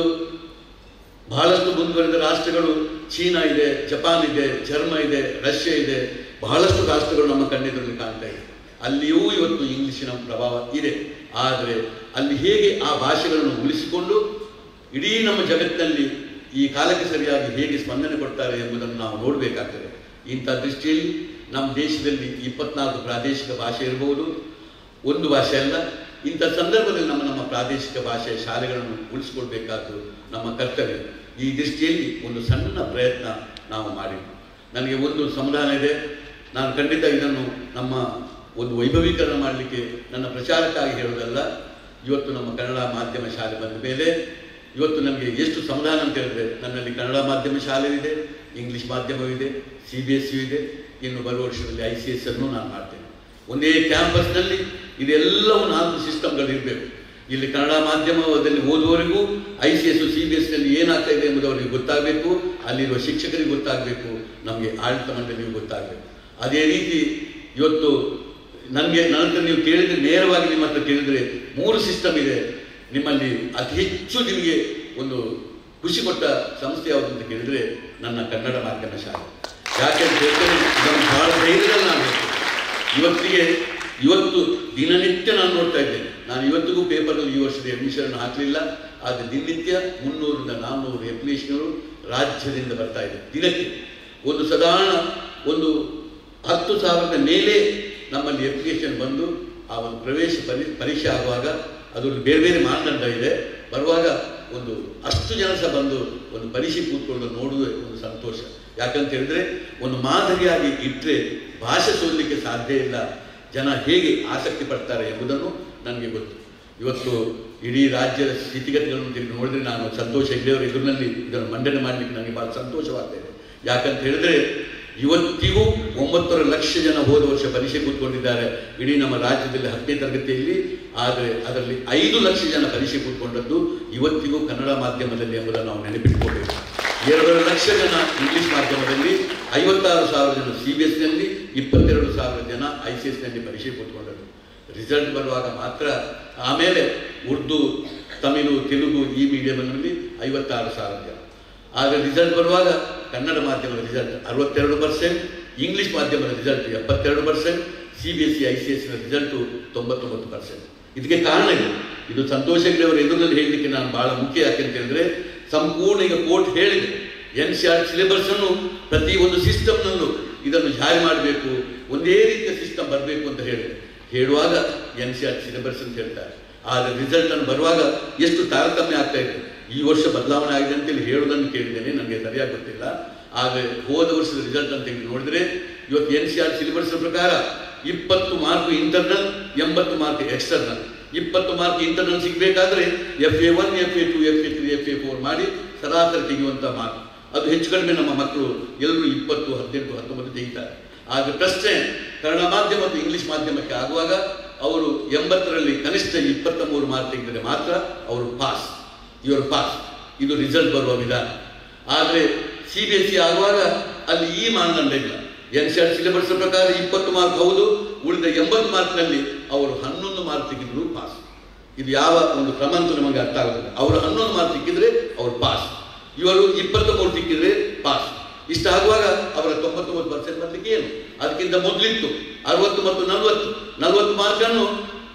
ಬಹಳಷ್ಟು ಮುಂದುವರೆದ ರಾಷ್ಟ್ರಗಳು ಚೀನಾ ಇದೆ, ಜಪಾನ್ ಇದೆ, ಜರ್ಮ ಇದೆ, ರಷ್ಯಾ ಇದೆ, ಬಹಳಷ್ಟು ರಾಷ್ಟ್ರಗಳು ನಮ್ಮ ಕಣ್ಣೆದುರಲ್ಲಿ ಕಾಣ್ತಾ ಇದೆ. ಅಲ್ಲಿಯೂ ಇವತ್ತು ಇಂಗ್ಲಿಷಿನ ಪ್ರಭಾವ ಇದೆ. ಆದರೆ ಅಲ್ಲಿ ಹೇಗೆ ಆ ಭಾಷೆಗಳನ್ನು ಉಳಿಸಿಕೊಂಡು ಇಡೀ ನಮ್ಮ ಜಗತ್ತಿನಲ್ಲಿ ಈ ಕಾಲಕ್ಕೆ ಸರಿಯಾಗಿ ಹೇಗೆ ಸ್ಪಂದನೆ ಕೊಡ್ತಾರೆ ಎಂಬುದನ್ನು ನಾವು ನೋಡಬೇಕಾಗ್ತದೆ. ಇಂಥ ದೃಷ್ಟಿಯಲ್ಲಿ ನಮ್ಮ ದೇಶದಲ್ಲಿ ಇಪ್ಪತ್ನಾಲ್ಕು ಪ್ರಾದೇಶಿಕ ಭಾಷೆ ಇರಬಹುದು, ಒಂದು ಭಾಷೆ ಅಲ್ಲ. ಇಂಥ ಸಂದರ್ಭದಲ್ಲಿ ನಮ್ಮ ನಮ್ಮ ಪ್ರಾದೇಶಿಕ ಭಾಷೆಯ ಶಾಲೆಗಳನ್ನು ಉಳಿಸಿಕೊಳ್ಬೇಕಾದ್ದು ನಮ್ಮ ಕರ್ತವ್ಯ. ಈ ದೃಷ್ಟಿಯಲ್ಲಿ ಒಂದು ಸಣ್ಣ ಪ್ರಯತ್ನ ನಾವು ಮಾಡಿದ್ವಿ. ನನಗೆ ಒಂದು ಸಮಾಧಾನ ಇದೆ. ನಾನು ಖಂಡಿತ ಇದನ್ನು ನಮ್ಮ ಒಂದು ವೈಭವೀಕರಣ ಮಾಡಲಿಕ್ಕೆ ನನ್ನ ಪ್ರಚಾರಕ್ಕಾಗಿ ಹೇಳೋದಲ್ಲ. ಇವತ್ತು ನಮ್ಮ ಕನ್ನಡ ಮಾಧ್ಯಮ ಶಾಲೆ ಬಂದ ಮೇಲೆ ಇವತ್ತು ನಮಗೆ ಎಷ್ಟು ಸಮಾಧಾನ ಅಂತ ಹೇಳಿದ್ರೆ, ನನ್ನಲ್ಲಿ ಕನ್ನಡ ಮಾಧ್ಯಮ ಶಾಲೆ ಇದೆ, ಇಂಗ್ಲೀಷ್ ಮಾಧ್ಯಮವಿದೆ, ಸಿ ಬಿ ಎಸ್ ಯು ಇದೆ, ಇನ್ನು ಬರುವ ವರ್ಷದಲ್ಲಿ ಐ ಸಿ ಎಸ್ ಅನ್ನು ನಾನು ಮಾಡ್ತೇನೆ. ಒಂದೇ ಕ್ಯಾಂಪಸ್ನಲ್ಲಿ ಇದೆಲ್ಲವೂ ನಾಲ್ಕು ಸಿಸ್ಟಮ್ಗಳು ಇರಬೇಕು. ಇಲ್ಲಿ ಕನ್ನಡ ಮಾಧ್ಯಮದಲ್ಲಿ ಓದುವವರಿಗೂ I C S C B S ನಲ್ಲಿ ಏನಾಗ್ತಾ ಇದೆ ಎಂಬುದು ಅವರಿಗೆ ಗೊತ್ತಾಗಬೇಕು, ಅಲ್ಲಿರುವ ಶಿಕ್ಷಕರಿಗೆ ಗೊತ್ತಾಗಬೇಕು, ನಮಗೆ ಆಡಳಿತ ಮಂಡಳಿಗೂ ಗೊತ್ತಾಗಬೇಕು. ಅದೇ ರೀತಿ ಇವತ್ತು ನನಗೆ ನನ್ನ ಹತ್ರ ನೀವು ಕೇಳಿದರೆ, ನೇರವಾಗಿ ನಿಮ್ಮ ಹತ್ರ ಕೇಳಿದರೆ ಮೂರು ಸಿಸ್ಟಮ್ ಇದೆ. ನಿಮ್ಮಲ್ಲಿ ಅತಿ ಹೆಚ್ಚು ನಿಮಗೆ ಒಂದು ಖುಷಿ ಕೊಟ್ಟ ಸಂಸ್ಥೆ ಯಾವುದು ಅಂತ ಕೇಳಿದರೆ ನನ್ನ ಕನ್ನಡ ಮಾಧ್ಯಮ ಶಾಲೆ. ಯಾಕೆಂತ ಹೇಳಿದರೆ ಇದನ್ನು ಬಹಳ ಧೈರ್ಯದಲ್ಲಿ ನಾನು ಇವತ್ತಿಗೆ ಇವತ್ತು ದಿನನಿತ್ಯ ನಾನು ನೋಡ್ತಾ ಇದ್ದೇನೆ. ನಾನು ಇವತ್ತಿಗೂ ಪೇಪರ್ನಲ್ಲಿ ಈ ವರ್ಷದ ಅಡ್ಮಿಷನ್ ಹಾಕಲಿಲ್ಲ, ಆದರೆ ದಿನನಿತ್ಯ ಮುನ್ನೂರಿಂದ ನಾನ್ನೂರು ಅಪ್ಲಿಕೇಶನ್ಗಳು ರಾಜ್ಯದಿಂದ ಬರ್ತಾ ಇದೆ. ದಿನಕ್ಕೆ ಒಂದು ಸಾಧಾರಣ ಒಂದು ಹತ್ತು ಸಾವಿರದ ಮೇಲೆ ನಮ್ಮಲ್ಲಿ ಅಪ್ಲಿಕೇಶನ್ ಬಂದು ಆ ಒಂದು ಪ್ರವೇಶ ಪರಿ ಪರೀಕ್ಷೆ ಆಗುವಾಗ ಅದರಲ್ಲಿ ಬೇರೆ ಬೇರೆ ಮಾನದಂಡ ಇದೆ. ಬರುವಾಗ ಒಂದು ಅಷ್ಟು ಜನ ಸಹ ಬಂದು ಒಂದು ಪರೀಕ್ಷೆ ಕೂತ್ಕೊಂಡು ನೋಡುವ ಒಂದು ಸಂತೋಷ. ಯಾಕಂತ ಹೇಳಿದ್ರೆ ಒಂದು ಮಾದರಿಯಾಗಿ ಇಟ್ಟರೆ ಭಾಷೆ ಸೋದಲಿಕ್ಕೆ ಸಾಧ್ಯ ಇಲ್ಲ. ಜನ ಹೇಗೆ ಆಸಕ್ತಿ ಪಡ್ತಾರೆ ಎಂಬುದನ್ನು ನನಗೆ ಗೊತ್ತು. ಇವತ್ತು ಇಡೀ ರಾಜ್ಯದ ಸ್ಥಿತಿಗತಿಗಳನ್ನು ತೆಗೆದು ನೋಡಿದ್ರೆ ನಾನು ಸಂತೋಷ ಹೆಗ್ಡೆಯವರ ಎದುರಿನಲ್ಲಿ ಇದನ್ನು ಮಂಡನೆ ಮಾಡಲಿಕ್ಕೆ ನನಗೆ ಭಾಳ ಸಂತೋಷವಾಗ್ತಾ ಇದೆ. ಯಾಕಂತ ಹೇಳಿದ್ರೆ ಇವತ್ತಿಗೂ ಒಂಬತ್ತುವರೆ ಲಕ್ಷ ಜನ ಹೋದ ವರ್ಷ ಪರೀಕ್ಷೆ ಕೂತ್ಕೊಂಡಿದ್ದಾರೆ ಇಡೀ ನಮ್ಮ ರಾಜ್ಯದಲ್ಲಿ ಹತ್ತನೇ ತರಗತಿಯಲ್ಲಿ. ಆದರೆ ಅದರಲ್ಲಿ ಐದು ಲಕ್ಷ ಜನ ಪರೀಕ್ಷೆ ಕೂತ್ಕೊಂಡದ್ದು ಇವತ್ತಿಗೂ ಕನ್ನಡ ಮಾಧ್ಯಮದಲ್ಲಿ ಎಂಬುದನ್ನು ನಾವು ನೆನಪಿಟ್ಕೋಬೇಕು. ಎರಡೂವರೆ ಲಕ್ಷ ಜನ ಇಂಗ್ಲಿಷ್ ಮಾಧ್ಯಮದಲ್ಲಿ, ಐವತ್ತಾರು ಸಾವಿರ ಜನ ಸಿ ಬಿ ಎಸ್ ನಲ್ಲಿ, ಇಪ್ಪತ್ತೆರಡು ಸಾವಿರ ಜನ ಐ ಸಿ ಎಸ್ ನಲ್ಲಿ ಪರೀಕ್ಷೆ ಕೂತ್ಕೊಂಡದ್ದು. ರಿಸಲ್ಟ್ ಬರುವಾಗ ಮಾತ್ರ ಆಮೇಲೆ ಉರ್ದು, ತಮಿಳು, ತೆಲುಗು ಈ ಮೀಡಿಯಂನಲ್ಲಿ ಐವತ್ತಾರು ಸಾವಿರ ಜನ. ಆದರೆ ರಿಸಲ್ಟ್ ಬರುವಾಗ ಕನ್ನಡ ಮಾಧ್ಯಮದ ರಿಸಲ್ಟ್ ಅರವತ್ತೆರಡು ಪರ್ಸೆಂಟ್, ಇಂಗ್ಲಿಷ್ ಮಾಧ್ಯಮದ ರಿಸಲ್ಟ್ ಎಪ್ಪತ್ತೆರಡು percent, C B S C I C S ನ ರಿಸಲ್ಟು ತೊಂಬತ್ತೊಂಬತ್ತು ಪರ್ಸೆಂಟ್. ಇದಕ್ಕೆ ಕಾರಣ ಇದೆ. ಇದು ಸಂತೋಷ್ ಹೆಗ್ಡೆ ಅವರ ಎದುರಲ್ಲಿ ಹೇಳಲಿಕ್ಕೆ ನಾನು ಬಹಳ ಮುಖ್ಯ. ಯಾಕೆ ಅಂತ ಹೇಳಿದ್ರೆ ಸಂಪೂರ್ಣ ಈಗ ಕೋರ್ಟ್ ಹೇಳಿದೆ ಎನ್ ಸಿ ಆರ್ ಸಿಲೆಬಸ್ ಅನ್ನು ಪ್ರತಿ ಒಂದು ಸಿಸ್ಟಮ್ನಲ್ಲೂ ಇದನ್ನು ಜಾರಿ ಮಾಡಬೇಕು, ಒಂದೇ ರೀತಿಯ ಸಿಸ್ಟಮ್ ಬರಬೇಕು ಅಂತ ಹೇಳಿದೆ. ಹೇಳುವಾಗ ಎನ್ ಸಿ ಆರ್ ಸಿಲೆಬಸ್ ಅಂತ ಹೇಳ್ತಾರೆ, ಆದರೆ ರಿಸಲ್ಟ್ ಅನ್ನು ಬರುವಾಗ ಎಷ್ಟು ತಾರತಮ್ಯ ಆಗ್ತಾ ಇದೆ. ಈ ವರ್ಷ ಬದಲಾವಣೆ ಆಗಿದೆ ಅಂತೇಳಿ ಹೇಳೋದನ್ನು ಕೇಳಿದ್ದೇನೆ, ನನಗೆ ಸರಿಯಾಗಿ ಗೊತ್ತಿಲ್ಲ. ಆದರೆ ಹೋದ ವರ್ಷದ ರಿಸಲ್ಟ್ ಅಂತ ಹೇಳಿ ನೋಡಿದ್ರೆ ಇವತ್ತು ಎನ್ ಸಿ ಆರ್ ಸಿಲೆಬಸ್ ಪ್ರಕಾರ ಇಪ್ಪತ್ತು ಮಾರ್ಕ್ ಇಂಟರ್ನಲ್, ಎಂಬತ್ತು ಮಾರ್ಕ್ ಎಕ್ಸ್ಟರ್ನಲ್. ಇಪ್ಪತ್ತು ಮಾರ್ಕ್ ಇಂಟರ್ನಲ್ ಸಿಗಬೇಕಾದ್ರೆ F A one, F A two, F A three, F A four ಮಾಡಿ ಸರಾಸರಿ ತೆಗೆಯುವಂಥ ಮಾರ್ಕ್. ಅದು ಹೆಚ್ಚು ಕಡಿಮೆ ನಮ್ಮ ಮಕ್ಕಳು ಎಲ್ಲರೂ ಇಪ್ಪತ್ತು, ಹದಿನೆಂಟು, ಹತ್ತೊಂಬತ್ತು ತೆಗಿತಾರೆ. ಆದರೆ ಪ್ರಶ್ನೆ ಕನ್ನಡ ಮಾಧ್ಯಮ ಮತ್ತು ಇಂಗ್ಲಿಷ್ ಮಾಧ್ಯಮಕ್ಕೆ ಆಗುವಾಗ ಅವರು ಎಂಬತ್ತರಲ್ಲಿ ಕನಿಷ್ಠ ಇಪ್ಪತ್ತ ಮೂರು ಮಾರ್ಕ್ ತೆಗೆದರೆ ಮಾತ್ರ ಅವರು ಪಾಸ್, ಇವರು ಪಾಸ್. ಇದು ರಿಸಲ್ಟ್ ಬರುವ ವಿಧಾನ. ಆದರೆ ಸಿ ಬಿ ಎಸ್ ಸಿ ಆಗುವಾಗ ಅಲ್ಲಿ ಈ ಮಾನದಂಡ ಇಲ್ಲ. ಎನ್ ಸಿ ಆರ್ ಸಿಲೆಬಸ್ ಪ್ರಕಾರ ಇಪ್ಪತ್ತು ಮಾರ್ಕ್ ಹೌದು, ಉಳಿದ ಎಂಬತ್ತು ಮಾರ್ಕ್ನಲ್ಲಿ ಅವರು ಹನ್ನೊಂದು ಮಾರ್ಕ್ ತೆಗೆದ್ರು ಪಾಸ್. ಇದು ಯಾವ ಒಂದು ಕ್ರಮ ಅಂತ ನಮಗೆ ಅರ್ಥ ಆಗುತ್ತದೆ. ಅವರು ಹನ್ನೊಂದು ಮಾರ್ಕ್ ಸಿಕ್ಕಿದ್ರೆ ಅವರು ಪಾಸ್, ಇವರು ಇಪ್ಪತ್ತ ಮೂರು ಸಿಕ್ಕಿದ್ರೆ ಪಾಸ್. ಇಷ್ಟಾಗುವಾಗ ಅವರ ತೊಂಬತ್ತೊಂಬತ್ತು ಪರ್ಸೆಂಟ್ ಬರಲಿಕ್ಕೆ ಏನು, ಅದಕ್ಕಿಂತ ಮೊದಲಿತ್ತು ಅರವತ್ತು ಮತ್ತು ನಲವತ್ತು ನಲವತ್ತು ಮಾರ್ಕನ್ನು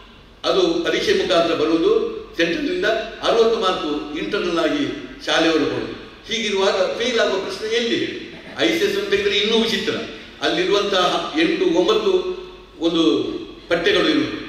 ಅದು ಪರೀಕ್ಷೆ ಮುಖಾಂತರ ಬರುವುದು ಸೆಂಟ್ರಲ್ನಿಂದ, ಅರವತ್ತು ಮಾರ್ಕು ಇಂಟರ್ನಲ್ ಆಗಿ ಶಾಲೆಯವರು ಕೊಡುವುದು. ಹೀಗಿರುವಾಗ ಫೇಲ್ ಆಗುವ ಪ್ರಶ್ನೆ ಎಲ್ಲಿ? ಐ ಸಿ ಎಸ್ ಅಂತ ತೆಗೆದರೆ ಇನ್ನೂ ವಿಚಿತ್ರ. ಅಲ್ಲಿರುವಂತಹ ಎಂಟು ಒಂಬತ್ತು ಒಂದು ಪಠ್ಯಗಳು ಇರುವುದು.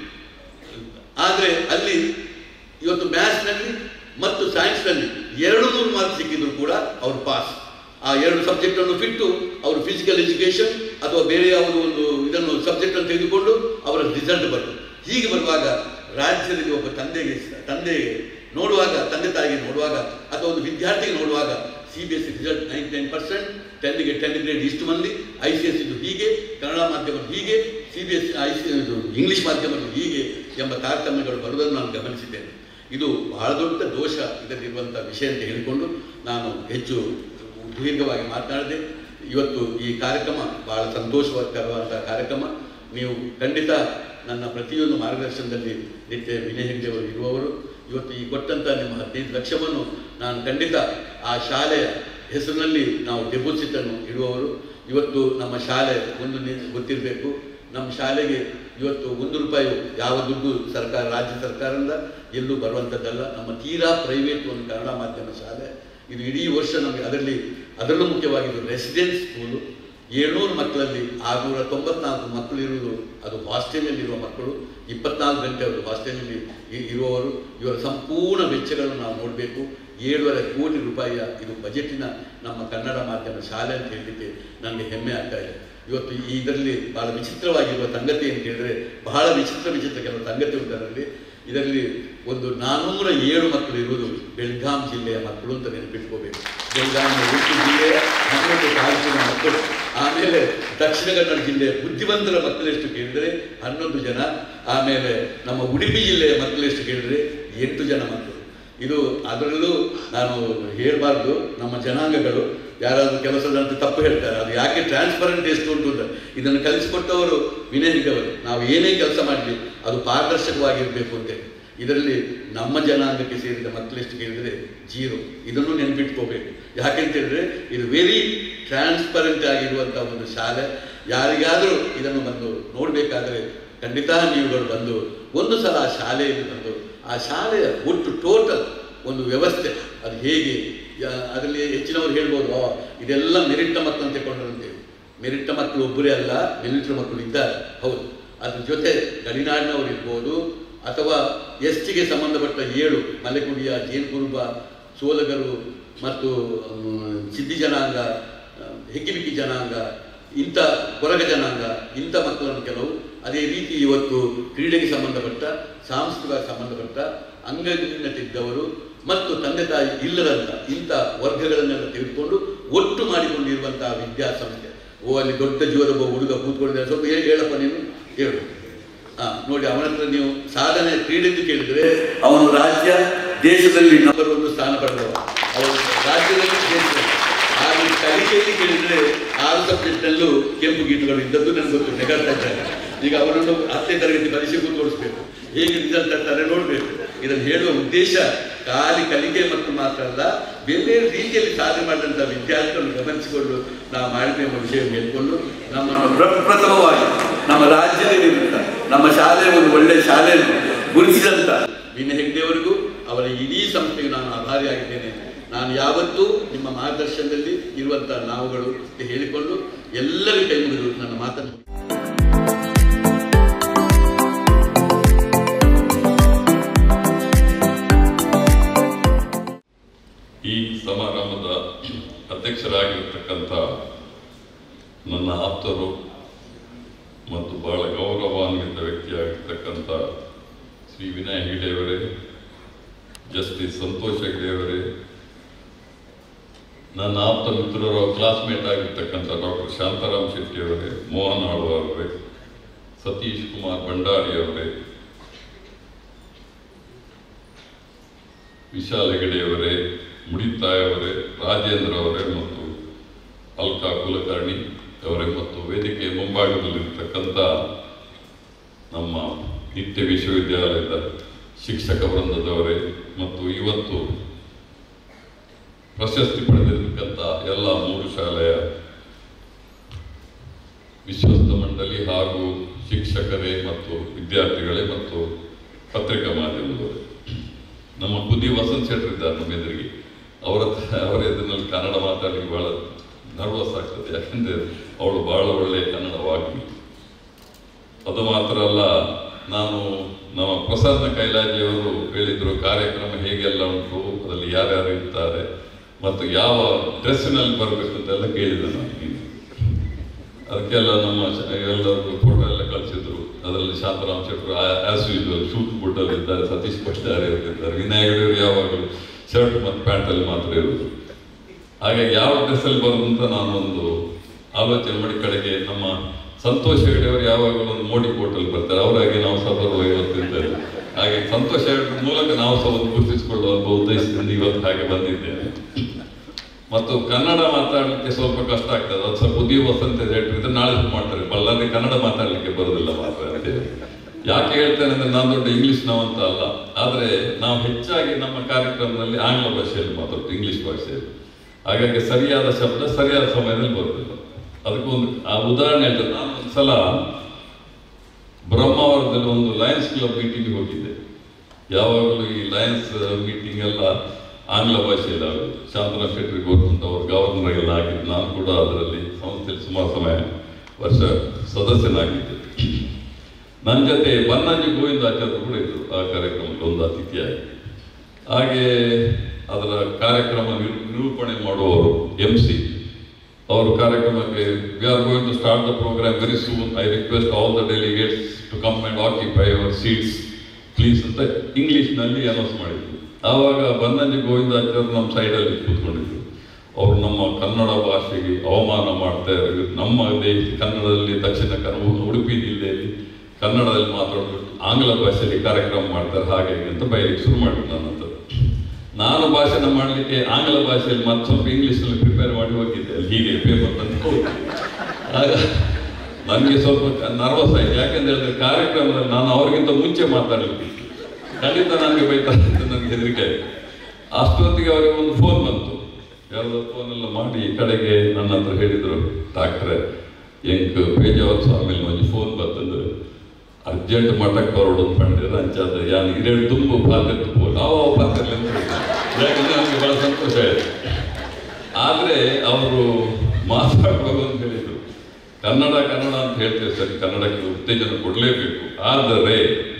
ಆದರೆ ಅಲ್ಲಿ ಇವತ್ತು ಮ್ಯಾಥ್ಸ್ನಲ್ಲಿ ಮತ್ತು ಸೈನ್ಸ್ನಲ್ಲಿ ಎರಡು ನೂರು ಮಾರ್ಕ್ಸ್ ಸಿಕ್ಕಿದ್ರು ಕೂಡ ಅವರು ಪಾಸ್. ಆ ಎರಡು ಸಬ್ಜೆಕ್ಟನ್ನು ಬಿಟ್ಟು ಅವರು ಫಿಸಿಕಲ್ ಎಜುಕೇಷನ್ ಅಥವಾ ಬೇರೆ ಯಾವುದೋ ಒಂದು ಇದನ್ನು ಸಬ್ಜೆಕ್ಟನ್ನು ತೆಗೆದುಕೊಂಡು ಅವರ ರಿಸಲ್ಟ್ ಬರ್ತದೆ. ಹೀಗೆ ಬರುವಾಗ ರಾಜ್ಯದಲ್ಲಿ ಒಬ್ಬ ತಂದೆಗೆ ತಂದೆಗೆ ನೋಡುವಾಗ, ತಂದೆ ತಾಯಿಗೆ ನೋಡುವಾಗ ಅಥವಾ ಒಂದು ವಿದ್ಯಾರ್ಥಿಗೆ ನೋಡುವಾಗ C B S C result ninety nine percent, ಟೆನ್ಗೆ ಟೆನ್ ಗ್ರೇಡ್ ಇಷ್ಟು ಮಂದಿ, ಐ ಸಿ ಎಸ್ ಇದು ಹೀಗೆ, ಕನ್ನಡ ಮಾಧ್ಯಮ ಹೀಗೆ, C B S I C ಇದು ಇಂಗ್ಲೀಷ್ ಮಾಧ್ಯಮಗಳು ಹೀಗೆ ಎಂಬ ತಾರತಮ್ಯಗಳು ಬರುವುದನ್ನು ನಾನು ಗಮನಿಸಿದ್ದೇನೆ. ಇದು ಬಹಳ ದೊಡ್ಡ ದೋಷ ಇದರಲ್ಲಿರುವಂಥ ವಿಷಯ ಅಂತ ಹೇಳಿಕೊಂಡು ನಾನು ಹೆಚ್ಚು ದೀರ್ಘವಾಗಿ ಮಾತನಾಡಿದೆ. ಇವತ್ತು ಈ ಕಾರ್ಯಕ್ರಮ ಬಹಳ ಸಂತೋಷಕರವಾದಂಥ ಕಾರ್ಯಕ್ರಮ. ನೀವು ಖಂಡಿತ ನನ್ನ ಪ್ರತಿಯೊಂದು ಮಾರ್ಗದರ್ಶನದಲ್ಲಿ ನಿತ್ಯ ವಿನಯ್ ಹೆಗ್ಡೆ ಅವರು ಇರುವವರು. ಇವತ್ತು ಈ ಕೊಟ್ಟಂಥ ನಿಮ್ಮ ಹದಿನೈದು ಲಕ್ಷವನ್ನು ನಾನು ಖಂಡಿತ ಆ ಶಾಲೆಯ ಹೆಸರಿನಲ್ಲಿ ನಾವು ಡೆಪಾಸಿಟನ್ನು ಇಡುವವರು. ಇವತ್ತು ನಮ್ಮ ಶಾಲೆ ಒಂದು ಗೊತ್ತಿರಬೇಕು, ನಮ್ಮ ಶಾಲೆಗೆ ಇವತ್ತು ಒಂದು ರೂಪಾಯಿ ಯಾವ ದುಡ್ಡು ಸರ್ಕಾರ, ರಾಜ್ಯ ಸರ್ಕಾರದಿಂದ ಎಲ್ಲೂ ಬರುವಂಥದ್ದಲ್ಲ. ನಮ್ಮ ತೀರಾ ಪ್ರೈವೇಟ್ ಒಂದು ಕನ್ನಡ ಮಾಧ್ಯಮ ಶಾಲೆ ಇದು. ಇಡೀ ವರ್ಷ ನಮಗೆ ಅದರಲ್ಲಿ ಅದರಲ್ಲೂ ಮುಖ್ಯವಾಗಿ ಇದು ರೆಸಿಡೆನ್ಸ್ ಸ್ಕೂಲು. ಏಳ್ನೂರು ಮಕ್ಕಳಲ್ಲಿ ಆರುನೂರ ತೊಂಬತ್ನಾಲ್ಕು ಮಕ್ಕಳು ಇರುವುದು ಅದು ಹಾಸ್ಟೆಲಲ್ಲಿರುವ ಮಕ್ಕಳು. ಇಪ್ಪತ್ನಾಲ್ಕು ಗಂಟೆ ಅವರು ಹಾಸ್ಟೆಲಲ್ಲಿ ಇರುವವರು. ಇವರ ಸಂಪೂರ್ಣ ವೆಚ್ಚಗಳನ್ನು ನಾವು ನೋಡಬೇಕು. ಏಳುವರೆ ಕೋಟಿ ರೂಪಾಯಿಯ ಇದು ಬಜೆಟಿನ ನಮ್ಮ ಕನ್ನಡ ಮಾಧ್ಯಮ ಶಾಲೆ ಅಂತ ಹೇಳಲಿಕ್ಕೆ ನನಗೆ ಹೆಮ್ಮೆ ಆಗ್ತಾ ಇದೆ. ಇವತ್ತು ಇದರಲ್ಲಿ ಬಹಳ ವಿಚಿತ್ರವಾಗಿರುವ ಸಂಗತಿ ಅಂತ ಹೇಳಿದರೆ, ಬಹಳ ವಿಚಿತ್ರ ವಿಚಿತ್ರ ಕೆಲವು ಸಂಗತಿ ಉಂಟು ಅದರಲ್ಲಿ. ಇದರಲ್ಲಿ ಒಂದು ನಾನ್ನೂರ ಏಳು ಮಕ್ಕಳು ಇರುವುದು ಬೆಳಗಾಂ ಜಿಲ್ಲೆಯ ಮಕ್ಕಳು ಅಂತ ನೆನಪಿಟ್ಕೋಬೇಕು. ಬೆಳಗಾಂ ಉಡುಪಿ ಜಿಲ್ಲೆಯ ಹನ್ನೊಂದು ತಾಲೂಕಿನ ಮಕ್ಕಳು. ಆಮೇಲೆ ದಕ್ಷಿಣ ಕನ್ನಡ ಜಿಲ್ಲೆಯ ಬುದ್ಧಿವಂತರ ಮಕ್ಕಳೆಷ್ಟು ಕೇಳಿದರೆ ಹನ್ನೊಂದು ಜನ. ಆಮೇಲೆ ನಮ್ಮ ಉಡುಪಿ ಜಿಲ್ಲೆಯ ಮಕ್ಕಳೆಷ್ಟು ಕೇಳಿದರೆ ಎಂಟು ಜನ ಮಕ್ಕಳು. ಇದು ಅದರಲ್ಲೂ ನಾನು ಹೇಳಬಾರ್ದು, ನಮ್ಮ ಜನಾಂಗಗಳು ಯಾರಾದರೂ ಕೆಲಸದಂತೆ ತಪ್ಪು ಹೇಳ್ತಾರೆ. ಅದು ಯಾಕೆ ಟ್ರಾನ್ಸ್ಪರೆಂಟ್ ಎಷ್ಟು ಉಂಟು ಅಂತ ಇದನ್ನು ಕಲಿಸಿಕೊಟ್ಟವರು ವಿನಯ್ ಹೆಗ್ಡೆ ಅವರು. ನಾವು ಏನೇ ಕೆಲಸ ಮಾಡಲಿ ಅದು ಪಾರದರ್ಶಕವಾಗಿರಬೇಕು ಅಂತೇಳಿ. ಇದರಲ್ಲಿ ನಮ್ಮ ಜನಾಂಗಕ್ಕೆ ಸೇರಿದ ಮಕ್ಕಳೆಷ್ಟು ಕೇಳಿದರೆ ಜೀರೋ. ಇದನ್ನು ನೆನಪಿಟ್ಕೋಬೇಕು. ಯಾಕೆಂತ ಹೇಳಿದ್ರೆ ಇದು ವೆರಿ ಟ್ರಾನ್ಸ್ಪರೆಂಟ್ ಆಗಿರುವಂಥ ಒಂದು ಶಾಲೆ. ಯಾರಿಗಾದರೂ ಇದನ್ನು ಬಂದು ನೋಡಬೇಕಾದರೆ ಖಂಡಿತ ನೀವುಗಳು ಬಂದು ಒಂದು ಸಲ ಆ ಶಾಲೆಯಲ್ಲಿ ಬಂದು ಆ ಶಾಲೆಯ ಒಟ್ಟು ಟೋಟಲ್ ಒಂದು ವ್ಯವಸ್ಥೆ ಅದು ಹೇಗೆ, ಅದರಲ್ಲಿ ಹೆಚ್ಚಿನವರು ಹೇಳ್ಬೋದು ಇದೆಲ್ಲ ಮೆರಿಟ್ನ ಮಕ್ಕಳು ಅಂತ ತಗೊಂಡ್ರಂತೇಳಿ. ಮೆರಿಟ್ನ ಮಕ್ಕಳು ಒಬ್ಬರೇ ಅಲ್ಲ, ಮೆರಿಟ್ನ ಮಕ್ಕಳು ಇದ್ದಾರೆ, ಹೌದು. ಅದ್ರ ಜೊತೆ ಗಡಿನಾಡಿನವರು ಇರ್ಬೋದು ಅಥವಾ ಎಸ್ ಟಿಗೆ ಸಂಬಂಧಪಟ್ಟ ಏಳು ಮಲೆಕುಡಿಯ, ಜೇನುಕುರುಬ, ಸೋಲಗರು ಮತ್ತು ಸಿದ್ಧಿ ಜನಾಂಗ, ಹೆಕ್ಕಿಬಿಕ್ಕಿ ಜನಾಂಗ, ಇಂಥ ಕೊರಗ ಜನಾಂಗ, ಇಂಥ ಮಕ್ಕಳನ್ನು ಕೆಲವು. ಅದೇ ರೀತಿ ಇವತ್ತು ಕ್ರೀಡೆಗೆ ಸಂಬಂಧಪಟ್ಟ, ಸಾಂಸ್ಕೃತಿಕ ಸಂಬಂಧಪಟ್ಟ, ಅಂಗನ್ಯತೆ ಇದ್ದವರು ಮತ್ತು ತಂದೆ ತಾಯಿ ಇಲ್ಲದಂಥ ಇಂಥ ವರ್ಗಗಳನ್ನೆಲ್ಲ ತೆಗೆದುಕೊಂಡು ಒಟ್ಟು ಮಾಡಿಕೊಂಡಿರುವಂತಹ ವಿದ್ಯಾಸಂಸ್ಥೆ. ಓ ಅಲ್ಲಿ ದೊಡ್ಡ ಜೀವದ ಒಬ್ಬ ಹುಡುಗ ಕೂತ್ಕೊಂಡಿದ್ದಾರೆ, ಸ್ವಲ್ಪ ಹೇಳಿ ಹೇಳಪ್ಪ ನೀನು ಹೇಳು. ಹಾಂ ನೋಡಿ, ಅವನ ಹತ್ರ ನೀವು ಸಾಧನೆ ಕ್ರೀಡೆದ್ದು ಕೇಳಿದರೆ ಅವನು ರಾಜ್ಯ ದೇಶದಲ್ಲಿ ನಂಬರ್ ಒಂದು ಸ್ಥಾನ ಪಡೆದವ. ಅವರು ರಾಜ್ಯದಲ್ಲಿ ದೇಶದಲ್ಲಿ ಹಾಗೆ ಕಲಿಕೆಯಲ್ಲಿ ಕೇಳಿದರೆ ಆರು ಸಬ್ಜೆಕ್ಟ್ನಲ್ಲೂ ಕೆಂಪು ಗೀಟುಗಳು ಇದ್ದದ್ದು ನನಗೆ ಗೊತ್ತು, ನೆಗಾಡ್ತಾ ಇದ್ದಾರೆ. ಈಗ ಅವರನ್ನು ಹತ್ತನೇ ತರಗತಿ ಪರೀಕ್ಷೆ ಕೂತ್ಕೊಳಿಸ್ಬೇಕು, ಹೇಗೆ ರಿಸಲ್ಟ್ ಆಗ್ತಾರೆ ನೋಡಬೇಕು. ಇದನ್ನು ಹೇಳುವ ಉದ್ದೇಶ ಖಾಲಿ ಕಲಿಕೆ ಮತ್ತು ಮಾತ್ರ ಅಲ್ಲ, ಬೇರೆ ಬೇರೆ ರೀತಿಯಲ್ಲಿ ಸಾಧನೆ ಮಾಡಿದಂಥ ವಿದ್ಯಾರ್ಥಿಗಳನ್ನು ಗಮನಿಸಿಕೊಂಡು ನಾವು ಮಾಡಿದ ಎಂಬ ವಿಷಯ ಹೇಳ್ಕೊಂಡು ನಮ್ಮ ಪ್ರಪ್ರಥಮವಾಗಿ ನಮ್ಮ ರಾಜ್ಯದಲ್ಲಿ ನಮ್ಮ ಶಾಲೆ ಒಂದು ಒಳ್ಳೆಯ ಶಾಲೆಯನ್ನು ಗುರುತಿಸಿದಂಥ ವಿನಯ್ ಹೆಗ್ಡೆ ಅವರಿಗೂ ಅವರ ಇಡೀ ಸಂಸ್ಥೆಗೆ ನಾನು ಆಭಾರಿಯಾಗಿದ್ದೇನೆ. ನಾನು ಯಾವತ್ತೂ ನಿಮ್ಮ ಮಾರ್ಗದರ್ಶನದಲ್ಲಿ ಇರುವಂಥ ನಾವುಗಳು ಹೇಳಿಕೊಂಡು ಎಲ್ಲರಿಗೂ ಕೈ ಮುಗಿದು ನನ್ನ ಮಾತನ್ನು ಈ ಸಮಾರಂಭದ ಅಧ್ಯಕ್ಷರಾಗಿರ್ತಕ್ಕಂಥ ನನ್ನ ಆಪ್ತರು ಮತ್ತು ಬಹಳ ಗೌರವಾನ್ವಿತ ವ್ಯಕ್ತಿಯಾಗಿರ್ತಕ್ಕಂಥ ಶ್ರೀ ವಿನಯ್ ಹೆಗ್ಡೆಯವರೇ, ಜಸ್ಟಿಸ್ ಸಂತೋಷ್ ಹೆಗ್ಡೆಯವರೇ, ನನ್ನ ಆಪ್ತ ಮಿತ್ರರು ಕ್ಲಾಸ್ಮೇಟ್ ಆಗಿರ್ತಕ್ಕಂಥ ಡಾಕ್ಟರ್ ಶಾಂತಾರಾಮ್ ಶೆಟ್ಟಿಯವರೇ, ಮೋಹನ್ ಆಳ್ವ ಅವರೇ, ಸತೀಶ್ ಕುಮಾರ್ ಭಂಡಾರಿಯವರೇ, ವಿಶಾಲ್ ಹೆಗಡೆಯವರೇ, ಮುಡಿತಾಯವರೇ, ರಾಜೇಂದ್ರ ಅವರೇ ಮತ್ತು ಅಲ್ಕಾ ಕುಲಕರ್ಣಿ ಅವರೇ ಮತ್ತು ವೇದಿಕೆಯ ಮುಂಭಾಗದಲ್ಲಿರ್ತಕ್ಕಂಥ ನಮ್ಮ ನಿತ್ಯ ವಿಶ್ವವಿದ್ಯಾಲಯದ ಶಿಕ್ಷಕ ವೃಂದದವರೇ ಮತ್ತು ಇವತ್ತು ಪ್ರಶಸ್ತಿ ಪಡೆದಿರ್ತಕ್ಕಂಥ ಎಲ್ಲ ಮೂರು ಶಾಲೆಯ ವಿಶ್ವಸ್ತ ಮಂಡಳಿ ಹಾಗೂ ಶಿಕ್ಷಕರೇ ಮತ್ತು ವಿದ್ಯಾರ್ಥಿಗಳೇ ಮತ್ತು ಪತ್ರಿಕಾ ಮಾಧ್ಯಮದವರೇ, ನಮ್ಮ ಬುದ್ಧಿ ವಸಂತ್ ಶೆಟ್ಟರ್ ಇದ್ದಾರೆ ನಮ್ಮ ಎದುರಿಗೆ. ಅವರ ಅವರ ಎದುರಿನಲ್ಲಿ ಕನ್ನಡ ಮಾತಾಡಲಿಕ್ಕೆ ಭಾಳ ನರ್ವಸ್ ಆಗ್ತದೆ. ಯಾಕಂದರೆ ಅವಳು ಭಾಳ ಒಳ್ಳೆಯ ಕನ್ನಡವಾಗಿ. ಅದು ಮಾತ್ರ ಅಲ್ಲ, ನಾನು ನಮ್ಮ ಪ್ರಸನ್ನ ಕೈಲಾಜಿಯವರು ಹೇಳಿದರು ಕಾರ್ಯಕ್ರಮ ಹೇಗೆಲ್ಲ ಉಂಟು, ಅದರಲ್ಲಿ ಯಾರ್ಯಾರು ಇರ್ತಾರೆ ಮತ್ತು ಯಾವ ಡ್ರೆಸ್ಸಿನಲ್ಲಿ ಬರಬೇಕು ಅಂತೆಲ್ಲ ಕೇಳಿದೆ ನಾನು. ಅದಕ್ಕೆಲ್ಲ ನಮ್ಮ ಎಲ್ಲರಿಗೂ ಫೋಟೋ ಎಲ್ಲ ಕಳಿಸಿದ್ರು. ಅದರಲ್ಲಿ ಶಾಂತರಾಮ್ ಶೆಟ್ಟರು ಆಸ್ ಯೂಶುವಲ್ ಶೂಟ್ ಬುಟ್ಟಲ್ಲಿ ಇದ್ದಾರೆ, ಸತೀಶ್ ಭಟ್ಟಾರಿ ಅವರಿದ್ದಾರೆ, ವಿನಾಯಕರು ಯಾವಾಗಲೂ ಶರ್ಟ್ ಮತ್ತು ಪ್ಯಾಂಟಲ್ಲಿ ಮಾತ್ರ ಇರೋದು. ಹಾಗೆ ಯಾವ ಡ್ರೆಸ್ಸಲ್ಲಿ ಬರೋದು ಅಂತ ನಾನೊಂದು ಆಲೋಚನೆ ಮಾಡಿ ಕಡೆಗೆ ನಮ್ಮ ಸಂತೋಷ್ ಹೆಗಡೆ ಅವರು ಯಾವಾಗಲೂ ಒಂದು ಮೋಡಿ ಕೋಟಲ್ಲಿ ಬರ್ತಾರೆ, ಅವರಾಗಿ ನಾವು ಸಹ ಬರುವ ಇವತ್ತಿದ್ದೇವೆ. ಹಾಗೆ ಸಂತೋಷ್ ಹೆಗಡೆ ಮೂಲಕ ನಾವು ಸಹ ಒಂದು ಗುರುತಿಸಿಕೊಳ್ಳುವ ಉದ್ದೇಶದಿಂದ ಇವತ್ತು ಹಾಗೆ ಬಂದಿದ್ದೇನೆ. ಮತ್ತು ಕನ್ನಡ ಮಾತಾಡಲಿಕ್ಕೆ ಸ್ವಲ್ಪ ಕಷ್ಟ ಆಗ್ತದೆ. ಅದು ಸ್ವಲ್ಪ ಉದಯ ವಸಂತ ಹೇಳ್ತಿದ್ರೆ ನಾಳೆ ಮಾಡ್ತಾರೆ, ಬಳ್ಳಾರಿ ಕನ್ನಡ ಮಾತಾಡಲಿಕ್ಕೆ ಬರೋದಿಲ್ಲ ಮಾತ್ರ ಅಂತೇಳಿ. ಯಾಕೆ ಹೇಳ್ತೇನೆ ಅಂದರೆ ನಾನು ದೊಡ್ಡ ಇಂಗ್ಲೀಷ್ ನಾವಂತ ಅಲ್ಲ, ಆದರೆ ನಾವು ಹೆಚ್ಚಾಗಿ ನಮ್ಮ ಕಾರ್ಯಕ್ರಮದಲ್ಲಿ ಆಂಗ್ಲ ಭಾಷೆಯಲ್ಲಿ ಮಾತಾಡ್ತೀವಿ, ಇಂಗ್ಲೀಷ್ ಭಾಷೆಯಲ್ಲಿ. ಹಾಗಾಗಿ ಸರಿಯಾದ ಶಬ್ದ ಸರಿಯಾದ ಸಮಯದಲ್ಲಿ ಬರೋದಿಲ್ಲ. ಅದಕ್ಕೊಂದು ಆ ಉದಾಹರಣೆ ಹೇಳ್ತಾರೆ. ನಾನು ಒಂದು ಸಲ ಬ್ರಹ್ಮಾವರದಲ್ಲಿ ಒಂದು ಲಯನ್ಸ್ ಕ್ಲಬ್ ಮೀಟಿಂಗ್ ಹೋಗಿದ್ದೆ. ಯಾವಾಗಲೂ ಈ ಲಯನ್ಸ್ ಮೀಟಿಂಗ್ ಎಲ್ಲ ಆಂಗ್ಲ ಭಾಷೆಯಲ್ಲಿ ಆಗೋದು. ಶಾಂತರಾಮ್ ಶೆಟ್ಟರಿಗೆ ಗೊತ್ತಂತ ಅವರು ಗವರ್ನರ್ ಎಲ್ಲ ಆಗಿದ್ದು, ನಾನು ಕೂಡ ಅದರಲ್ಲಿ ಸಂಸ್ಥೆಯಲ್ಲಿ ಸುಮಾರು ಸಮಯ ವರ್ಷ ಸದಸ್ಯನಾಗಿದ್ದೆ. ನನ್ನ ಜೊತೆ ಬನ್ನಂಜಿ ಗೋವಿಂದಾಚಾರ್ಯರು ಕೂಡ ಇದ್ದರು ಆ ಕಾರ್ಯಕ್ರಮಕ್ಕೆ ಒಂದು ಅತಿಥಿಯಾಗಿ. ಹಾಗೆ ಅದರ ಕಾರ್ಯಕ್ರಮ ನಿರೂಪಣೆ ಮಾಡುವವರು ಎಂ ಸಿ ಅವರು ಕಾರ್ಯಕ್ರಮಕ್ಕೆ we are going to start the programme very soon, I request all the delegates to come and occupy your seats please ಅಂತ ಇಂಗ್ಲೀಷ್ನಲ್ಲಿ ಅನೌನ್ಸ್ ಮಾಡಿದ್ರು. ಆವಾಗ ಬನ್ನಂಜಿ ಗೋವಿಂದಾಚಾರ್ಯರು ನಮ್ಮ ಸೈಡಲ್ಲಿ ಕೂತ್ಕೊಂಡಿದ್ರು. ಅವರು ನಮ್ಮ ಕನ್ನಡ ಭಾಷೆಗೆ ಅವಮಾನ ಮಾಡ್ತಾ ಇದ್ರು. ನಮ್ಮ ದೇಶ ಕನ್ನಡದಲ್ಲಿ ದಕ್ಷಿಣ ಕನ್ನಡ ಉಡುಪಿ ಜಿಲ್ಲೆಯಲ್ಲಿ ಕನ್ನಡದಲ್ಲಿ ಮಾತಾಡೋದು, ಆಂಗ್ಲ ಭಾಷೆಯಲ್ಲಿ ಕಾರ್ಯಕ್ರಮ ಮಾಡ್ತಾರೆ ಹಾಗೆ ಅಂತ ಬಯಲಿಕ್ಕೆ ಶುರು ಮಾಡಿದ್ರು. ನನ್ನ ಹತ್ರ ನಾನು ಭಾಷಣ ಮಾಡಲಿಕ್ಕೆ ಆಂಗ್ಲ ಭಾಷೆಯಲ್ಲಿ ಮತ್ತೆ ಸ್ವಲ್ಪ ಇಂಗ್ಲೀಷಲ್ಲಿ ಪ್ರಿಪೇರ್ ಮಾಡಿ ಹೋಗಿದ್ದೆ ಅಲ್ಲಿ, ಹೀಗೆ ಪೇಪರ್ ಅಂತ ಹೋಗಿ. ಆಗ ನನಗೆ ಸ್ವಲ್ಪ ನರ್ವಸ್ ಆಯಿತು. ಯಾಕೆಂತ ಹೇಳಿದ್ರೆ ಕಾರ್ಯಕ್ರಮದಲ್ಲಿ ನಾನು ಅವ್ರಿಗಿಂತ ಮುಂಚೆ ಮಾತಾಡಲಿಕ್ಕೆ ಖಂಡಿತ ನನಗೆ ಬೈತಾರೆ ಅಂತ ನನಗೆ ಹೆದರಿಕೆ ಆಯಿತು. ಅಷ್ಟೊತ್ತಿಗೆ ಅವರಿಗೆ ಒಂದು ಫೋನ್ ಬಂತು. ಯಾವುದೋ ಫೋನೆಲ್ಲ ಮಾಡಿ ಕಡೆಗೆ ನನ್ನ ಹತ್ರ ಹೇಳಿದರು, ಡಾಕ್ಟ್ರೆ ಎಂಕ್ ಪೇಜಾವತ್ ಸ್ವಾಮಿಲಿ ಒಂದು ಫೋನ್ ಬರ್ತಂದ್ರೆ ಅರ್ಜೆಂಟ್ ಮಠಕ್ಕೆ ಬರೋಡು ಪಂಡಿರ ಅಂಚಾದ ಯಾನು ಇರೇಳು ತುಂಬು ಪಾತ್ರೆ ತುಂಬ ನಾವು ಪಾತ್ರೆ ಯಾಕಂದ್ರೆ ನನಗೆ ಭಾಳ ಸಂತೋಷ ಆಯಿತು. ಆದರೆ ಅವರು ಮಾತಾಡ್ಬೋದು ಅಂತ ಹೇಳಿದರು. ಕನ್ನಡ ಕನ್ನಡ ಅಂತ ಹೇಳ್ತೇವೆ ಸರಿ, ಕನ್ನಡಕ್ಕೆ ಉತ್ತೇಜನ ಕೊಡಲೇಬೇಕು, ಆದರೆ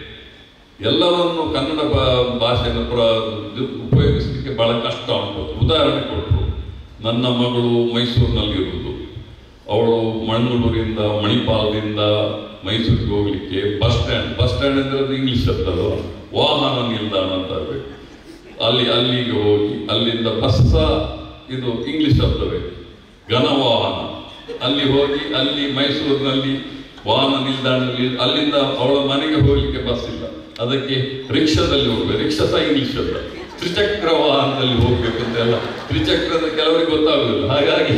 ಎಲ್ಲವನ್ನು ಕನ್ನಡ ಭಾಷೆಯನ್ನು ಪ್ರ ಉಪಯೋಗಿಸಲಿಕ್ಕೆ ಬಹಳ ಕಷ್ಟ ಉಂಟು. ಉದಾಹರಣೆ ಕೊಟ್ಟರು, ನನ್ನ ಮಗಳು ಮೈಸೂರಿನಲ್ಲಿರುವುದು, ಅವಳು ಮಂಗಳೂರಿಂದ ಮಣಿಪಾಲದಿಂದ ಮೈಸೂರಿಗೆ ಹೋಗ್ಲಿಕ್ಕೆ ಬಸ್ ಸ್ಟ್ಯಾಂಡ್ ಬಸ್ ಸ್ಟ್ಯಾಂಡ್ ಅಂದರೆ ಅದು ಇಂಗ್ಲೀಷ್ ಶಬ್ದ, ವಾಹನ ನಿಲ್ದಾಣ ಅಂತ ಆಗಬೇಕು. ಅಲ್ಲಿ ಅಲ್ಲಿಗೆ ಹೋಗಿ ಅಲ್ಲಿಂದ ಬಸ್ಸ ಇದು ಇಂಗ್ಲೀಷ್ ಶಬ್ದವೇ, ಘನವಾಹನ. ಅಲ್ಲಿ ಹೋಗಿ ಅಲ್ಲಿ ಮೈಸೂರಿನಲ್ಲಿ ವಾಹನ ನಿಲ್ದಾಣದಲ್ಲಿ ಅಲ್ಲಿಂದ ಅವಳ ಮನೆಗೆ ಹೋಗ್ಲಿಕ್ಕೆ ಬಸ್ ಇಲ್ಲ, ಅದಕ್ಕೆ ರಿಕ್ಷಾದಲ್ಲಿ ಹೋಗ್ಬೇಕು. ರಿಕ್ಷಾ ಸಹ ಇಂಗ್ಲಿಷ್ ಶಬ್ದ. ತ್ರಿಚಕ್ರ ವಾಹನದಲ್ಲಿ ಹೋಗ್ಬೇಕು ಅಂತೆಲ್ಲ, ತ್ರಿಚಕ್ರದ ಕೆಲವರಿಗೆ ಗೊತ್ತಾಗುದಿಲ್ಲ. ಹಾಗಾಗಿ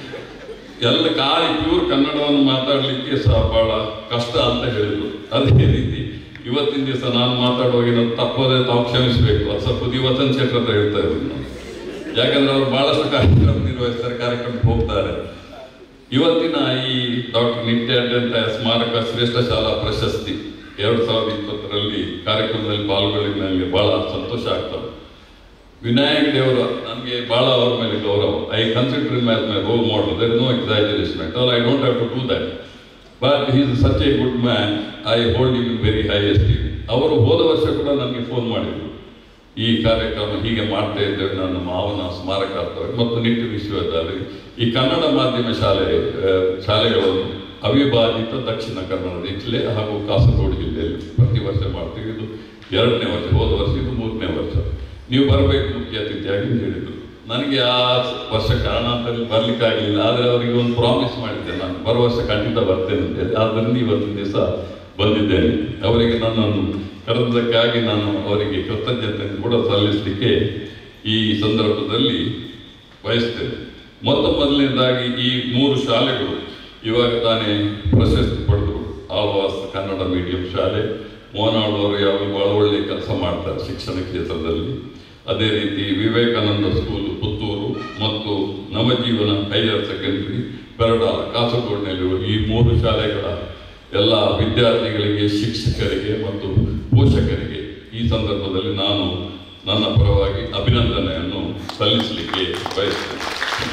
ಎಲ್ಲ ಖಾಲಿ ಪ್ಯೂರ್ ಕನ್ನಡವನ್ನು ಮಾತಾಡಲಿಕ್ಕೆ ಸಹ ಬಹಳ ಕಷ್ಟ ಅಂತ ಹೇಳಿದ್ರು. ಅದೇ ರೀತಿ ಇವತ್ತಿನ ದಿವಸ ನಾನು ಮಾತಾಡುವಾಗ ನಾನು ತಪ್ಪದೇ ತಾವು ಕ್ಷಮಿಸಬೇಕು. ಅದು ಸ್ವಲ್ಪ ದಿವಸನ್ ಶೆಟ್ಟರ್ ಅಂತ ಹೇಳ್ತಾ ಇದ್ರು ನಾನು, ಯಾಕಂದ್ರೆ ಅವರು ಬಹಳಷ್ಟು ಕಾರ್ಯಕ್ರಮ ನಿರ್ವಹಿಸ್ತಾರೆ, ಕಾರ್ಯಕ್ರಮಕ್ಕೆ ಹೋಗ್ತಾರೆ. ಇವತ್ತಿನ ಈ ಡಾಕ್ಟರ್ ನಿತ್ಯಾನಂದ ಸ್ಮಾರಕ ಶ್ರೇಷ್ಠ ಶಾಲಾ ಪ್ರಶಸ್ತಿ ಎರಡು ಸಾವಿರದ ಇಪ್ಪತ್ತರಲ್ಲಿ ಕಾರ್ಯಕ್ರಮದಲ್ಲಿ ಪಾಲ್ಗೊಳ್ಳಿ ನನಗೆ ಬಹಳ ಸಂತೋಷ ಆಗ್ತದೆ. ವಿನಾಯಕ್ ದೇವರು ನನಗೆ ಬಹಳ ಅವರ ಮೇಲೆ ಗೌರವ. I consider him as my role model. There is no exaggeration at all. I don't have to do that, but he is such a good man. I hold him in very high esteem. ಅವರು ಹೋದ ವರ್ಷ ಕೂಡ ನನಗೆ phone ಮಾಡಿದರು, ಈ ಕಾರ್ಯಕ್ರಮ ಹೀಗೆ ಮಾಡ್ತಾ ಇದ್ದೇವೆ ನನ್ನ ಮಾವನ ಸ್ಮಾರಕಾರ್ಥವಾಗಿ ಮತ್ತು ನಿಟ್ಟ ವಿಶ್ವವಿದ್ಯಾಲಯ ಈ ಕನ್ನಡ ಮಾಧ್ಯಮ ಶಾಲೆ ಶಾಲೆಗಳನ್ನು ಅವಿಭಾಜಿತ ದಕ್ಷಿಣ ಕನ್ನಡ ಜಿಲ್ಲೆ ಹಾಗೂ ಕಾಸರಗೋಡು ಜಿಲ್ಲೆಯಲ್ಲಿ ಪ್ರತಿ ವರ್ಷ ಮಾಡ್ತೀವಿ. ಇದು ಎರಡನೇ ವರ್ಷ, ಹೋದ ವರ್ಷ ಇದು ಮೂರನೇ ವರ್ಷ. ನೀವು ಬರಬೇಕು ಮುಖ್ಯ ಅತಿಥಿಯಾಗಿ ಹೇಳಿದರು. ನನಗೆ ಆ ವರ್ಷ ಕಾರಣಾಂತರದಲ್ಲಿ ಬರಲಿಕ್ಕೆ ಆಗಲಿಲ್ಲ, ಆದರೆ ಅವರಿಗೆ ಒಂದು ಪ್ರಾಮಿಸ್ ಮಾಡಿದ್ದೆ, ನಾನು ಬರೋ ವರ್ಷ ಖಂಡಿತ ಬರ್ತೇನೆ ಅಂತೇಳಿ. ಆದ್ದರಿಂದ ಇವತ್ತಿನ ದಿವಸ ಬಂದಿದ್ದೇನೆ. ಅವರಿಗೆ ನನ್ನನ್ನು ಕರೆದಕ್ಕಾಗಿ ನಾನು ಅವರಿಗೆ ಕೃತಜ್ಞತೆ ಕೂಡ ಸಲ್ಲಿಸಲಿಕ್ಕೆ ಈ ಸಂದರ್ಭದಲ್ಲಿ ಬಯಸ್ತೇನೆ. ಮೊತ್ತ ಮೊದಲನೇದಾಗಿ ಈ ಮೂರು ಶಾಲೆಗಳು ಇವಾಗ ತಾನೇ ಪ್ರಶಸ್ತಿ ಪಡೆದರು. ಆಳ್ವಾಸ್ ಕನ್ನಡ ಮೀಡಿಯಂ ಶಾಲೆ, ಮೋಹನಾಳವರು ಯಾವಾಗ ಭಾಳ ಒಳ್ಳೆಯ ಕೆಲಸ ಮಾಡ್ತಾರೆ ಶಿಕ್ಷಣ ಕ್ಷೇತ್ರದಲ್ಲಿ. ಅದೇ ರೀತಿ ವಿವೇಕಾನಂದ ಸ್ಕೂಲು ಪುತ್ತೂರು ಮತ್ತು ನವಜೀವನ ಹೈಯರ್ ಸೆಕೆಂಡ್ರಿ ಬೆರಡಾಲ ಕಾಸರಗೋಡಿನಲ್ಲಿರುವ ಈ ಮೂರು ಶಾಲೆಗಳ ಎಲ್ಲ ವಿದ್ಯಾರ್ಥಿಗಳಿಗೆ, ಶಿಕ್ಷಕರಿಗೆ ಮತ್ತು ಪೋಷಕರಿಗೆ ಈ ಸಂದರ್ಭದಲ್ಲಿ ನಾನು ನನ್ನ ಪರವಾಗಿ ಅಭಿನಂದನೆಯನ್ನು ಸಲ್ಲಿಸಲಿಕ್ಕೆ ಬಯಸ್ತೇನೆ.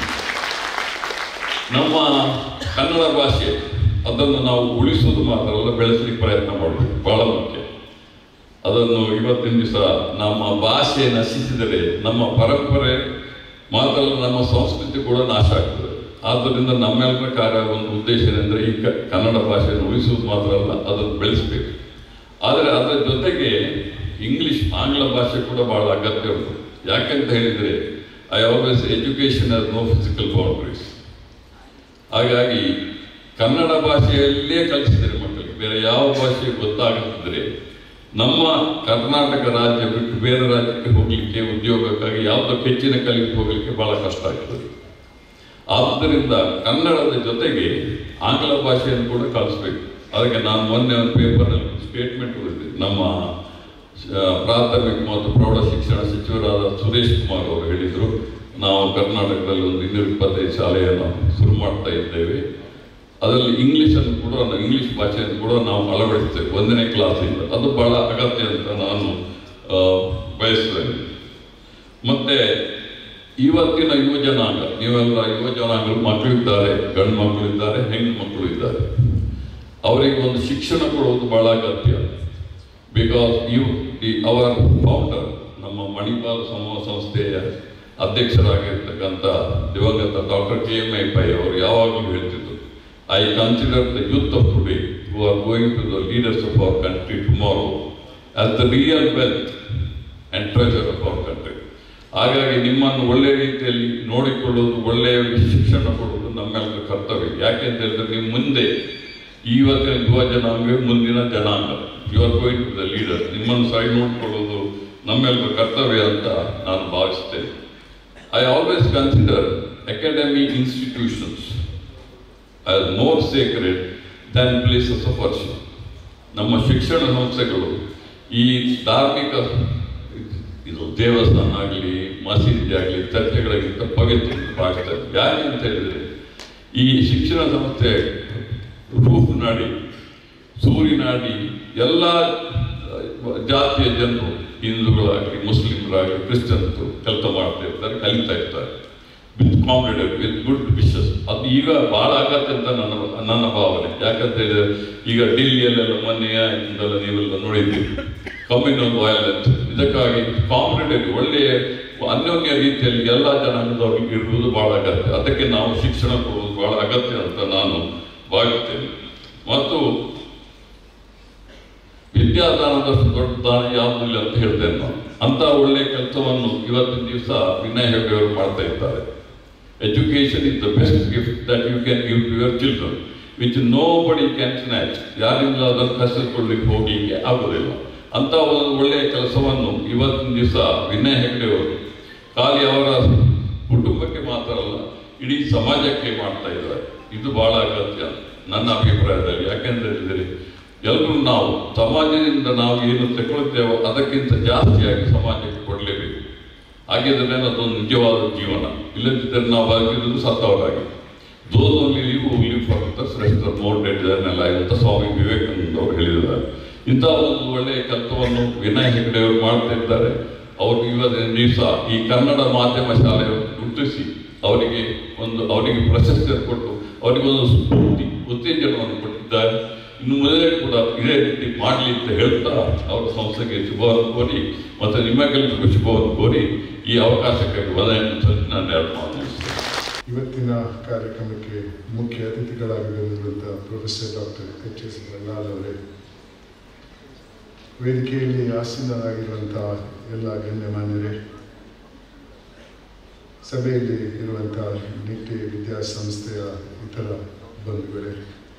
ನಮ್ಮ ಕನ್ನಡ ಭಾಷೆ ಅದನ್ನು ನಾವು ಉಳಿಸೋದು ಮಾತ್ರ ಅಲ್ಲ, ಬೆಳೆಸಲಿಕ್ಕೆ ಪ್ರಯತ್ನ ಮಾಡಬೇಕು, ಬಹಳ ಮುಖ್ಯ. ಅದನ್ನು ಇವತ್ತಿನ ದಿವಸ ನಮ್ಮ ಭಾಷೆ ನಶಿಸಿದರೆ ನಮ್ಮ ಪರಂಪರೆ ಮಾತ್ರ ಅಲ್ಲ, ನಮ್ಮ ಸಂಸ್ಕೃತಿ ಕೂಡ ನಾಶ ಆಗ್ತದೆ. ಆದ್ದರಿಂದ ನಮ್ಮೆಲ್ಲರ ಕಾರ್ಯ ಒಂದು ಉದ್ದೇಶ ಏನೆಂದರೆ ಈ ಕನ್ನಡ ಭಾಷೆಯನ್ನು ಉಳಿಸುವುದು ಮಾತ್ರ ಅಲ್ಲ, ಅದನ್ನು ಬೆಳೆಸಬೇಕು. ಆದರೆ ಅದರ ಜೊತೆಗೆ ಇಂಗ್ಲಿಷ್ ಆಂಗ್ಲ ಭಾಷೆ ಕೂಡ ಬಹಳ ಅಗತ್ಯ ಉಂಟು. ಯಾಕೆಂತ ಹೇಳಿದರೆ I always education as no physical boundaries. ಹಾಗಾಗಿ ಕನ್ನಡ ಭಾಷೆಯಲ್ಲೇ ಕಲಿಸಿದರೆ ಮಕ್ಕಳಿಗೆ ಬೇರೆ ಯಾವ ಭಾಷೆ ಗೊತ್ತಾಗುತ್ತಿದ್ದರೆ ನಮ್ಮ ಕರ್ನಾಟಕ ರಾಜ್ಯ ಬಿಟ್ಟು ಬೇರೆ ರಾಜ್ಯಕ್ಕೆ ಹೋಗಲಿಕ್ಕೆ, ಉದ್ಯೋಗಕ್ಕಾಗಿ ಯಾವುದಕ್ಕೆ ಹೆಚ್ಚಿನ ಕಲಿಕೆ ಹೋಗಲಿಕ್ಕೆ ಬಹಳ ಕಷ್ಟ ಆಗ್ತದೆ. ಆದ್ದರಿಂದ ಕನ್ನಡದ ಜೊತೆಗೆ ಆಂಗ್ಲ ಭಾಷೆಯನ್ನು ಕೂಡ ಕಲಿಸ್ಬೇಕು. ಅದಕ್ಕೆ ನಾನು ಮೊನ್ನೆ ಒಂದು ಪೇಪರ್ನಲ್ಲಿ ಸ್ಟೇಟ್ಮೆಂಟ್ ಓದಿದೆ. ನಮ್ಮ ಪ್ರಾಥಮಿಕ ಮತ್ತು ಪ್ರೌಢ ಶಿಕ್ಷಣ ಸಚಿವರಾದ ಸುರೇಶ್ ಕುಮಾರ್ ಅವರು ಹೇಳಿದರು, ನಾವು ಕರ್ನಾಟಕದಲ್ಲಿ ಒಂದು ಇನ್ನೂರ ಇಪ್ಪತ್ತೈದು ಶಾಲೆಯನ್ನು ಶುರು ಮಾಡ್ತಾ ಇದ್ದೇವೆ, ಅದರಲ್ಲಿ ಇಂಗ್ಲೀಷನ್ನು ಕೂಡ ಇಂಗ್ಲೀಷ್ ಭಾಷೆಯನ್ನು ಕೂಡ ನಾವು ಅಳವಡಿಸ್ತೇವೆ ಒಂದನೇ ಕ್ಲಾಸಿಂದ. ಅದು ಬಹಳ ಅಗತ್ಯ ಅಂತ ನಾನು ಬಯಸ್ತೇನೆ. ಮತ್ತು ಇವತ್ತಿನ ಯುವ ಜನಾಂಗ, ನೀವೆಲ್ಲ ಯುವ ಜನಾಂಗಗಳು ಮಕ್ಕಳಿದ್ದಾರೆ, ಗಂಡು ಮಕ್ಕಳಿದ್ದಾರೆ, ಹೆಣ್ಣು ಮಕ್ಕಳು ಇದ್ದಾರೆ. ಅವರಿಗೆ ಒಂದು ಶಿಕ್ಷಣ ಕೊಡುವುದು ಬಹಳ ಅಗತ್ಯ. Because you the our founder, ನಮ್ಮ ಮಣಿಪಾಲ್ ಸಮೂಹ ಸಂಸ್ಥೆಯ ಅಧ್ಯಕ್ಷರಾಗಿರ್ತಕ್ಕಂಥ ದಿವಂಗತ doctor K M I Pai ಅವರು ಯಾವಾಗಲೂ ಹೇಳ್ತಿದ್ರು, I consider the youth of today who are going to the leaders of our country tomorrow as the real wealth and treasure of our country. ಹಾಗಾಗಿ ನಿಮ್ಮನ್ನು ಒಳ್ಳೆಯ ರೀತಿಯಲ್ಲಿ ನೋಡಿಕೊಳ್ಳುವುದು, ಒಳ್ಳೆಯ ಶಿಕ್ಷಣ ಕೊಡುವುದು ನಮ್ಮೆಲ್ಲರ ಕರ್ತವ್ಯ. ಯಾಕೆಂತ ಹೇಳಿದ್ರೆ ನೀವು ಮುಂದೆ ಇವತ್ತಿನ ಯುವ ಜನಾಂಗ ಮುಂದಿನ ಜನಾಂಗ, you are going to the leader. ನಿಮ್ಮನ್ನು ಸರಿ ನೋಡಿಕೊಳ್ಳುವುದು ನಮ್ಮೆಲ್ಲರ ಕರ್ತವ್ಯ ಅಂತ ನಾನು ಭಾವಿಸ್ತೇನೆ. I always consider academic institutions as more sacred than places of worship. ನಮ್ಮ ಶಿಕ್ಷಣ ಸಂಸ್ಥೆಗಳು ಈ ಧಾರ್ಮಿಕ ಇದು ದೇವಸ್ಥಾನ ಆಗಲಿ, ಮಸೀದಿ ಆಗಲಿ, ಚರ್ಚೆಗಳಿಗಿಂತ ಪವಿತ್ರ ಭಾವಿಸ್ತಾರೆ. ಯಾಕೆ ಅಂತ ಹೇಳಿದರೆ ಈ ಶಿಕ್ಷಣ ಸಂಸ್ಥೆ ರೂಫ್ ನಾಡಿ, ಸೂರಿನಾಡಿ ಎಲ್ಲ ಜಾತಿಯ ಜನರು, ಹಿಂದೂಗಳಾಗಲಿ, ಮುಸ್ಲಿಮರಾಗಲಿ, ಕ್ರಿಶ್ಚಿಯನ್ಸು ಕೆಲಸ ಮಾಡ್ತಾ ಇರ್ತಾರೆ, ಕಲಿತಾ ಇರ್ತಾರೆ with competitive with good wishes. ಅದು ಈಗ ಬಹಳ ಅಗತ್ಯ ಅಂತ ನನ್ನ ನನ್ನ ಭಾವನೆ. ಯಾಕಂತ ಹೇಳಿದ್ರೆ ಈಗ ಡೆಲ್ಲಿಯಲ್ಲೆಲ್ಲ ಮೊನ್ನೆಯ ಇಂದೆಲ್ಲ ನೀವೆಲ್ಲ ನೋಡಿದ್ದೀವಿ ಕಮ್ಯುನಲ್ ವಯಲೆನ್ಸ್. ಇದಕ್ಕಾಗಿ ಕಾಂಪಿಟೇಟಿವ್ ಒಳ್ಳೆಯ ಅನ್ಯೋನ್ಯ ರೀತಿಯಲ್ಲಿ ಎಲ್ಲ ಜನಾಂಗದವ್ರಿಗೆ ಇರುವುದು ಬಹಳ ಅಗತ್ಯ. ಅದಕ್ಕೆ ನಾವು ಶಿಕ್ಷಣ ಕೊಡುವುದು ಬಹಳ ಅಗತ್ಯ ಅಂತ ನಾನು ಭಾವಿಸ್ತೇನೆ. ಮತ್ತು ವಿದ್ಯಾದಾನದಷ್ಟು ದೊಡ್ಡ ದಾನ ಯಾವುದೂ ಇಲ್ಲ ಅಂತ ಹೇಳ್ತೇನೆ ನಾನು. ಅಂತ ಒಳ್ಳೆಯ ಕೆಲಸವನ್ನು ಇವತ್ತಿನ ದಿವಸ ವಿನಯ್ ಹೆಗ್ಡೆ ಅವರು ಮಾಡ್ತಾ ಇದ್ದಾರೆ. Education is the best gift that you can give to your children which nobody can snatch. ಯಾರಿಂದ ಅದನ್ನು ಕಸಿದುಕೊಳ್ಳಿಕ್ಕೆ ಹೋಗಲಿಕ್ಕೆ ಆಗೋದಿಲ್ಲ. ಅಂತ ಒಂದು ಒಳ್ಳೆಯ ಕೆಲಸವನ್ನು ಇವತ್ತಿನ ದಿವಸ ವಿನಯ್ ಹೆಗ್ಡೆ ಅವರು ಖಾಲಿ ಅವರ ಕುಟುಂಬಕ್ಕೆ ಮಾತ್ರ ಅಲ್ಲ, ಇಡೀ ಸಮಾಜಕ್ಕೆ ಮಾಡ್ತಾ ಇದ್ದಾರೆ. ಇದು ಬಹಳ ಅಗತ್ಯ ನನ್ನ ಅಭಿಪ್ರಾಯದಲ್ಲಿ. ಯಾಕೆಂತ ಹೇಳಿದರೆ ಎಲ್ಲರೂ ನಾವು ಸಮಾಜದಿಂದ ನಾವು ಏನು ತಗೊಳ್ತೇವೋ ಅದಕ್ಕಿಂತ ಜಾಸ್ತಿಯಾಗಿ ಸಮಾಜಕ್ಕೆ ಕೊಡಲೇಬೇಕು. ಹಾಗಿದ್ರೆ ಅದೊಂದು ನಿಜವಾದ ಜೀವನ. ಇಲ್ಲದಿದ್ದರೆ ನಾವು ಬದುಕಿದ್ದು ಸತ್ತವರಾಗಿ. Those only live who live for the rest of more dead than alive ಅಂತ ಸ್ವಾಮಿ ವಿವೇಕಾನಂದ ಅವರು ಹೇಳಿದ್ದಾರೆ. ಇಂತಹ ಒಂದು ಒಳ್ಳೆಯ ಕೆಲಸವನ್ನು ವಿನಯ್ ಹೆಗ್ಡೆ ಅವರು ಮಾಡ್ತಾ ಇದ್ದಾರೆ. ಅವರು ಇವತ್ತಿನ ದಿವಸ ಈ ಕನ್ನಡ ಮಾಧ್ಯಮ ಶಾಲೆಯನ್ನು ಗುರುತಿಸಿ ಅವರಿಗೆ ಒಂದು ಅವರಿಗೆ ಪ್ರಶಸ್ತಿಯನ್ನು ಕೊಟ್ಟು ಅವರಿಗೊಂದು ಸ್ಫೂರ್ತಿ ಉತ್ತೇಜನವನ್ನು ಕೊಟ್ಟಿದ್ದಾರೆ. ಇನ್ನು ಮೊದಲೇ ಕೂಡ ಇದೇ ರೀತಿ ಮಾಡಲಿ ಅಂತ ಹೇಳ್ತಾ ಅವರ ಸಂಸ್ಥೆಗೆ ಶುಭವನ್ನು ಕೋರಿ ಮತ್ತು ನಿಮಗೆಲ್ಲರಿಗೂ ಶುಭವನ್ನು ಕೋರಿ ಈ ಅವಕಾಶಕ್ಕಾಗಿ ವದನೆಯನ್ನು ನಾನು ಎರಡು ಮಾತನಾಡಿಸ್ತೇನೆ. ಇವತ್ತಿನ ಕಾರ್ಯಕ್ರಮಕ್ಕೆ ಮುಖ್ಯ ಅತಿಥಿಗಳಾಗಿ ಬಂದಿರುವಂಥ professor doctor H S Ballal ಅವರೇ, ವೇದಿಕೆಯಲ್ಲಿ ಆಸೀನರಾಗಿರುವಂಥ ಎಲ್ಲ ಗಣ್ಯಮಾನ್ಯರೇ, ಸಭೆಯಲ್ಲಿ ಇರುವಂಥ ನಿಟ್ಟೆ ವಿದ್ಯಾಸಂಸ್ಥೆಯ ಇತರ ಬಂಧುಗಳೇ,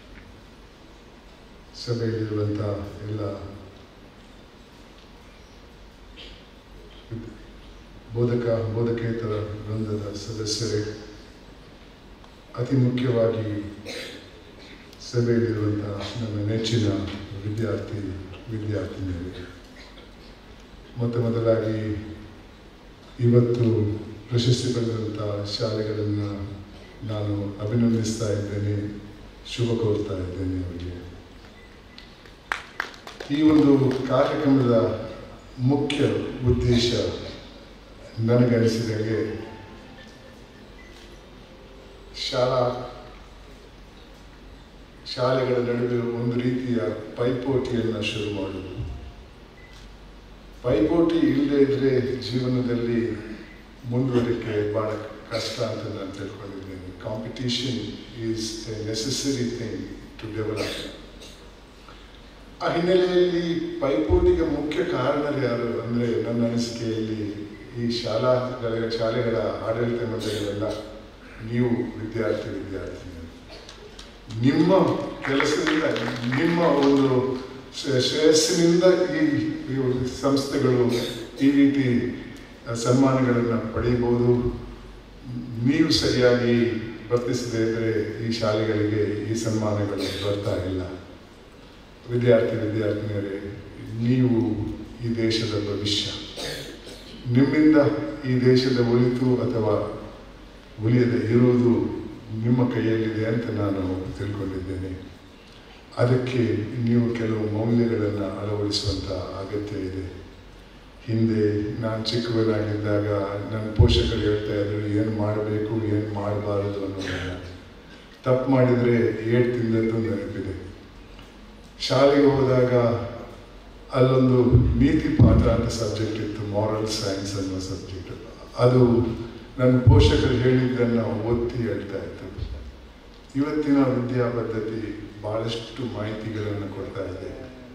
ಸಭೆಯಲ್ಲಿರುವಂಥ ಎಲ್ಲ ಬೋಧಕ ಬೋಧಕೇತರ ವೃಂದದ ಸದಸ್ಯರೇ, ಅತಿ ಮುಖ್ಯವಾಗಿ ಸಭೆಯಲ್ಲಿರುವಂಥ ನನ್ನ ನೆಚ್ಚಿನ ವಿದ್ಯಾರ್ಥಿ ವಿದ್ಯಾರ್ಥಿನಿಯರೇ, ಮೊತ್ತ ಮೊದಲಾಗಿ ಇವತ್ತು ಪ್ರಶಸ್ತಿ ಪಡೆದಂಥ ಶಾಲೆಗಳನ್ನು ನಾನು ಅಭಿನಂದಿಸ್ತಾ ಇದ್ದೇನೆ, ಶುಭ ಕೋರ್ತಾ ಇದ್ದೇನೆ ಅವರಿಗೆ. ಈ ಒಂದು ಕಾರ್ಯಕ್ರಮದ ಮುಖ್ಯ ಉದ್ದೇಶ ನನಗನಿಸಿದಂಗೆ ಶಾಲಾ ಶಾಲೆಗಳ ನಡುವೆ ಒಂದು ರೀತಿಯ ಪೈಪೋಟಿಯನ್ನು ಶುರು ಮಾಡುವುದು. ಪೈಪೋಟಿ ಇಲ್ಲದೆ ಇದ್ದರೆ ಜೀವನದಲ್ಲಿ ಮುಂದುವರಿಕೆ ಭಾಳ ಕಷ್ಟ ಅಂತ ನಾನು ತಿಳ್ಕೊಂಡಿದ್ದೇನೆ. Competition is a necessary thing to develop. ಆ ಹಿನ್ನೆಲೆಯಲ್ಲಿ ಪೈಪೋಟಿಗೆ ಮುಖ್ಯ ಕಾರಣರು ಯಾರು ಅಂದರೆ ನನ್ನ ಅನಿಸಿಕೆಯಲ್ಲಿ ಈ ಶಾಲಾ ಶಾಲೆಗಳ ಆಡಳಿತ ಮಂಡಳಿಗಳೆಲ್ಲ ನೀವು ವಿದ್ಯಾರ್ಥಿ ವಿದ್ಯಾರ್ಥಿನಿಯರು. ನಿಮ್ಮ ಕೆಲಸದಿಂದ, ನಿಮ್ಮ ಒಂದು ಶ್ರೇಯಸ್ಸಿನಿಂದ ಈ ಸಂಸ್ಥೆಗಳು ಈ ರೀತಿ ಸನ್ಮಾನಗಳನ್ನು ಪಡೆಯಬಹುದು. ನೀವು ಸರಿಯಾಗಿ ವರ್ತಿಸದೇ ಇದ್ದರೆ ಈ ಶಾಲೆಗಳಿಗೆ ಈ ಸನ್ಮಾನಗಳು ಬರ್ತಾ ಇಲ್ಲ. ವಿದ್ಯಾರ್ಥಿ ವಿದ್ಯಾರ್ಥಿನಿಯರೇ, ನೀವು ಈ ದೇಶದ ಭವಿಷ್ಯ. ನಿಮ್ಮಿಂದ ಈ ದೇಶದ ಒಳಿತು ಅಥವಾ ಉಳಿಯದೆ ಇರುವುದು ನಿಮ್ಮ ಕೈಯಲ್ಲಿದೆ ಅಂತ ನಾನು ತಿಳ್ಕೊಂಡಿದ್ದೇನೆ. ಅದಕ್ಕೆ ನೀವು ಕೆಲವು ಮೌಲ್ಯಗಳನ್ನು ಅಳವಡಿಸುವಂಥ ಅಗತ್ಯ ಇದೆ. ಹಿಂದೆ ನಾನು ಚಿಕ್ಕವನಾಗಿದ್ದಾಗ ನನ್ನ ಪೋಷಕರು ಹೇಳ್ತಾ ಇದ್ರು ಏನು ಮಾಡಬೇಕು ಏನು ಮಾಡಬಾರದು ಅನ್ನೋದನ್ನು. ತಪ್ಪು ಮಾಡಿದರೆ ಏಟು ತಿಂದದ್ದು ನೆನಪಿದೆ. ಶಾಲೆಗೆ ಹೋದಾಗ ಅಲ್ಲೊಂದು ನೀತಿ ಪಾಠ ಅಂತ ಸಬ್ಜೆಕ್ಟ್ ಇತ್ತು, ಮಾರಲ್ ಸೈನ್ಸ್ ಅನ್ನೋ ಸಬ್ಜೆಕ್ಟ್. ಅದು ನನ್ನ ಪೋಷಕರು ಹೇಳಿದ್ದನ್ನು ಒತ್ತಿ ಹೇಳ್ತಾ ಇತ್ತು. ಇವತ್ತಿನ ವಿದ್ಯಾ ಪದ್ಧತಿ ಭಾಳಷ್ಟು ಮಾಹಿತಿಗಳನ್ನು ಕೊಡ್ತಾ ಇದೆ.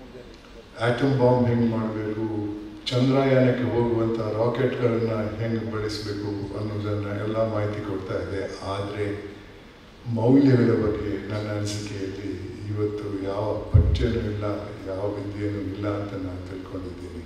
ಆಟಮ್ ಬಾಂಬ್ ಹೆಂಗೆ ಮಾಡಬೇಕು, ಚಂದ್ರಯಾನಕ್ಕೆ ಹೋಗುವಂಥ ರಾಕೆಟ್ಗಳನ್ನು ಹೆಂಗೆ ಬಳಸಬೇಕು ಅನ್ನೋದನ್ನು ಎಲ್ಲ ಮಾಹಿತಿ ಕೊಡ್ತಾ ಇದೆ. ಆದರೆ ಮೌಲ್ಯಗಳ ಬಗ್ಗೆ ನನ್ನ ಅನಿಸಿಕೆಯಲ್ಲಿ ಇವತ್ತು ಯಾವ ಪಠ್ಯನೂ ಇಲ್ಲ, ಯಾವ ವಿದ್ಯೆಯೂ ಇಲ್ಲ ಅಂತ ನಾನು ತಿಳ್ಕೊಂಡಿದ್ದೀನಿ.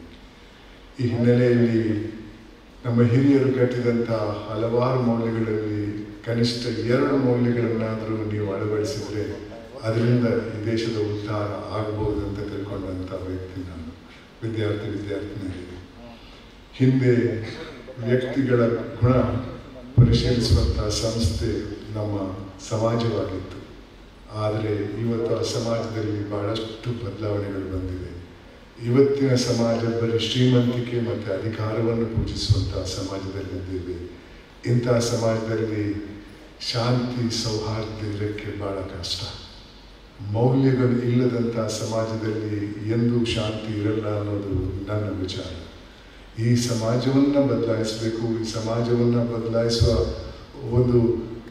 ಈ ಹಿನ್ನೆಲೆಯಲ್ಲಿ ನಮ್ಮ ಹಿರಿಯರು ಕಟ್ಟಿದಂಥ ಹಲವಾರು ಮೌಲ್ಯಗಳಲ್ಲಿ ಕನಿಷ್ಠ ಎರಡು ಮೌಲ್ಯಗಳನ್ನಾದರೂ ನೀವು ಅಳವಡಿಸಿದರೆ ಅದರಿಂದ ಈ ದೇಶದ ಉದ್ಧಾರ ಆಗ್ಬೋದು ಅಂತ ತಿಳ್ಕೊಂಡಂಥ ವ್ಯಕ್ತಿ ನಾನು. ವಿದ್ಯಾರ್ಥಿ ವಿದ್ಯಾರ್ಥಿನಿಯರಿಗೆ ಹಿಂದೆ ವ್ಯಕ್ತಿಗಳ ಗುಣ ಪರಿಶೀಲಿಸುವಂಥ ಸಂಸ್ಥೆ ನಮ್ಮ ಸಮಾಜವಾಗಿತ್ತು. ಆದರೆ ಇವತ್ತು ಆ ಸಮಾಜದಲ್ಲಿ ಬಹಳಷ್ಟು ಬದಲಾವಣೆಗಳು ಬಂದಿವೆ. ಇವತ್ತಿನ ಸಮಾಜ ಬರೀ ಶ್ರೀಮಂತಿಕೆ ಮತ್ತು ಅಧಿಕಾರವನ್ನು ಪೂಜಿಸುವಂಥ ಸಮಾಜದಲ್ಲಿದ್ದೇವೆ. ಇಂಥ ಸಮಾಜದಲ್ಲಿ ಶಾಂತಿ ಸೌಹಾರ್ದ ಇರಕ್ಕೆ ಭಾಳ ಕಷ್ಟ. ಮೌಲ್ಯಗಳು ಇಲ್ಲದಂಥ ಸಮಾಜದಲ್ಲಿ ಎಂದೂ ಶಾಂತಿ ಇರಲ್ಲ ಅನ್ನೋದು ನನ್ನ ವಿಚಾರ. ಈ ಸಮಾಜವನ್ನು ಬದಲಾಯಿಸಬೇಕು. ಈ ಸಮಾಜವನ್ನು ಬದಲಾಯಿಸುವ ಒಂದು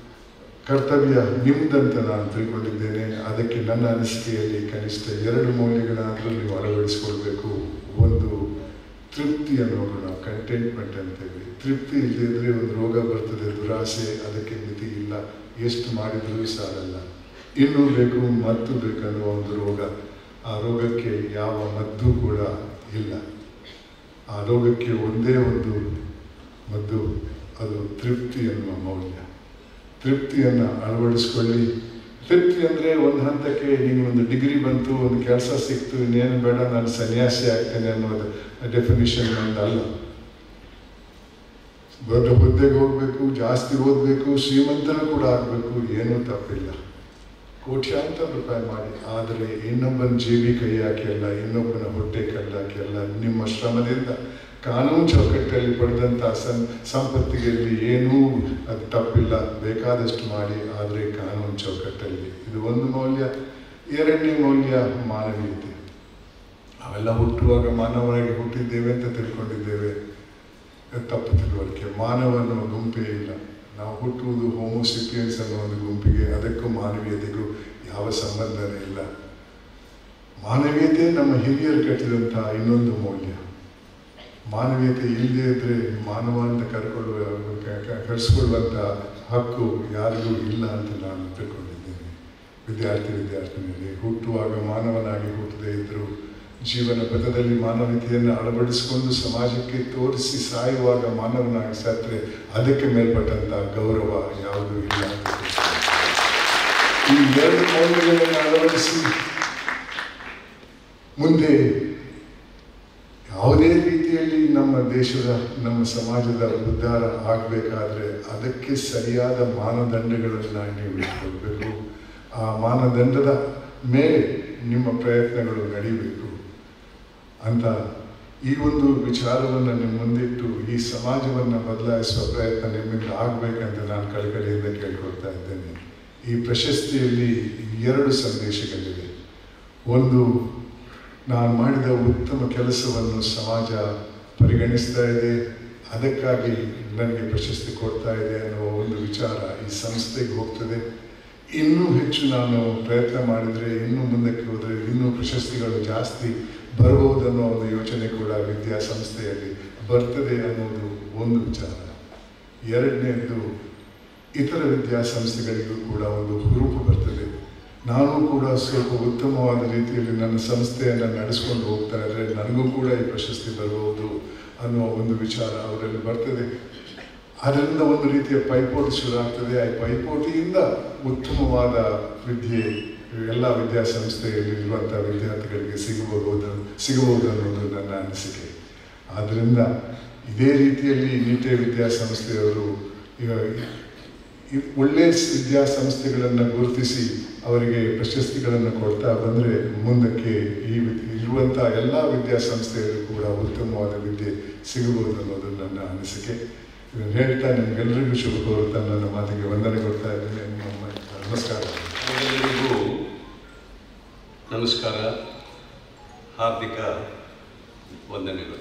ಕರ್ತವ್ಯ ನಿಮ್ಮದಂತ ನಾನು ತಿಳ್ಕೊಂಡಿದ್ದೇನೆ. ಅದಕ್ಕೆ ನನ್ನ ಅನಿಸಿಕೆಯಲ್ಲಿ ಕನಿಷ್ಠ ಎರಡು ಮೌಲ್ಯಗಳಾದರೂ ನೀವು ಅಳವಡಿಸ್ಕೊಳ್ಬೇಕು. ಒಂದು ತೃಪ್ತಿ ಅನ್ನೋ ಗುಣ, ಕಂಟೆಂಟ್ಮೆಂಟ್ ಅಂತೇಳಿ. ತೃಪ್ತಿ ಇಲ್ಲದಿದ್ದರೆ ಒಂದು ರೋಗ ಬರ್ತದೆ, ದುರಾಸೆ, ಅದಕ್ಕೆ ಮಿತಿ ಇಲ್ಲ, ಎಷ್ಟು ಮಾಡಿದರೂ ಸಾಲಲ್ಲ. ಇನ್ನೂ ಬೇಕು, ಮದ್ದು ಬೇಕನ್ನುವ ಒಂದು ರೋಗ. ಆ ರೋಗಕ್ಕೆ ಯಾವ ಮದ್ದು ಕೂಡ ಇಲ್ಲ. ಆ ರೋಗಕ್ಕೆ ಒಂದೇ ಒಂದು ಮದ್ದು, ಅದು ತೃಪ್ತಿ ಎನ್ನುವ ಮೌಲ್ಯ. ತೃಪ್ತಿಯನ್ನು ಅಳವಡಿಸ್ಕೊಳ್ಳಿ. ತೃಪ್ತಿ ಅಂದರೆ ಒಂದು ಹಂತಕ್ಕೆ ನಿಮಗೊಂದು ಡಿಗ್ರಿ ಬಂತು, ಒಂದು ಕೆಲಸ ಸಿಕ್ತು, ಇನ್ನೇನು ಬೇಡ ನಾನು ಸನ್ಯಾಸಿ ಆಗ್ತೇನೆ ಅನ್ನೋದು ಡೆಫಿನಿಷನ್ ನಂದಲ್ಲ. ದೊಡ್ಡ ಹುದ್ದೆಗೆ ಹೋಗಬೇಕು, ಜಾಸ್ತಿ ಓದಬೇಕು, ಶ್ರೀಮಂತನೂ ಕೂಡ ಆಗಬೇಕು, ಏನೂ ತಪ್ಪಿಲ್ಲ. ಕೋಟ್ಯಾಂತರ ರೂಪಾಯಿ ಮಾಡಿ, ಆದರೆ ಇನ್ನೊಬ್ಬನ ಜೇಬಿ ಕೈ ಹಾಕಿ ಅಲ್ಲ, ಇನ್ನೊಬ್ಬನ ಹೊಟ್ಟೆ ಕಲ್ಲಾಕಿ ಅಲ್ಲ, ನಿಮ್ಮ ಶ್ರಮದಿಂದ ಕಾನೂನು ಚೌಕಟ್ಟಲ್ಲಿ ಪಡೆದಂಥ ಸಂ ಸಂಪತ್ತಿಗೆಲ್ಲಿ ಏನೂ ಅದು ತಪ್ಪಿಲ್ಲ, ಬೇಕಾದಷ್ಟು ಮಾಡಿ, ಆದರೆ ಕಾನೂನು ಚೌಕಟ್ಟಲ್ಲಿ. ಇದು ಒಂದು ಮೌಲ್ಯ. ಎರಡನೇ ಮೌಲ್ಯ ಮಾನವೀಯತೆ. ಅವೆಲ್ಲ ಹುಟ್ಟುವಾಗ ಮಾನವರಾಗಿ ಹುಟ್ಟಿದ್ದೇವೆ ಅಂತ ತಿಳ್ಕೊಂಡಿದ್ದೇವೆ. ತಪ್ಪು ತಿಳುವಳಿಕೆ. ಮಾನವನ ಗುಂಪೇ ಇಲ್ಲ. ನಾವು ಹುಟ್ಟುವುದು ಹೋಮೋಸಿಪಿಯನ್ಸ್ ಅನ್ನೋ ಒಂದು ಗುಂಪಿಗೆ, ಅದಕ್ಕೂ ಮಾನವೀಯತೆಗೂ ಯಾವ ಸಂಬಂಧನೇ ಇಲ್ಲ. ಮಾನವೀಯತೆ ನಮ್ಮ ಹಿರಿಯರು ಕಟ್ಟಿದಂಥ ಇನ್ನೊಂದು ಮೌಲ್ಯ. ಮಾನವೀಯತೆ ಇಲ್ಲದೇ ಇದ್ದರೆ ಮಾನವ ಅಂತ ಕರ್ಕೊಳ್ಳುವ ಕರೆಸ್ಕೊಳ್ಳುವಂಥ ಹಕ್ಕು ಯಾರಿಗೂ ಇಲ್ಲ ಅಂತ ನಾನು ತಿಳ್ಕೊಂಡಿದ್ದೇನೆ. ವಿದ್ಯಾರ್ಥಿ ವಿದ್ಯಾರ್ಥಿನಿಯಲ್ಲಿ ಹುಟ್ಟುವಾಗ ಮಾನವನಾಗಿ ಹುಟ್ಟದೇ ಇದ್ದರೂ ಜೀವನ ಪಥದಲ್ಲಿ ಮಾನವೀಯತೆಯನ್ನು ಅಳವಡಿಸಿಕೊಂಡು ಸಮಾಜಕ್ಕೆ ತೋರಿಸಿ ಸಾಯುವಾಗ ಮಾನವನಾಗಿ ಸತ್ತರೆ ಅದಕ್ಕೆ ಮೇಲ್ಪಟ್ಟಂಥ ಗೌರವ ಯಾವುದೂ ಇಲ್ಲ. ಈ ಎರಡು ಮೌಲ್ಯಗಳನ್ನು ಅಳವಡಿಸಿ ಮುಂದೆ ಯಾವುದೇ ರೀತಿಯಲ್ಲಿ ನಮ್ಮ ದೇಶದ, ನಮ್ಮ ಸಮಾಜದ ಉದ್ಧಾರ ಆಗಬೇಕಾದ್ರೆ ಅದಕ್ಕೆ ಸರಿಯಾದ ಮಾನದಂಡಗಳನ್ನು ನೀವು ಇಟ್ಕೊಳ್ಬೇಕು. ಆ ಮಾನದಂಡದ ಮೇಲೆ ನಿಮ್ಮ ಪ್ರಯತ್ನಗಳು ನಡೀಬೇಕು ಅಂತ ಈ ಒಂದು ವಿಚಾರವನ್ನು ನಿಮ್ಮ ಮುಂದಿಟ್ಟು ಈ ಸಮಾಜವನ್ನು ಬದಲಾಯಿಸುವ ಪ್ರಯತ್ನ ನಿಮ್ಮಿಂದ ಆಗಬೇಕಂತ ನಾನು ಕಳಕಳಿಯಿಂದ ಕೇಳ್ಕೊಳ್ತಾ ಇದ್ದೇನೆ. ಈ ಪ್ರಶಸ್ತಿಯಲ್ಲಿ ಎರಡು ಸಂದೇಶಗಳಿವೆ. ಒಂದು, ನಾನು ಮಾಡಿದ ಉತ್ತಮ ಕೆಲಸವನ್ನು ಸಮಾಜ ಪರಿಗಣಿಸ್ತಾ ಇದೆ, ಅದಕ್ಕಾಗಿ ನನಗೆ ಪ್ರಶಸ್ತಿ ಕೊಡ್ತಾ ಇದೆ ಅನ್ನುವ ಒಂದು ವಿಚಾರ ಈ ಸಂಸ್ಥೆಗೆ ಹೋಗ್ತದೆ. ಇನ್ನೂ ಹೆಚ್ಚು ನಾನು ಪ್ರಯತ್ನ ಮಾಡಿದರೆ, ಇನ್ನೂ ಮುಂದಕ್ಕೆ ಹೋದರೆ ಇನ್ನೂ ಪ್ರಶಸ್ತಿಗಳು ಜಾಸ್ತಿ ಬರಬಹುದನ್ನೋ ಒಂದು ಯೋಚನೆ ಕೂಡ ವಿದ್ಯಾಸಂಸ್ಥೆಯಲ್ಲಿ ಬರ್ತದೆ ಅನ್ನೋದು ಒಂದು ವಿಚಾರ. ಎರಡನೇದು, ಇತರ ವಿದ್ಯಾಸಂಸ್ಥೆಗಳಿಗೂ ಕೂಡ ಒಂದು ಹುರುಪು ಬರ್ತದೆ. ನಾನು ಕೂಡ ಸ್ವಲ್ಪ ಉತ್ತಮವಾದ ರೀತಿಯಲ್ಲಿ ನನ್ನ ಸಂಸ್ಥೆಯನ್ನು ನಡೆಸ್ಕೊಂಡು ಹೋಗ್ತಾ ಇದ್ದರೆ ನನಗೂ ಕೂಡ ಈ ಪ್ರಶಸ್ತಿ ಬರಬಹುದು ಅನ್ನೋ ಒಂದು ವಿಚಾರ ಅವರಲ್ಲಿ ಬರ್ತದೆ. ಅದರಿಂದ ಒಂದು ರೀತಿಯ ಪೈಪೋಟಿ ಶುರು ಆಗ್ತದೆ. ಆ ಪೈಪೋಟಿಯಿಂದ ಉತ್ತಮವಾದ ವಿದ್ಯೆ ಎಲ್ಲ ವಿದ್ಯಾಸಂಸ್ಥೆಯಲ್ಲಿ ಇರುವಂಥ ವಿದ್ಯಾರ್ಥಿಗಳಿಗೆ ಸಿಗಬಹುದು ಸಿಗಬಹುದು ಅನ್ನೋದು ನನ್ನ ಅನಿಸಿಕೆ. ಆದ್ದರಿಂದ ಇದೇ ರೀತಿಯಲ್ಲಿ ನಿಟ್ಟೆ ವಿದ್ಯಾಸಂಸ್ಥೆಯವರು ಒಳ್ಳೆಯ ವಿದ್ಯಾಸಂಸ್ಥೆಗಳನ್ನು ಗುರುತಿಸಿ ಅವರಿಗೆ ಪ್ರಶಸ್ತಿಗಳನ್ನು ಕೊಡ್ತಾ ಬಂದರೆ ಮುಂದಕ್ಕೆ ಈ ಇರುವಂಥ ಎಲ್ಲ ವಿದ್ಯಾಸಂಸ್ಥೆಯಲ್ಲೂ ಕೂಡ ಉತ್ತಮವಾದ ವಿದ್ಯೆ ಸಿಗಬಹುದು ಅನ್ನೋದು ನನ್ನ ಅನಿಸಿಕೆ. ಇದನ್ನು ಹೇಳ್ತಾ ನಿಮಗೆಲ್ಲರಿಗೂ ಶುಭ ಕೋರುತ್ತಾ ನನ್ನ ಮಾತಿಗೆ ವಂದನೆ ಕೊಡ್ತಾ ಇದ್ದೇನೆ. ನಮಸ್ಕಾರ. ಎಲ್ಲರಿಗೂ ನಮಸ್ಕಾರ, ಹಾರ್ದಿಕ ವಂದನೆಗಳು.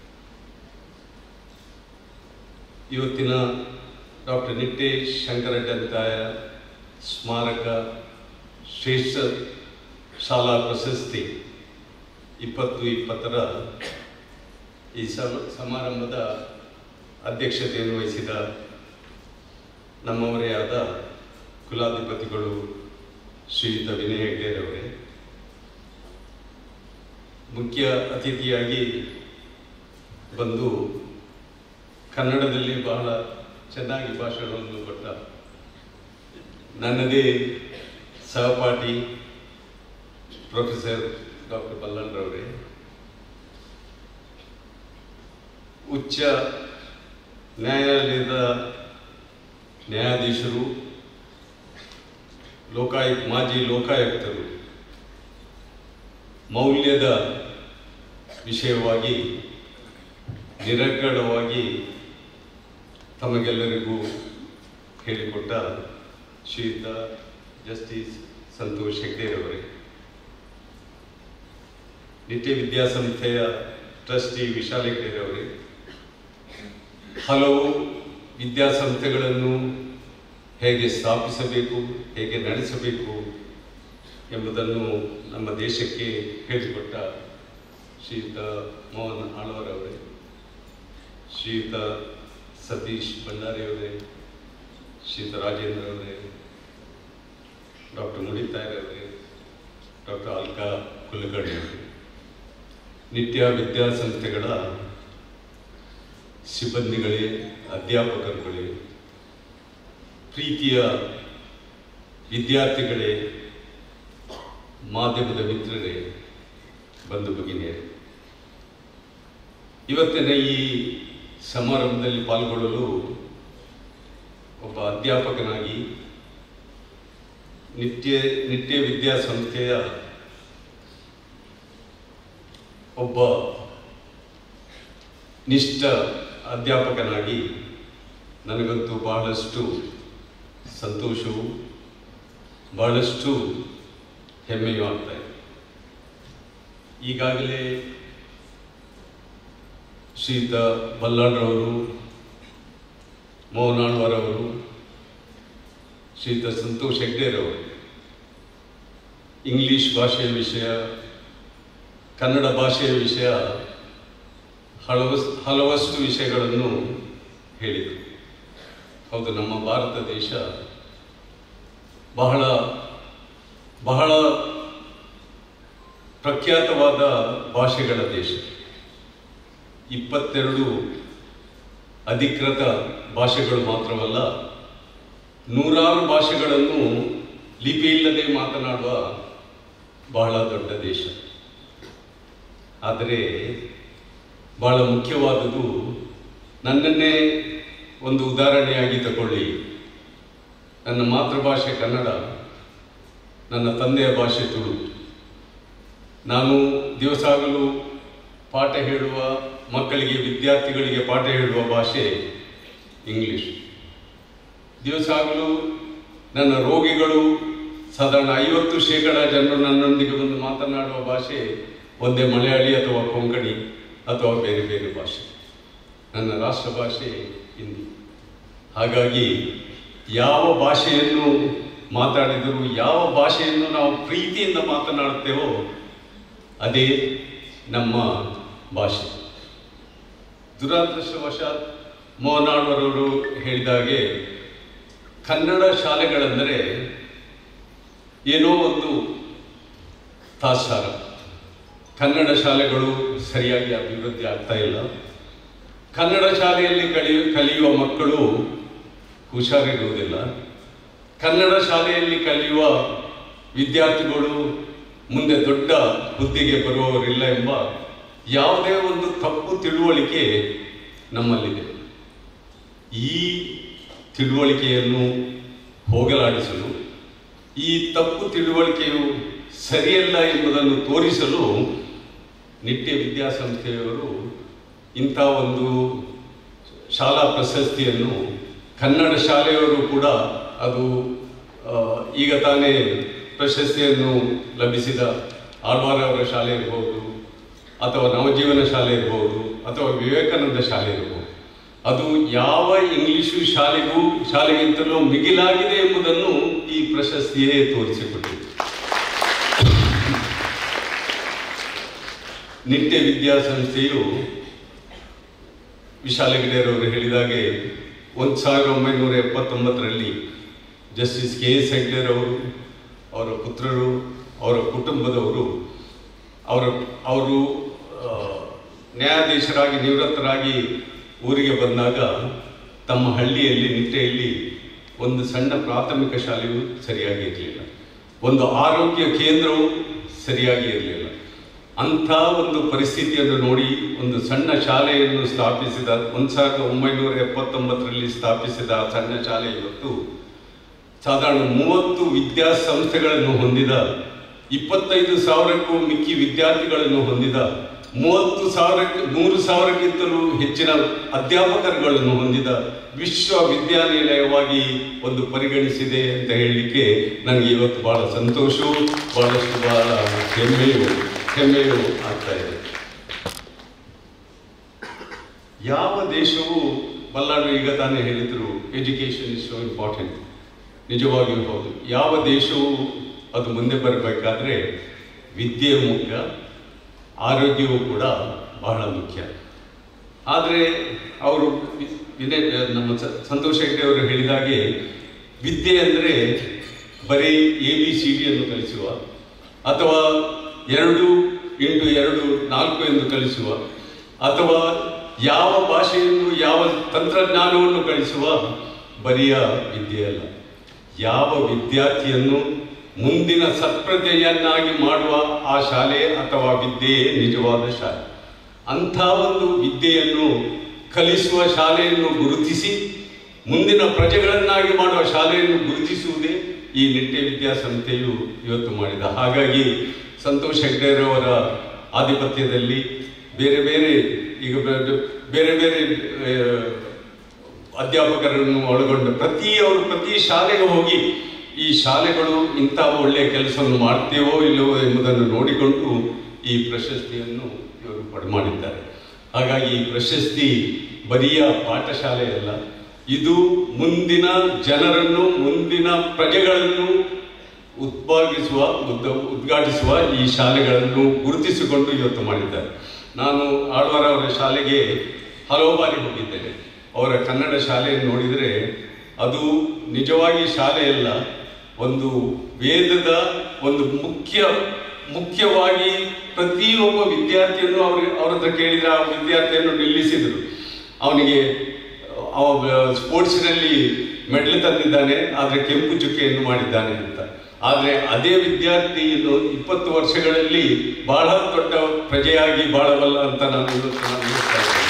ಇವತ್ತಿನ ಡಾಕ್ಟರ್ ನಿಟ್ಟೆ ಶಂಕರಾಢ್ಯಂತಾಯ ಸ್ಮಾರಕ ಶ್ರೇಷ್ಠ ಶಾಲಾ ಪ್ರಶಸ್ತಿ ಇಪ್ಪತ್ತು ಇಪ್ಪತ್ತರ ಈ ಸಮಾರಂಭದ ಅಧ್ಯಕ್ಷತೆಯನ್ನು ವಹಿಸಿದ ನಮ್ಮವರೇ ಆದ ಕುಲಾಧಿಪತಿಗಳು ಶ್ರೀಯುತ ವಿನಯ್ ಹೆಗ್ಡೆರವರೇ, ಮುಖ್ಯ ಅತಿಥಿಯಾಗಿ ಬಂದು ಕನ್ನಡದಲ್ಲಿ ಬಹಳ ಚೆನ್ನಾಗಿ ಭಾಷಣವನ್ನು ಕೊಟ್ಟ ನನ್ನದೇ ಸಹಪಾಠಿ ಪ್ರೊಫೆಸರ್ ಡಾಕ್ಟರ್ ಬಲ್ಲಂಡ್ರವರೇ, ಉಚ್ಚ ನ್ಯಾಯಾಲಯದ ನ್ಯಾಯಾಧೀಶರು, ಲೋಕಾಯುಕ್ತ ಮಾಜಿ ಲೋಕಾಯುಕ್ತರು, ಮೌಲ್ಯದ ವಿಷಯವಾಗಿ ನಿರರ್ಗಳವಾಗಿ ತಮಗೆಲ್ಲರಿಗೂ ಹೇಳಿಕೊಟ್ಟ ಶ್ರೀಯುತ ಜಸ್ಟಿಸ್ ಸಂತೋಷ್ ಹೆಗ್ಡೆರವರೇ, ನಿಟ್ಟೆ ವಿದ್ಯಾಸಂಸ್ಥೆಯ ಟ್ರಸ್ಟಿ ವಿಶಾಲ್ ಹೆಗ್ಡೆರವರೇ, ಹಲವು ವಿದ್ಯಾಸಂಸ್ಥೆಗಳನ್ನು ಹೇಗೆ ಸ್ಥಾಪಿಸಬೇಕು, ಹೇಗೆ ನಡೆಸಬೇಕು ಎಂಬುದನ್ನು ನಮ್ಮ ದೇಶಕ್ಕೆ ಹೇಳಿಕೊಟ್ಟ ಶ್ರೀಯುತ ಮೋಹನ್ ಆಳ್ವರವರೇ, ಶ್ರೀಯುತ ಸತೀಶ್ ಭಂಡಾರಿಯವರೇ, ಶ್ರೀಯುತ ರಾಜೇಂದ್ರ ಅವರೇ, ಡಾಕ್ಟರ್ ಮುಡಿತಾಯರವರೇ, ಡಾಕ್ಟರ್ ಅಲ್ಕಾ ಕುಲಕರ್ಣಿ ಅವರೇ, ನಿತ್ಯ ವಿದ್ಯಾಸಂಸ್ಥೆಗಳ ಸಿಬ್ಬಂದಿಗಳೇ, ಅಧ್ಯಾಪಕರುಗಳೇ, ಪ್ರೀತಿಯ ವಿದ್ಯಾರ್ಥಿಗಳೇ, ಮಾಧ್ಯಮದ ಮಿತ್ರರೇ, ಬಂಧು ಭಗಿನಿಯರೇ, ಇವತ್ತಿನ ಈ ಸಮಾರಂಭದಲ್ಲಿ ಪಾಲ್ಗೊಳ್ಳಲು ಒಬ್ಬ ಅಧ್ಯಾಪಕನಾಗಿ ನಿತ್ಯ ನಿತ್ಯ ವಿದ್ಯಾಸಂಸ್ಥೆಯ ಒಬ್ಬ ನಿಷ್ಠ ಅಧ್ಯಾಪಕನಾಗಿ ನನಗಂತೂ ಬಹಳಷ್ಟು ಸಂತೋಷವು ಬಹಳಷ್ಟು ಹೆಮ್ಮೆಯೂ ಆಗ್ತಾ ಇದೆ. ಈಗಾಗಲೇ ಶ್ರೀಯುತ ಬಲ್ಲಾಡ್ರವರು, ಮೋಹನ್ ಆಳ್ವರವರು, ಶ್ರೀಯುತ ಸಂತೋಷ್ ಹೆಗ್ಡೆರವರು ಇಂಗ್ಲಿಷ್ ಭಾಷೆಯ ವಿಷಯ, ಕನ್ನಡ ಭಾಷೆಯ ವಿಷಯ ಹಲವು ಹಲವಷ್ಟು ವಿಷಯಗಳನ್ನು ಹೇಳಿದರು. ಹೌದು, ನಮ್ಮ ಭಾರತ ದೇಶ ಬಹಳ ಬಹಳ ಪ್ರಖ್ಯಾತವಾದ ಭಾಷೆಗಳ ದೇಶ. ಇಪ್ಪತ್ತೆರಡು ಅಧಿಕೃತ ಭಾಷೆಗಳು ಮಾತ್ರವಲ್ಲ, ನೂರಾರು ಭಾಷೆಗಳನ್ನು ಲಿಪಿ ಇಲ್ಲದೆ ಮಾತನಾಡುವ ಬಹಳ ದೊಡ್ಡ ದೇಶ. ಆದರೆ ಬಹಳ ಮುಖ್ಯವಾದುದು, ನನ್ನನ್ನೇ ಒಂದು ಉದಾಹರಣೆಯಾಗಿ ತಗೊಳ್ಳಿ. ನನ್ನ ಮಾತೃಭಾಷೆ ಕನ್ನಡ, ನನ್ನ ತಂದೆಯ ಭಾಷೆ ತುಳು. ನಾನು ದಿವಸಾಗಲೂ ಪಾಠ ಹೇಳುವ ಮಕ್ಕಳಿಗೆ, ವಿದ್ಯಾರ್ಥಿಗಳಿಗೆ ಪಾಠ ಹೇಳುವ ಭಾಷೆ ಇಂಗ್ಲೀಷ್. ದಿವಸಾಗಲೂ ನನ್ನ ರೋಗಿಗಳು ಸಾಧಾರಣ ಐವತ್ತು ಶೇಕಡ ಜನರು ನನ್ನೊಂದಿಗೆ ಬಂದು ಮಾತನಾಡುವ ಭಾಷೆ ಒಂದೇ ಮಲಯಾಳಿ ಅಥವಾ ಕೊಂಕಣಿ ಅಥವಾ ಬೇರೆ ಬೇರೆ ಭಾಷೆ. ನನ್ನ ರಾಷ್ಟ್ರ ಭಾಷೆ ಹಿಂದಿ. ಹಾಗಾಗಿ ಯಾವ ಭಾಷೆಯನ್ನು ಮಾತಾಡಿದರೂ, ಯಾವ ಭಾಷೆಯನ್ನು ನಾವು ಪ್ರೀತಿಯಿಂದ ಮಾತನಾಡುತ್ತೇವೋ ಅದೇ ನಮ್ಮ ಭಾಷೆ. ದುರಾದೃಷ್ಟವಶಾತ್ ಮೋಹನಾಳ್ವರವರು ಹೇಳಿದಾಗೆ ಕನ್ನಡ ಶಾಲೆಗಳೆಂದರೆ ಏನೋ ಒಂದು ತಾತ್ಸಾರ. ಕನ್ನಡ ಶಾಲೆಗಳು ಸರಿಯಾಗಿ ಅಭಿವೃದ್ಧಿ ಆಗ್ತಾ ಇಲ್ಲ. ಕನ್ನಡ ಶಾಲೆಯಲ್ಲಿ ಕಲಿಯು ಕಲಿಯುವ ಮಕ್ಕಳು ಹುಷಾರಿರುವುದಿಲ್ಲ. ಕನ್ನಡ ಶಾಲೆಯಲ್ಲಿ ಕಲಿಯುವ ವಿದ್ಯಾರ್ಥಿಗಳು ಮುಂದೆ ದೊಡ್ಡ ಹುದ್ದೆಗೆ ಬರುವವರಿಲ್ಲ ಎಂಬ ಯಾವುದೇ ಒಂದು ತಪ್ಪು ತಿಳುವಳಿಕೆ ನಮ್ಮಲ್ಲಿದೆ. ಈ ತಿಳುವಳಿಕೆಯನ್ನು ಹೋಗಲಾಡಿಸಲು, ಈ ತಪ್ಪು ತಿಳುವಳಿಕೆಯು ಸರಿಯಲ್ಲ ಎಂಬುದನ್ನು ತೋರಿಸಲು ನಿಟ್ಟೆ ವಿದ್ಯಾಸಂಸ್ಥೆಯವರು ಇಂಥ ಒಂದು ಶಾಲಾ ಪ್ರಶಸ್ತಿಯನ್ನು ಕನ್ನಡ ಶಾಲೆಯವರು ಕೂಡ, ಅದು ಈಗ ತಾನೇ ಪ್ರಶಸ್ತಿಯನ್ನು ಲಭಿಸಿದ ಆಳ್ವಾರ ಅವರ ಶಾಲೆ ಇರ್ಬೋದು, ಅಥವಾ ನವಜೀವನ ಶಾಲೆ ಇರ್ಬೋದು, ಅಥವಾ ವಿವೇಕಾನಂದ ಶಾಲೆ ಇರ್ಬೋದು, ಅದು ಯಾವ ಇಂಗ್ಲಿಷು ಶಾಲೆಗೂ ಶಾಲೆಗಿಂತಲೂ ಮಿಗಿಲಾಗಿದೆ ಎಂಬುದನ್ನು ಈ ಪ್ರಶಸ್ತಿಯೇ ತೋರಿಸಿಕೊಟ್ಟಿದೆ. ನಿಟ್ಟೆ ವಿದ್ಯಾಸಂಸ್ಥೆಯು ವಿಶಾಲ ಗಿಡೇರವರು ಹೇಳಿದಾಗೆ ಒಂದು ಸಾವಿರದ ಒಂಬೈನೂರ ಎಪ್ಪತ್ತೊಂಬತ್ತರಲ್ಲಿ ಜಸ್ಟಿಸ್ ಕೆ ಎಸ್ ಹೆಗ್ಡೆರವರು, ಅವರ ಪುತ್ರರು, ಅವರ ಕುಟುಂಬದವರು ಅವರ ಅವರು ನ್ಯಾಯಾಧೀಶರಾಗಿ ನಿವೃತ್ತರಾಗಿ ಊರಿಗೆ ಬಂದಾಗ ತಮ್ಮ ಹಳ್ಳಿಯಲ್ಲಿ, ನಿಟ್ಟೆಯಲ್ಲಿ ಒಂದು ಸಣ್ಣ ಪ್ರಾಥಮಿಕ ಶಾಲೆಯು ಸರಿಯಾಗಿ ಇರಲಿಲ್ಲ, ಒಂದು ಆರೋಗ್ಯ ಕೇಂದ್ರವು ಸರಿಯಾಗಿ ಇರಲಿಲ್ಲ. ಅಂಥ ಒಂದು ಪರಿಸ್ಥಿತಿಯನ್ನು ನೋಡಿ ಒಂದು ಸಣ್ಣ ಶಾಲೆಯನ್ನು ಸ್ಥಾಪಿಸಿದ, ಒಂದು ಸಾವಿರದ ಒಂಬೈನೂರ ಎಪ್ಪತ್ತೊಂಬತ್ತರಲ್ಲಿ ಸ್ಥಾಪಿಸಿದ ಸಣ್ಣ ಶಾಲೆ ಇವತ್ತು ಸಾಧಾರಣ ಮೂವತ್ತು ವಿದ್ಯಾಸಂಸ್ಥೆಗಳನ್ನು ಹೊಂದಿದ, ಇಪ್ಪತ್ತೈದು ಸಾವಿರಕ್ಕೂ ಮಿಕ್ಕಿ ವಿದ್ಯಾರ್ಥಿಗಳನ್ನು ಹೊಂದಿದ, ಮೂವತ್ತು ಸಾವಿರಕ್ಕೆ ಮೂರು ಸಾವಿರಕ್ಕಿಂತಲೂ ಹೆಚ್ಚಿನ ಅಧ್ಯಾಪಕರುಗಳನ್ನು ಹೊಂದಿದ ವಿಶ್ವವಿದ್ಯಾನಿಲಯವಾಗಿ ಒಂದು ಪರಿಗಣಿಸಿದೆ ಅಂತ ಹೇಳಲಿಕ್ಕೆ ನನಗೆ ಇವತ್ತು ಬಹಳ ಸಂತೋಷವೂ ಬಹಳಷ್ಟು ಬಹಳ ಹೆಮ್ಮೆಯೂ ಹೆಮ್ಮೆಯೂ ಆಗ್ತಾ ಇದೆ. ಯಾವ ದೇಶವು, ಬಲ್ಲಾಳು ಈಗ ತಾನೇ ಹೇಳಿದ್ರು ಎಜುಕೇಶನ್ ಇಸ್ ಸೋ ಇಂಪಾರ್ಟೆಂಟ್, ನಿಜವಾಗಿಯೂ ಹೌದು. ಯಾವ ದೇಶವು ಅದು ಮುಂದೆ ಬರಬೇಕಾದ್ರೆ ವಿದ್ಯೆ ಮುಖ್ಯ, ಆರೋಗ್ಯವೂ ಕೂಡ ಬಹಳ ಮುಖ್ಯ. ಆದರೆ ಅವರು ವಿನಯ್ ನಮ್ಮ ಸಂತೋಷ್ ಹೆಗ್ಡೆ ಅವರು ಹೇಳಿದಾಗೆ ವಿದ್ಯೆ ಅಂದರೆ ಬರೀ ಎ ಬಿ ಸಿ ಡಿಯನ್ನು ಕಲಿಸುವ, ಅಥವಾ ಎರಡು ಇಂಟು ಎರಡು ನಾಲ್ಕು ಎಂದು ಕಲಿಸುವ, ಅಥವಾ ಯಾವ ಭಾಷೆಯನ್ನು, ಯಾವ ತಂತ್ರಜ್ಞಾನವನ್ನು ಕಲಿಸುವ ಬರಿಯ ವಿದ್ಯೆ ಅಲ್ಲ. ಯಾವ ವಿದ್ಯಾರ್ಥಿಯನ್ನು ಮುಂದಿನ ಸತ್ಪ್ರಜೆಯನ್ನಾಗಿ ಮಾಡುವ ಆ ಶಾಲೆ ಅಥವಾ ವಿದ್ಯೆಯೇ ನಿಜವಾದ ಶಾಲೆ. ಅಂಥ ಒಂದು ವಿದ್ಯೆಯನ್ನು ಕಲಿಸುವ ಶಾಲೆಯನ್ನು ಗುರುತಿಸಿ ಮುಂದಿನ ಪ್ರಜೆಗಳನ್ನಾಗಿ ಮಾಡುವ ಶಾಲೆಯನ್ನು ಗುರುತಿಸುವುದೇ ಈ ನಿಟ್ಟೆ ವಿದ್ಯಾಸಂಸ್ಥೆಯು ಇವತ್ತು ಮಾಡಿದ. ಹಾಗಾಗಿ ಸಂತೋಷ್ ಹೆಗ್ಡೆರವರ ಆಧಿಪತ್ಯದಲ್ಲಿ ಬೇರೆ ಬೇರೆ ಈಗ ಬೇರೆ ಬೇರೆ ಅಧ್ಯಾಪಕರನ್ನು ಒಳಗೊಂಡ ಪ್ರತಿ ಅವರು ಪ್ರತಿ ಶಾಲೆಗೆ ಹೋಗಿ ಈ ಶಾಲೆಗಳು ಇಂಥ ಒಳ್ಳೆಯ ಕೆಲಸವನ್ನು ಮಾಡ್ತೇವೋ ಇಲ್ಲವೋ ಎಂಬುದನ್ನು ನೋಡಿಕೊಂಡು ಈ ಪ್ರಶಸ್ತಿಯನ್ನು ಇವರು ಪಡೆಮಾಡಿದ್ದಾರೆ. ಹಾಗಾಗಿ ಈ ಪ್ರಶಸ್ತಿ ಬರಿಯ ಪಾಠಶಾಲೆಯಲ್ಲ, ಇದು ಮುಂದಿನ ಜನರನ್ನು, ಮುಂದಿನ ಪ್ರಜೆಗಳನ್ನು ಉತ್ಪಾದಿಸುವ ಉದ್ದ ಉದ್ಘಾಟಿಸುವ ಈ ಶಾಲೆಗಳನ್ನು ಗುರುತಿಸಿಕೊಂಡು ಇವತ್ತು ಮಾಡಿದ್ದಾರೆ. ನಾನು ಆಳ್ವಾರ ಅವರ ಶಾಲೆಗೆ ಹಲವು ಬಾರಿ ಹೋಗಿದ್ದೇನೆ. ಅವರ ಕನ್ನಡ ಶಾಲೆಯನ್ನು ನೋಡಿದರೆ ಅದು ನಿಜವಾಗಿ ಶಾಲೆಯಲ್ಲ, ಒಂದು ವೇದದ ಒಂದು ಮುಖ್ಯ ಮುಖ್ಯವಾಗಿ ಪ್ರತಿಯೊಬ್ಬ ವಿದ್ಯಾರ್ಥಿಯನ್ನು ಅವ್ರ ಅವ್ರ ಹತ್ರ ಕೇಳಿದರೆ ಆ ವಿದ್ಯಾರ್ಥಿಯನ್ನು ನಿಲ್ಲಿಸಿದರು. ಅವನಿಗೆ ಅವ ಸ್ಪೋರ್ಟ್ಸ್ನಲ್ಲಿ ಮೆಡಲ್ ತಂದಿದ್ದಾನೆ, ಆದರೆ ಕೆಂಪು ಚುಕ್ಕೆಯನ್ನು ಮಾಡಿದ್ದಾನೆ ಅಂತ. ಆದರೆ ಅದೇ ವಿದ್ಯಾರ್ಥಿ ಇನ್ನು ಇಪ್ಪತ್ತು ವರ್ಷಗಳಲ್ಲಿ ಬಹಳ ದೊಡ್ಡ ಪ್ರಜೆಯಾಗಿ ಬಾಳಬಲ್ಲ ಅಂತ ನಾನು ಇವತ್ತು ನಾನು ಹೇಳ್ತಾ ಇದ್ದೇನೆ.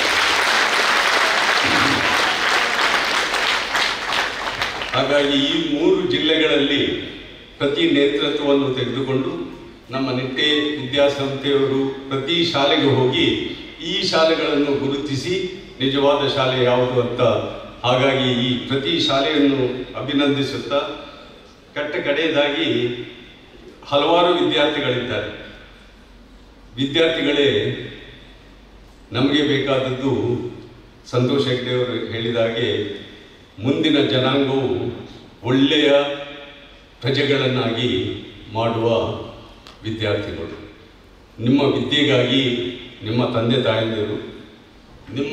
ಹಾಗಾಗಿ ಈ ಮೂರು ಜಿಲ್ಲೆಗಳಲ್ಲಿ ಪ್ರತಿ ನೇತೃತ್ವವನ್ನು ತೆಗೆದುಕೊಂಡು ನಮ್ಮ ನಿಟ್ಟೆ ವಿದ್ಯಾಸಂಸ್ಥೆಯವರು ಪ್ರತಿ ಶಾಲೆಗೆ ಹೋಗಿ ಈ ಶಾಲೆಗಳನ್ನು ಗುರುತಿಸಿ ನಿಜವಾದ ಶಾಲೆ ಯಾವುದು ಅಂತ, ಹಾಗಾಗಿ ಈ ಪ್ರತಿ ಶಾಲೆಯನ್ನು ಅಭಿನಂದಿಸುತ್ತಾ ಕಟ್ಟ ಕಡೆಯದಾಗಿ ಹಲವಾರು ವಿದ್ಯಾರ್ಥಿಗಳಿದ್ದಾರೆ. ವಿದ್ಯಾರ್ಥಿಗಳೇ ನಮಗೆ ಬೇಕಾದದ್ದು ಸಂತೋಷ್ ಹೆಗ್ಡೆ ಅವರು ಹೇಳಿದಾಗೆ ಮುಂದಿನ ಜನಾಂಗವು ಒಳ್ಳೆಯ ಪ್ರಜೆಗಳನ್ನಾಗಿ ಮಾಡುವ ವಿದ್ಯಾರ್ಥಿಗಳು. ನಿಮ್ಮ ವಿದ್ಯೆಗಾಗಿ ನಿಮ್ಮ ತಂದೆ ತಾಯಂದಿರು, ನಿಮ್ಮ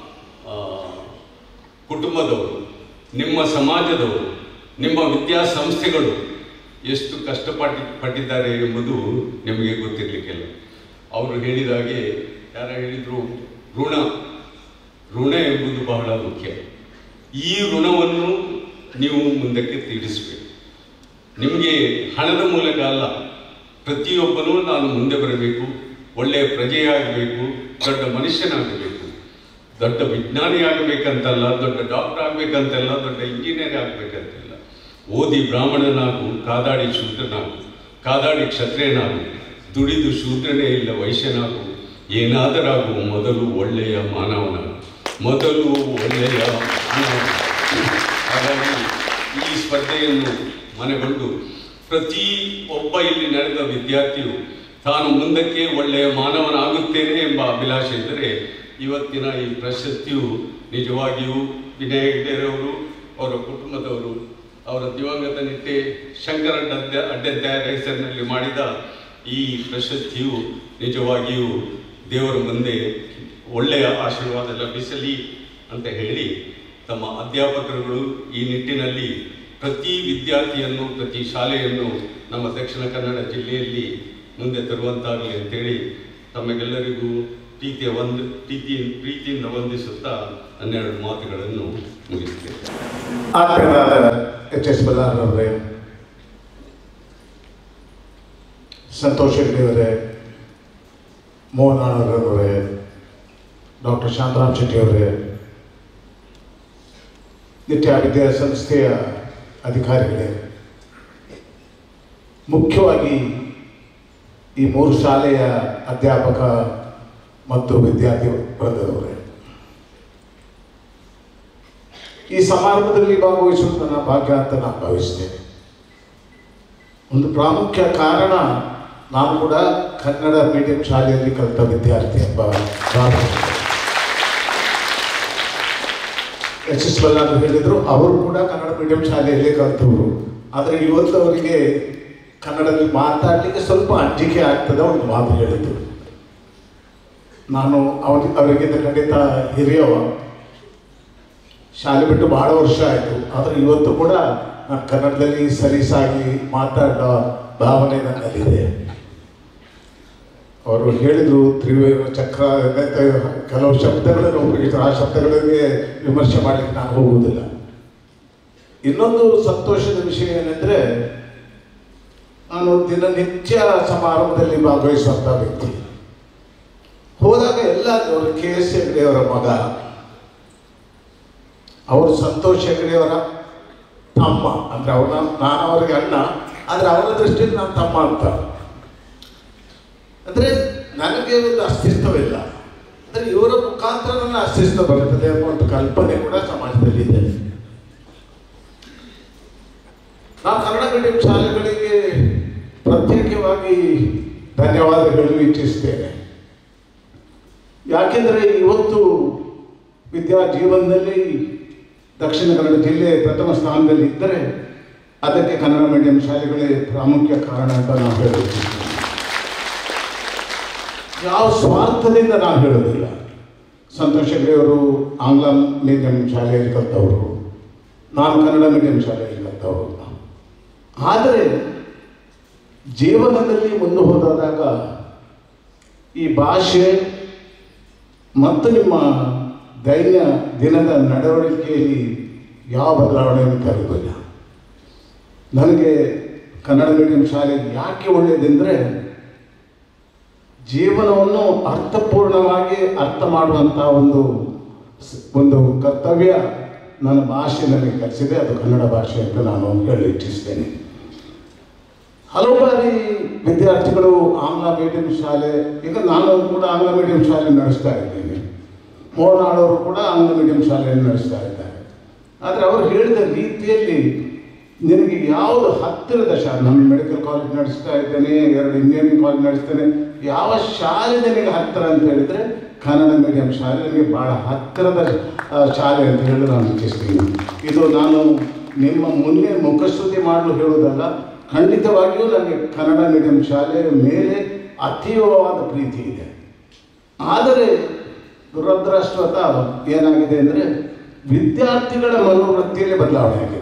ಕುಟುಂಬದವರು, ನಿಮ್ಮ ಸಮಾಜದವರು, ನಿಮ್ಮ ವಿದ್ಯಾಸಂಸ್ಥೆಗಳು ಎಷ್ಟು ಕಷ್ಟಪಟ್ಟು ಪಟ್ಟಿದ್ದಾರೆ ಎಂಬುದು ನಿಮಗೆ ಗೊತ್ತಿರಲಿಕ್ಕಿಲ್ಲ. ಅವರು ಹೇಳಿದಾಗೆ ಯಾರು ಹೇಳಿದರು, ಋಣ ಋಣ ಎಂಬುದು ಬಹಳ ಮುಖ್ಯ. ಈ ಋಣವನ್ನು ನೀವು ಮುಂದಕ್ಕೆ ತೀರಿಸಬೇಕು. ನಿಮಗೆ ಹಣದ ಮೂಲಕ ಅಲ್ಲ, ಪ್ರತಿಯೊಬ್ಬನೂ ನಾನು ಮುಂದೆ ಬರಬೇಕು, ಒಳ್ಳೆಯ ಪ್ರಜೆಯಾಗಬೇಕು, ದೊಡ್ಡ ಮನುಷ್ಯನಾಗಬೇಕು, ದೊಡ್ಡ ವಿಜ್ಞಾನಿ ಆಗಬೇಕಂತಲ್ಲ, ದೊಡ್ಡ ಡಾಕ್ಟರ್ ಆಗಬೇಕಂತಲ್ಲ, ದೊಡ್ಡ ಇಂಜಿನಿಯರ್ ಆಗಬೇಕಂತಲ್ಲ. ಓದಿ ಬ್ರಾಹ್ಮಣನಾಗು, ಕಾದಾಡಿ ಶೂದ್ರನಾಗು, ಕಾದಾಡಿ ಕ್ಷತ್ರಿಯನಾಗು, ದುಡಿದು ಶೂದ್ರನೇ ಇಲ್ಲ ವೈಶ್ಯನಾಗು, ಏನಾದರಾಗು, ಮೊದಲು ಒಳ್ಳೆಯ ಮಾನವನಾಗು, ಮೊದಲು ಒಳ್ಳೆಯ ಮಾನವ. ಹಾಗಾಗಿ ಈ ಸ್ಪರ್ಧೆಯನ್ನು ಮನಗೊಂಡು ಪ್ರತಿ ಒಬ್ಬ ಇಲ್ಲಿ ನಡೆದ ವಿದ್ಯಾರ್ಥಿಯು ತಾನು ಮುಂದಕ್ಕೆ ಒಳ್ಳೆಯ ಮಾನವನಾಗುತ್ತೇನೆ ಎಂಬ ಅಭಿಲಾಷೆ ಇದ್ದರೆ ಇವತ್ತಿನ ಈ ಪ್ರಶಸ್ತಿಯು ನಿಜವಾಗಿಯೂ ವಿನಯ ಹೆಗ್ಡೆರವರು, ಅವರ ಕುಟುಂಬದವರು, ಅವರ ದಿವಂಗತ ನಿಟ್ಟೆ ಶಂಕರ ಅಡ್ಡ ಅಡ್ಡದ್ಯಾಯ ಹೆಸರಿನಲ್ಲಿ ಮಾಡಿದ ಈ ಪ್ರಶಸ್ತಿಯು ನಿಜವಾಗಿಯೂ ದೇವರ ಮುಂದೆ ಒಳ್ಳೆಯ ಆಶೀರ್ವಾದ ಲಭಿಸಲಿ ಅಂತ ಹೇಳಿ, ತಮ್ಮ ಅಧ್ಯಾಪಕರುಗಳು ಈ ನಿಟ್ಟಿನಲ್ಲಿ ಪ್ರತಿ ವಿದ್ಯಾರ್ಥಿಯನ್ನು, ಪ್ರತಿ ಶಾಲೆಯನ್ನು ನಮ್ಮ ದಕ್ಷಿಣ ಕನ್ನಡ ಜಿಲ್ಲೆಯಲ್ಲಿ ಮುಂದೆ ತರುವಂತಾಗಲಿ ಅಂತೇಳಿ ತಮಗೆಲ್ಲರಿಗೂ ಪ್ರೀತಿಯ ಒಂದು ಪ್ರೀತಿ ಪ್ರೀತಿಯಿಂದ ವಂದಿಸುತ್ತಾ ಹನ್ನೆರಡು ಮಾತುಗಳನ್ನು ಮುಗಿಸ್ತೇವೆ. ಆತ್ಮೀಯರಾದ ಎಚ್ ಎಸ್ ಬಲ್ಲಾರವರೇ, ಸಂತೋಷ್ ಹೆಗ್ಡೆಯವರೇ, ಮೋಹನಾಳರವರೇ, ಡಾಕ್ಟರ್ ಶಾಂತರಾಮ್ ಶೆಟ್ಟಿಯವರೇ, ನಿತ್ಯ ವಿದ್ಯಾಸಂಸ್ಥೆಯ ಅಧಿಕಾರಿಗಳೇ, ಮುಖ್ಯವಾಗಿ ಈ ಮೂರು ಶಾಲೆಯ ಅಧ್ಯಾಪಕ ಮತ್ತು ವಿದ್ಯಾರ್ಥಿ ವೃಂದದವರೇ, ಈ ಸಮಾರಂಭದಲ್ಲಿ ಭಾಗವಹಿಸುವುದು ನನ್ನ ಭಾಗ್ಯ ಅಂತ ನಾನು ಭಾವಿಸ್ತೇನೆ. ಒಂದು ಪ್ರಾಮುಖ್ಯ ಕಾರಣ, ನಾನು ಕೂಡ ಕನ್ನಡ ಮೀಡಿಯಂ ಶಾಲೆಯಲ್ಲಿ ಕಲಿತ ವಿದ್ಯಾರ್ಥಿ ಎಂಬ ಭಾವನೆ. ಎಚ್ ಎಸ್ ಬಲ್ಲಾರು ಹೇಳಿದರು, ಅವರು ಕೂಡ ಕನ್ನಡ ಮೀಡಿಯಂ ಶಾಲೆಯಲ್ಲೇ ಕಲಿತವರು. ಆದರೆ ಇವತ್ತು ಅವರಿಗೆ ಕನ್ನಡದಲ್ಲಿ ಮಾತಾಡಲಿಕ್ಕೆ ಸ್ವಲ್ಪ ಅಂಜಿಕೆ ಆಗ್ತದೆ. ಒಂದು ಮಾತು ಹೇಳಿದರು, ನಾನು ಅವ್ರ ಅವರಿಗಿಂತ ಖಂಡಿತ ಹಿರಿಯವ, ಶಾಲೆ ಬಿಟ್ಟು ಭಾಳ ವರ್ಷ ಆಯಿತು, ಆದರೆ ಇವತ್ತು ಕೂಡ ನಾನು ಕನ್ನಡದಲ್ಲಿ ಸಲೀಸಾಗಿ ಮಾತಾಡೋ ಭಾವನೆ ನನ್ನಲ್ಲಿದೆ. ಅವರು ಹೇಳಿದರು, ತ್ರಿವೇಣ ಚಕ್ರ ಕೆಲವು ಶಬ್ದಗಳನ್ನು ಉಪಯೋಗಿಸಿದ್ರು, ಆ ಶಬ್ದಗಳಿಗೆ ವಿಮರ್ಶೆ ಮಾಡಲಿಕ್ಕೆ ನಾನು ಹೋಗುವುದಿಲ್ಲ. ಇನ್ನೊಂದು ಸಂತೋಷದ ವಿಷಯ ಏನೆಂದರೆ, ನಾನು ದಿನನಿತ್ಯ ಸಮಾರಂಭದಲ್ಲಿ ಭಾಗವಹಿಸುವಂಥ ವ್ಯಕ್ತಿ. ಹೋದಾಗ ಎಲ್ಲ ಅವರು ಕೆ ಎಸ್ ಹೆಗ್ಡೆಯವರ ಮಗ, ಅವರು ಸಂತೋಷ್ ಹೆಗ್ಡೆಯವರ ತಮ್ಮ, ಅಂದರೆ ಅವ್ರನ್ನ ನಾನು ಅವರಿಗೆ ಅಣ್ಣ, ಆದರೆ ಅವರ ದೃಷ್ಟಿಯಲ್ಲಿ ನಾನು ತಮ್ಮ ಅಂತ. ಅಂದರೆ ನನಗೆ ಒಂದು ಅಸ್ತಿತ್ವವಿಲ್ಲ, ಅಂದರೆ ಇವರ ಮುಖಾಂತರ ನನ್ನ ಅಸ್ತಿತ್ವ ಬರುತ್ತದೆ ಎಂಬ ಒಂದು ಕಲ್ಪನೆ ಕೂಡ ಸಮಾಜದಲ್ಲಿ ಇದೆ. ನಾನು ಕನ್ನಡ ಮೀಡಿಯಂ ಶಾಲೆಗಳಿಗೆ ಪ್ರತ್ಯೇಕವಾಗಿ ಧನ್ಯವಾದಗಳು ಇಚ್ಛಿಸ್ತೇನೆ. ಯಾಕೆಂದರೆ ಇವತ್ತು ವಿದ್ಯಾ ಜೀವನದಲ್ಲಿ ದಕ್ಷಿಣ ಕನ್ನಡ ಜಿಲ್ಲೆ ಪ್ರಥಮ ಸ್ಥಾನದಲ್ಲಿ ಇದ್ದರೆ ಅದಕ್ಕೆ ಕನ್ನಡ ಮೀಡಿಯಂ ಶಾಲೆಗಳೇ ಪ್ರಾಮುಖ್ಯ ಕಾರಣ ಅಂತ ನಾವು ಹೇಳುತ್ತೀವಿ. ಯಾವ ಸ್ವಾರ್ಥದಿಂದ ನಾವು ಹೇಳೋದಿಲ್ಲ. ಸಂತೋಷ್ ಹೆಗ್ಡೆಯವರು ಆಂಗ್ಲ ಮೀಡಿಯಂ ಶಾಲೆಯಲ್ಲಿ ಕಲಿತವರು, ನಾನು ಕನ್ನಡ ಮೀಡಿಯಂ ಶಾಲೆಯಲ್ಲಿ ಕಲಿತವರು. ಆದರೆ ಜೀವನದಲ್ಲಿ ಮುಂದೆ ಹೋದಾಗ ಈ ಭಾಷೆ ಮತ್ತು ನಿಮ್ಮ ದೈನ್ಯ ದಿನದ ನಡವಳಿಕೆಯಲ್ಲಿ ಯಾವ ಬದಲಾವಣೆಯನ್ನು ತರಲಿಲ್ಲ. ನನಗೆ ಕನ್ನಡ ಮೀಡಿಯಂ ಶಾಲೆ ಯಾಕೆ ಒಳ್ಳೆಯದೆಂದರೆ, ಜೀವನವನ್ನು ಅರ್ಥಪೂರ್ಣವಾಗಿ ಅರ್ಥ ಮಾಡುವಂಥ ಒಂದು ಒಂದು ಕರ್ತವ್ಯ ನನ್ನ ಭಾಷೆ ನನಗೆ ಕಲಿಸಿದೆ. ಅದು ಕನ್ನಡ ಭಾಷೆ ಅಂತ ನಾನು ಹೇಳಿ ಇಚ್ಛಿಸ್ತೇನೆ. ಹಲವು ಬಾರಿ ವಿದ್ಯಾರ್ಥಿಗಳು ಆಂಗ್ಲ ಮೀಡಿಯಂ ಶಾಲೆ, ಈಗ ನಾನು ಕೂಡ ಆಂಗ್ಲ ಮೀಡಿಯಂ ಶಾಲೆ ನಡೆಸ್ತಾ ಇದ್ದೀನಿ, ಮೋನಾಳವರು ಕೂಡ ಆಂಗ್ಲ ಮೀಡಿಯಂ ಶಾಲೆಯನ್ನು ನಡೆಸ್ತಾ ಇದ್ದಾರೆ. ಆದರೆ ಅವರು ಹೇಳಿದ ರೀತಿಯಲ್ಲಿ ನಿನಗೆ ಯಾವುದು ಹತ್ತಿರದ ಶಾಲೆ, ನಾನು ಮೆಡಿಕಲ್ ಕಾಲೇಜ್ ನಡೆಸ್ತಾ ಇದ್ದೇನೆ, ಎರಡು ಇಂಜಿನಿಯರಿಂಗ್ ಕಾಲೇಜ್ ನಡೆಸ್ತೇನೆ, ಯಾವ ಶಾಲೆ ನಿನಗೆ ಹತ್ತಿರ ಅಂತ ಹೇಳಿದರೆ ಕನ್ನಡ ಮೀಡಿಯಂ ಶಾಲೆ ನಿಮಗೆ ಭಾಳ ಹತ್ತಿರದ ಶಾಲೆ ಅಂತ ಹೇಳಿ ನಾನು ಇಚ್ಛಿಸ್ತೀನಿ. ಇದು ನಾನು ನಿಮ್ಮ ಮುಂದೆ ಮುಖಸ್ತುತಿ ಮಾಡಲು ಹೇಳುವುದಲ್ಲ, ಖಂಡಿತವಾಗಿಯೂ ನನಗೆ ಕನ್ನಡ ಮೀಡಿಯಂ ಶಾಲೆಯ ಮೇಲೆ ಅತೀವವಾದ ಪ್ರೀತಿ ಇದೆ. ಆದರೆ ದುರದೃಷ್ಟವತ ಏನಾಗಿದೆ ಅಂದರೆ ವಿದ್ಯಾರ್ಥಿಗಳ ಮನೋವೃತ್ತಿಯಲ್ಲಿ ಬದಲಾವಣೆ ಆಗಿದೆ.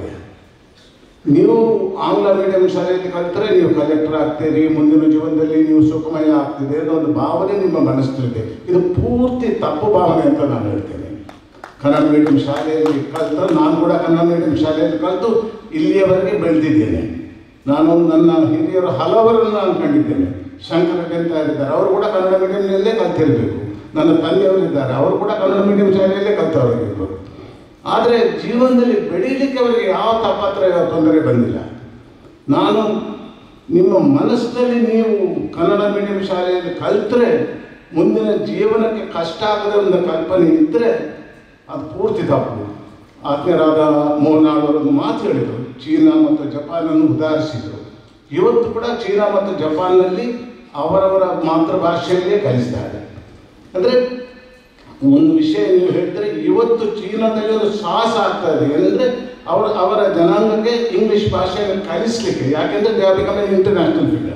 ನೀವು ಆಂಗ್ಲ ಮೀಡಿಯಂ ಶಾಲೆಯಲ್ಲಿ ಕಲಿತರೆ ನೀವು ಕಲೆಕ್ಟರ್ ಆಗ್ತೀರಿ, ಮುಂದಿನ ಜೀವನದಲ್ಲಿ ನೀವು ಸುಖಮಯ ಆಗ್ತಿದೆ ಅನ್ನೋ ಒಂದು ಭಾವನೆ ನಿಮ್ಮ ಮನಸ್ಸಿನಲ್ಲಿದೆ. ಇದು ಪೂರ್ತಿ ತಪ್ಪು ಭಾವನೆ ಅಂತ ನಾನು ಹೇಳ್ತೇನೆ. ಕನ್ನಡ ಮೀಡಿಯಂ ಶಾಲೆಯಲ್ಲಿ ಕಲಿತರೆ, ನಾನು ಕೂಡ ಕನ್ನಡ ಮೀಡಿಯಂ ಶಾಲೆಯಲ್ಲಿ ಕಲಿತು ಇಲ್ಲಿಯವರೆಗೆ ಬೆಳೆದಿದ್ದೇನೆ. ನಾನು ನನ್ನ ಹಿರಿಯರು ಹಲವರನ್ನು ನಾನು ಕಂಡಿದ್ದೇನೆ. ಶಂಕರಕ್ಕೆ ಅಂತ ಇದ್ದಾರೆ, ಅವರು ಕೂಡ ಕನ್ನಡ ಮೀಡಿಯಂನಲ್ಲೇ ಕಲ್ತಿರಬೇಕು. ನನ್ನ ತಂದೆಯವರಿದ್ದಾರೆ, ಅವರು ಕೂಡ ಕನ್ನಡ ಮೀಡಿಯಂ ಶಾಲೆಯಲ್ಲೇ ಕಲ್ತವರಿರ್ಬೇಕು. ಆದರೆ ಜೀವನದಲ್ಲಿ ಬೆಳೀಲಿಕ್ಕೆ ಅವರಿಗೆ ಯಾವ ತಾಪತ್ರ ಯಾವ ತೊಂದರೆ ಬಂದಿಲ್ಲ. ನಾನು ನಿಮ್ಮ ಮನಸ್ಸಿನಲ್ಲಿ ನೀವು ಕನ್ನಡ ಮೀಡಿಯಂ ಶಾಲೆಯಲ್ಲಿ ಕಲಿತರೆ ಮುಂದಿನ ಜೀವನಕ್ಕೆ ಕಷ್ಟ ಆಗದ ಒಂದು ಕಲ್ಪನೆ ಇದ್ದರೆ ಅದು ಪೂರ್ತಿ ತಪ್ಪು. ಆತ್ಮೀಯರಾದ ಮೋಹನಾಳ್ ಅವರನ್ನು ಮಾತು ಹೇಳಿದರು, ಚೀನಾ ಮತ್ತು ಜಪಾನನ್ನು ಉದಾಹರಿಸಿದರು. ಇವತ್ತು ಕೂಡ ಚೀನಾ ಮತ್ತು ಜಪಾನ್ನಲ್ಲಿ ಅವರವರ ಮಾತೃಭಾಷೆಯಲ್ಲೇ ಕಲಿಸ್ತಾರೆ. ಅಂದರೆ ಒಂದು ವಿಷಯ ನೀವು ಹೇಳ್ತಾರೆ, ಇವತ್ತು ಚೀನಾದಲ್ಲಿ ಒಂದು ಸಾಹಸ ಆಗ್ತಾ ಇದೆ ಏನಂದರೆ ಅವರ ಅವರ ಜನಾಂಗಕ್ಕೆ ಇಂಗ್ಲೀಷ್ ಭಾಷೆಯನ್ನು ಕಲಿಸಲಿಕ್ಕೆ, ಯಾಕೆಂದರೆ they are become an international figure.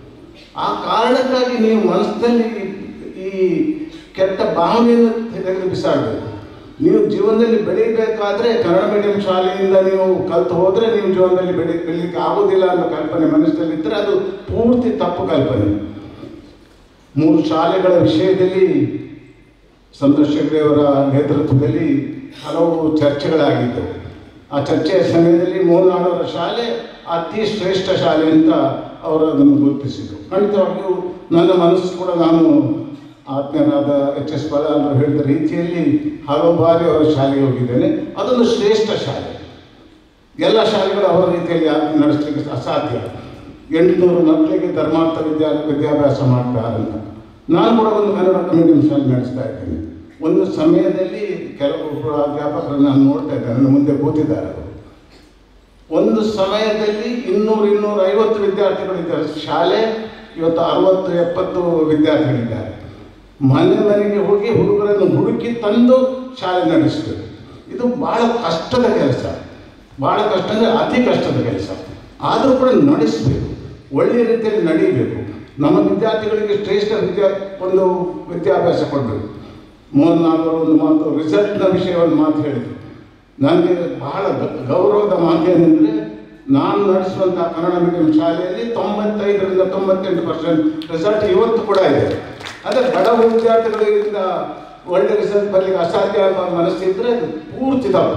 ಆ ಕಾರಣಕ್ಕಾಗಿ ನೀವು ಮನಸ್ಸಿನಲ್ಲಿ ಈ ಕೆಟ್ಟ ಭಾವನೆಯನ್ನು ತೆಗೆದು ಬಿಸಾಡಬೇಕು. ನೀವು ಜೀವನದಲ್ಲಿ ಬೆಳೀಬೇಕಾದ್ರೆ ಕನ್ನಡ ಮೀಡಿಯಂ ಶಾಲೆಯಿಂದ ನೀವು ಕಲಿತು ಹೋದರೆ ನೀವು ಜೀವನದಲ್ಲಿ ಬೆಳಿ ಬೆಳೀಲಿಕ್ಕೆ ಆಗೋದಿಲ್ಲ ಅನ್ನೋ ಕಲ್ಪನೆ ಮನಸ್ಸಿನಲ್ಲಿದ್ದರೆ ಅದು ಪೂರ್ತಿ ತಪ್ಪು ಕಲ್ಪನೆ. ಮೂರು ಶಾಲೆಗಳ ವಿಷಯದಲ್ಲಿ ಸಂತೋಷ್ ಹೆಗ್ಡೆಯವರ ನೇತೃತ್ವದಲ್ಲಿ ಹಲವು ಚರ್ಚೆಗಳಾಗಿದ್ದವು. ಆ ಚರ್ಚೆಯ ಸಮಯದಲ್ಲಿ ಮೋಹನಾಳವರ ಶಾಲೆ ಅತಿ ಶ್ರೇಷ್ಠ ಶಾಲೆ ಅಂತ ಅವರು ಅದನ್ನು ಗುರುತಿಸಿದರು. ಖಂಡಿತವಾಗಿಯೂ ನನ್ನ ಮನಸ್ಸು ಕೂಡ, ನಾನು ಆತ್ಮೀಯರಾದ ಎಚ್ ಎಸ್ ಬಾಲರು ಹೇಳಿದ ರೀತಿಯಲ್ಲಿ ಹಲವು ಬಾರಿ ಅವರ ಶಾಲೆಗೆ ಹೋಗಿದ್ದೇನೆ. ಅದೊಂದು ಶ್ರೇಷ್ಠ ಶಾಲೆ. ಎಲ್ಲ ಶಾಲೆಗಳು ಅವರ ರೀತಿಯಲ್ಲಿ ನಡೆಸಲಿಕ್ಕೆ ಅಸಾಧ್ಯ. ಎಂಟುನೂರು ಮಕ್ಕಳಿಗೆ ಧರ್ಮಾರ್ಥ ವಿದ್ಯಾ ವಿದ್ಯಾಭ್ಯಾಸ ಮಾಡ್ತಾರಂತ. ನಾನು ಕೂಡ ಒಂದು ಕನ್ನಡ ಮೀಡಿಯಂ ಶಾಲೆ ನಡೆಸ್ತಾ ಇದ್ದೇನೆ. ಒಂದು ಸಮಯದಲ್ಲಿ ಕೆಲವು ಅಧ್ಯಾಪಕರನ್ನು ನಾನು ನೋಡ್ತಾ ಇದ್ದೇನೆ, ನನ್ನ ಮುಂದೆ ಕೂತಿದ್ದಾರೆ. ಅವರು ಒಂದು ಸಮಯದಲ್ಲಿ ಇನ್ನೂರು ಇನ್ನೂರ ಐವತ್ತು ವಿದ್ಯಾರ್ಥಿಗಳಿದ್ದಾರೆ ಶಾಲೆ, ಇವತ್ತು ಅರವತ್ತು ಎಪ್ಪತ್ತು ವಿದ್ಯಾರ್ಥಿಗಳಿದ್ದಾರೆ. ಮನೆ ಮನೆಗೆ ಹೋಗಿ ಹುಡುಗರನ್ನು ಹುಡುಕಿ ತಂದು ಶಾಲೆ ನಡೆಸಬೇಕು. ಇದು ಭಾಳ ಕಷ್ಟದ ಕೆಲಸ, ಭಾಳ ಕಷ್ಟ ಅಂದರೆ ಅತಿ ಕಷ್ಟದ ಕೆಲಸ. ಆದರೂ ಕೂಡ ನಡೆಸಬೇಕು, ಒಳ್ಳೆಯ ರೀತಿಯಲ್ಲಿ ನಡೀಬೇಕು. ನಮ್ಮ ವಿದ್ಯಾರ್ಥಿಗಳಿಗೆ ಶ್ರೇಷ್ಠ ವಿದ್ಯಾ ಒಂದು ವಿದ್ಯಾಭ್ಯಾಸ ಕೊಡಬೇಕು. ಮೋಹನ್ ನಾಗರು ಒಂದು ಮಾತು, ರಿಸಲ್ಟ್ನ ವಿಷಯವನ್ನು ಮಾತು ಹೇಳಿದರು. ನನಗೆ ಬಹಳ ಗೌರವದ ಮಾತು ಏನೆಂದರೆ, ನಾನು ನಡೆಸುವಂಥ ಕನ್ನಡ ಮೀಡಿಯಂ ಶಾಲೆಯಲ್ಲಿ ತೊಂಬತ್ತೈದರಿಂದ ತೊಂಬತ್ತೆಂಟು ಪರ್ಸೆಂಟ್ ರಿಸಲ್ಟ್ ಇವತ್ತು ಕೂಡ ಇದೆ. ಆದರೆ ಬಡ ವಿದ್ಯಾರ್ಥಿಗಳಿಂದ ಒಳ್ಳೆ ರಿಸಲ್ಟ್ ಬರಲಿಕ್ಕೆ ಅಸಾಧ್ಯ ಅನ್ನೋ ಮನಸ್ಸಿದ್ದರೆ ಅದು ಪೂರ್ತಿ ತಪ್ಪು.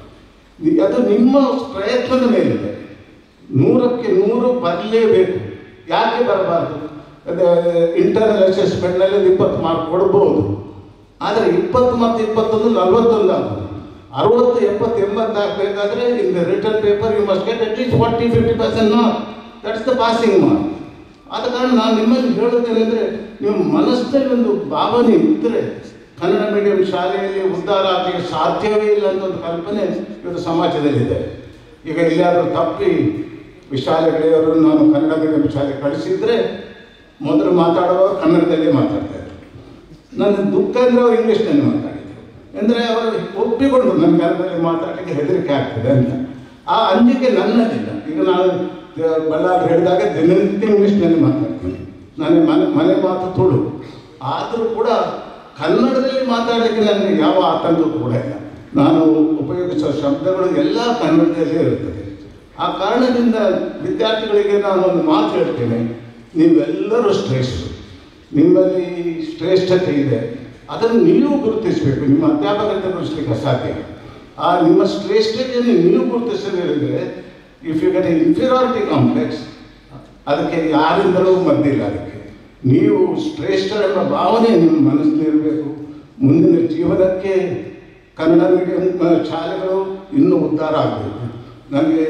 ಅದು ನಿಮ್ಮ ಪ್ರಯತ್ನದ ಮೇಲಿದೆ. ನೂರಕ್ಕೆ ನೂರು ಬರಲೇಬೇಕು. ಯಾಕೆ ಬರಬಾರ್ದು? ಇಂಟರ್ನಲ್ ಅಸೆಸ್ಮೆಂಟ್ನಲ್ಲಿ ಒಂದು ಇಪ್ಪತ್ತು ಮಾರ್ಕ್ ಕೊಡ್ಬೋದು, ಆದರೆ ಇಪ್ಪತ್ತು ಮತ್ತು ಇಪ್ಪತ್ತೊಂದು ನಲ್ವತ್ತೊಂದು ಆಗ್ಬೋದು. ಅರವತ್ತು ಎಪ್ಪತ್ತು ಎಂಬತ್ತು ಆಗಬೇಕಾದ್ರೆ in the return paper you must get at least forty fifty percent mark. That's the passing mark. ಆದ ಕಾರಣ ನಾನು ನಿಮ್ಮಲ್ಲಿ ಹೇಳುತ್ತೇನೆಂದರೆ, ನಿಮ್ಮ ಮನಸ್ಸಿನಲ್ಲಿ ಒಂದು ಭಾವನೆ ಇದ್ದರೆ ಕನ್ನಡ ಮೀಡಿಯಂ ಶಾಲೆಯಲ್ಲಿ ಉದ್ಧಾರ ಆಗಲಿಕ್ಕೆ ಸಾಧ್ಯವೇ ಇಲ್ಲ ಅಂತ ಒಂದು ಕಲ್ಪನೆ ಇವತ್ತು ಸಮಾಜದಲ್ಲಿದೆ. ಈಗ ಎಲ್ಲಿಯಾದರೂ ತಪ್ಪಿ ಶಾಲೆಗಳಿಯವರನ್ನು ನಾನು ಕನ್ನಡ ಮೀಡಿಯಂ ಶಾಲೆ ಕಳಿಸಿದರೆ ಮೊದಲು ಮಾತಾಡುವವರು ಕನ್ನಡದಲ್ಲೇ ಮಾತಾಡ್ತಾರೆ. ನನ್ನ ದುಃಖ ಅಂದರೆ ಅವರು ಇಂಗ್ಲೀಷ್ನಲ್ಲಿ ಮಾತಾಡಿದರು. ಅಂದರೆ ಅವರು ಒಪ್ಪಿಕೊಂಡು ನನ್ನ ಕನ್ನಡದಲ್ಲಿ ಮಾತಾಡಲಿಕ್ಕೆ ಹೆದರಿಕೆ ಆಗ್ತದೆ ಅಂತ. ಆ ಅಂಜಿಕೆ ನನ್ನದಿಲ್ಲ. ಈಗ ನಾನು ಬಳ್ಳಾರಿ ಹೇಳಿದಾಗ ದಿನನಿತ್ಯ ಇಂಗ್ಲೀಷ್ನಲ್ಲಿ ಮಾತಾಡ್ತೀನಿ. ನನ್ನ ಮನೆ ಮನೆ ಮಾತು ತುಳು. ಆದರೂ ಕೂಡ ಕನ್ನಡದಲ್ಲಿ ಮಾತಾಡಲಿಕ್ಕೆ ನನಗೆ ಯಾವ ಆತಂಕ ಕೂಡ ಇಲ್ಲ. ನಾನು ಉಪಯೋಗಿಸುವ ಶಬ್ದಗಳು ಎಲ್ಲ ಕನ್ನಡದಲ್ಲೇ ಇರುತ್ತದೆ. ಆ ಕಾರಣದಿಂದ ವಿದ್ಯಾರ್ಥಿಗಳಿಗೆ ನಾನು ಒಂದು ಮಾತು ಹೇಳ್ತೇನೆ, ನೀವೆಲ್ಲರೂ ಶ್ರೇಷ್ಠರು. ನಿಮ್ಮಲ್ಲಿ ಶ್ರೇಷ್ಠತೆ ಇದೆ, ಅದನ್ನು ನೀವು ಗುರುತಿಸಬೇಕು. ನಿಮ್ಮ ಅಧ್ಯಾಪಕರಿಂದ ಗುರುತಿಸಲಿಕ್ಕೆ ಅಸಾಧ್ಯ. ಆ ನಿಮ್ಮ ಶ್ರೇಷ್ಠತೆಯನ್ನು ನೀವು ಗುರುತಿಸಲಿದ್ರೆ, if you get a inferiority complex, ಅದಕ್ಕೆ ಯಾರಿಂದಲೂ ಮದ್ದಿಲ್ಲ. ಅದಕ್ಕೆ ನೀವು ಶ್ರೇಷ್ಠರೆಂಬ ಭಾವನೆ ನಿಮ್ಮ ಮನಸ್ಸಿನಲ್ಲಿರಬೇಕು. ಮುಂದಿನ ಜೀವನಕ್ಕೆ ಕನ್ನಡ ಮೀಡಿಯಂ ಶಾಲೆಗಳು ಇನ್ನೂ ಉದ್ಧಾರ ಆಗಬೇಕು. ನನಗೆ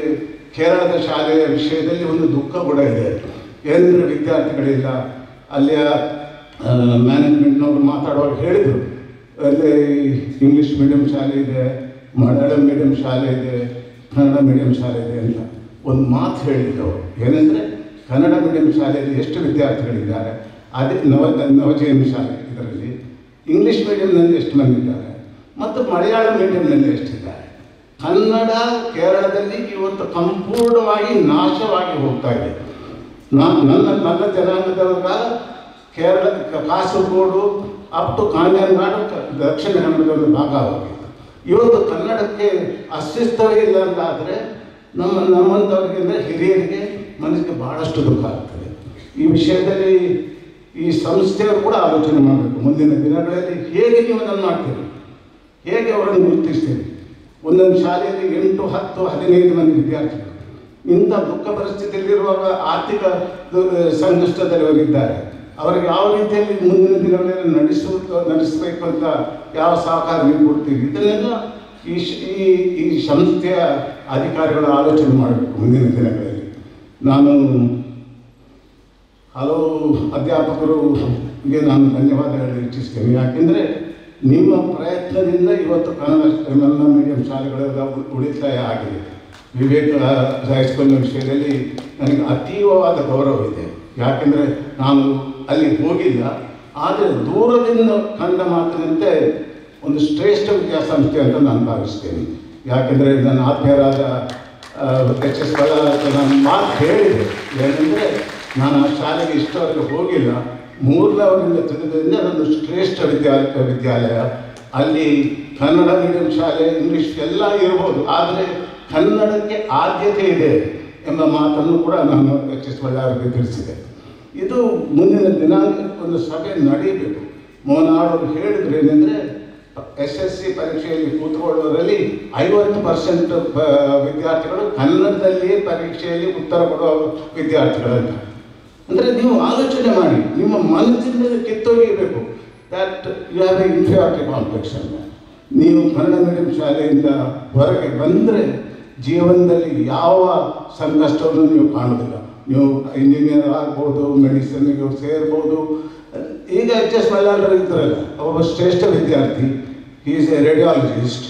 ಕೇರಳದ ಶಾಲೆಯ ವಿಷಯದಲ್ಲಿ ಒಂದು ದುಃಖ ಕೂಡ ಇದೆ. ಏನಂದರೆ ವಿದ್ಯಾರ್ಥಿಗಳಿಲ್ಲ. ಅಲ್ಲಿಯ ಮ್ಯಾನೇಜ್ಮೆಂಟ್ನವರು ಮಾತಾಡುವಾಗ ಹೇಳಿದರು, ಅಲ್ಲಿ ಇಂಗ್ಲೀಷ್ ಮೀಡಿಯಂ ಶಾಲೆ ಇದೆ, ಮಲಯಾಳಂ ಮೀಡಿಯಂ ಶಾಲೆ ಇದೆ, ಕನ್ನಡ ಮೀಡಿಯಂ ಶಾಲೆ ಇದೆ ಅಂತ ಒಂದು ಮಾತು ಹೇಳಿದ್ದವರು. ಏನಂದರೆ ಕನ್ನಡ ಮೀಡಿಯಂ ಶಾಲೆಯಲ್ಲಿ ಎಷ್ಟು ವಿದ್ಯಾರ್ಥಿಗಳಿದ್ದಾರೆ, ಅದೇ ನವ ನವಜೀವನ ಶಾಲೆ ಇದರಲ್ಲಿ ಇಂಗ್ಲೀಷ್ ಮೀಡಿಯಂನಲ್ಲಿ ಎಷ್ಟು ಮಂದಿ ಇದ್ದಾರೆ ಮತ್ತು ಮಲಯಾಳಂ ಮೀಡಿಯಂನಲ್ಲಿ ಎಷ್ಟಿದ್ದಾರೆ. ಕನ್ನಡ ಕೇರಳದಲ್ಲಿ ಇವತ್ತು ಸಂಪೂರ್ಣವಾಗಿ ನಾಶವಾಗಿ ಹೋಗ್ತಾ ಇದೆ. ನಾನು ನನ್ನ ನನ್ನ ಜನಾಂಗದವರ ಕೇರಳ ಕಾಸರಗೋಡು ಅಪ್ ಟು ಕಾಂಜನಗಾಡು ದಕ್ಷಿಣ ಕನ್ನಡದ ಒಂದು ಭಾಗವಾಗಿದೆ. ಇವತ್ತು ಕನ್ನಡಕ್ಕೆ ಅಸ್ತಿತ್ವವೇ ಇಲ್ಲ ಅಂತಾದರೆ ನಮ್ಮ ನಮ್ಮಂಥವ್ರಿಗೆ ಅಂದರೆ ಹಿರಿಯರಿಗೆ ಮನಸ್ಸಿಗೆ ಭಾಳಷ್ಟು ದುಃಖ ಆಗ್ತದೆ. ಈ ವಿಷಯದಲ್ಲಿ ಈ ಸಂಸ್ಥೆಯವರು ಕೂಡ ಆಲೋಚನೆ ಮಾಡಬೇಕು. ಮುಂದಿನ ದಿನಗಳಲ್ಲಿ ಹೇಗೆ ನೀವು ಅದನ್ನು ಮಾಡ್ತೀರಿ, ಹೇಗೆ ಅವರನ್ನು ಗುರುತಿಸ್ತೀರಿ. ಒಂದೊಂದು ಶಾಲೆಯಲ್ಲಿ ಎಂಟು ಹತ್ತು ಹದಿನೈದು ಮಂದಿ ವಿದ್ಯಾರ್ಥಿಗಳು ಇಂಥ ದುಃಖ ಪರಿಸ್ಥಿತಿಯಲ್ಲಿರುವಾಗ ಆರ್ಥಿಕ ಸಂಕಷ್ಟದಲ್ಲಿ ಅವರಿದ್ದಾರೆ. ಅವರಿಗೆ ಯಾವ ರೀತಿಯಲ್ಲಿ ಮುಂದಿನ ದಿನಗಳಲ್ಲಿ ನಡೆಸು ನಡೆಸಬೇಕು ಅಂತ ಯಾವ ಸಹಕಾರ ನೀವು ಕೊಡ್ತೀವಿ, ಇದನ್ನೆಲ್ಲ ಈ ಈ ಈ ಸಂಸ್ಥೆಯ ಅಧಿಕಾರಿಗಳು ಆಲೋಚನೆ ಮಾಡಬೇಕು ಮುಂದಿನ ದಿನಗಳಲ್ಲಿ. ನಾನು ಹಲವು ಅಧ್ಯಾಪಕರಿಗೆ ನಾನು ಧನ್ಯವಾದಗಳನ್ನು ಇಚ್ಛಿಸ್ತೇನೆ. ಯಾಕೆಂದರೆ ನಿಮ್ಮ ಪ್ರಯತ್ನದಿಂದ ಇವತ್ತು ಕನ್ನಡ ಕನ್ನಡ ಮೀಡಿಯಂ ಶಾಲೆಗಳೆಲ್ಲ ಉಳಿತಾಯ ಆಗಿದೆ. ವಿವೇಕ ಹೈಸ್ಕೂಲಿನ ವಿಷಯದಲ್ಲಿ ನನಗೆ ಅತೀವವಾದ ಗೌರವ ಇದೆ. ಯಾಕೆಂದರೆ ನಾನು ಅಲ್ಲಿ ಹೋಗಿಲ್ಲ, ಆದರೆ ದೂರದಿಂದ ಕಂಡ ಮಾತಿನಂತೆ ಒಂದು ಶ್ರೇಷ್ಠ ವಿದ್ಯಾಸಂಸ್ಥೆ ಅಂತ ನಾನು ಭಾವಿಸ್ತೇನೆ. ಯಾಕೆಂದರೆ ನನ್ನ ಆತ್ಮೀಯರಾದ ಎಚ್ ಎಸ್ ಬಳ್ಳಾರಿ ನಾನು ಮಾತು ಹೇಳಿದೆ. ಏನಂದರೆ ನಾನು ಆ ಶಾಲೆಗೆ ಇಷ್ಟವರೆಗೆ ಹೋಗಿಲ್ಲ, ಮೂರನೇವರಿಂದ ತಿಳಿದ್ರಿಂದ ಅದೊಂದು ಶ್ರೇಷ್ಠ ವಿದ್ಯಾಲಯ ವಿದ್ಯಾಲಯ ಅಲ್ಲಿ ಕನ್ನಡ ಮೀಡಿಯಂ ಶಾಲೆ ಇಂಗ್ಲೀಷ್ ಎಲ್ಲ ಇರ್ಬೋದು, ಆದರೆ ಕನ್ನಡಕ್ಕೆ ಆದ್ಯತೆ ಇದೆ ಎಂಬ ಮಾತನ್ನು ಕೂಡ ನಾನು ಎಚ್ ಎಸ್ ಬಳ್ಳಾರಿಗೆ ತಿಳಿಸಿದೆ. ಇದು ಮುಂದಿನ ದಿನಾಂಕ ಒಂದು ಸಭೆ ನಡೆಯಬೇಕು. ಮೋಹನ್ ಅವರು ಹೇಳಿದ್ರು ಏನೆಂದರೆ ಎಸ್ ಎಸ್ ಸಿ ಪರೀಕ್ಷೆಯಲ್ಲಿ ಕೂತ್ಕೊಳ್ಳೋದ್ರಲ್ಲಿ ಐವತ್ತು ಪರ್ಸೆಂಟ್ ವಿದ್ಯಾರ್ಥಿಗಳು ಕನ್ನಡದಲ್ಲಿಯೇ ಪರೀಕ್ಷೆಯಲ್ಲಿ ಉತ್ತರ ಕೊಡುವ ವಿದ್ಯಾರ್ಥಿಗಳಂತ. ಅಂದರೆ ನೀವು ಆಲೋಚನೆ ಮಾಡಿ, ನಿಮ್ಮ ಮನಸ್ಸಿಂದ ಕಿತ್ತೊಗೆಯಬೇಕು. That you have a inferiority complex ಅಂತ. ನೀವು ಕನ್ನಡ ಮೀಡಿಯಂ ಶಾಲೆಯಿಂದ ಹೊರಗೆ ಬಂದರೆ ಜೀವನದಲ್ಲಿ ಯಾವ ಸಂಕಷ್ಟವನ್ನು ನೀವು ಕಾಣೋದಿಲ್ಲ. ನೀವು ಇಂಜಿನಿಯರ್ ಆಗ್ಬೋದು, ಮೆಡಿಸಿನ್ಗೆ ಸೇರ್ಬೋದು. ಈಗ ಎಚ್ ಎಸ್ ಬಳ್ಳಾರಿ ಇದ್ರಲ್ಲ, ಒಬ್ಬ ಶ್ರೇಷ್ಠ ವಿದ್ಯಾರ್ಥಿ, ಈಸ್ ಎ ರೇಡಿಯಾಲಜಿಸ್ಟ್,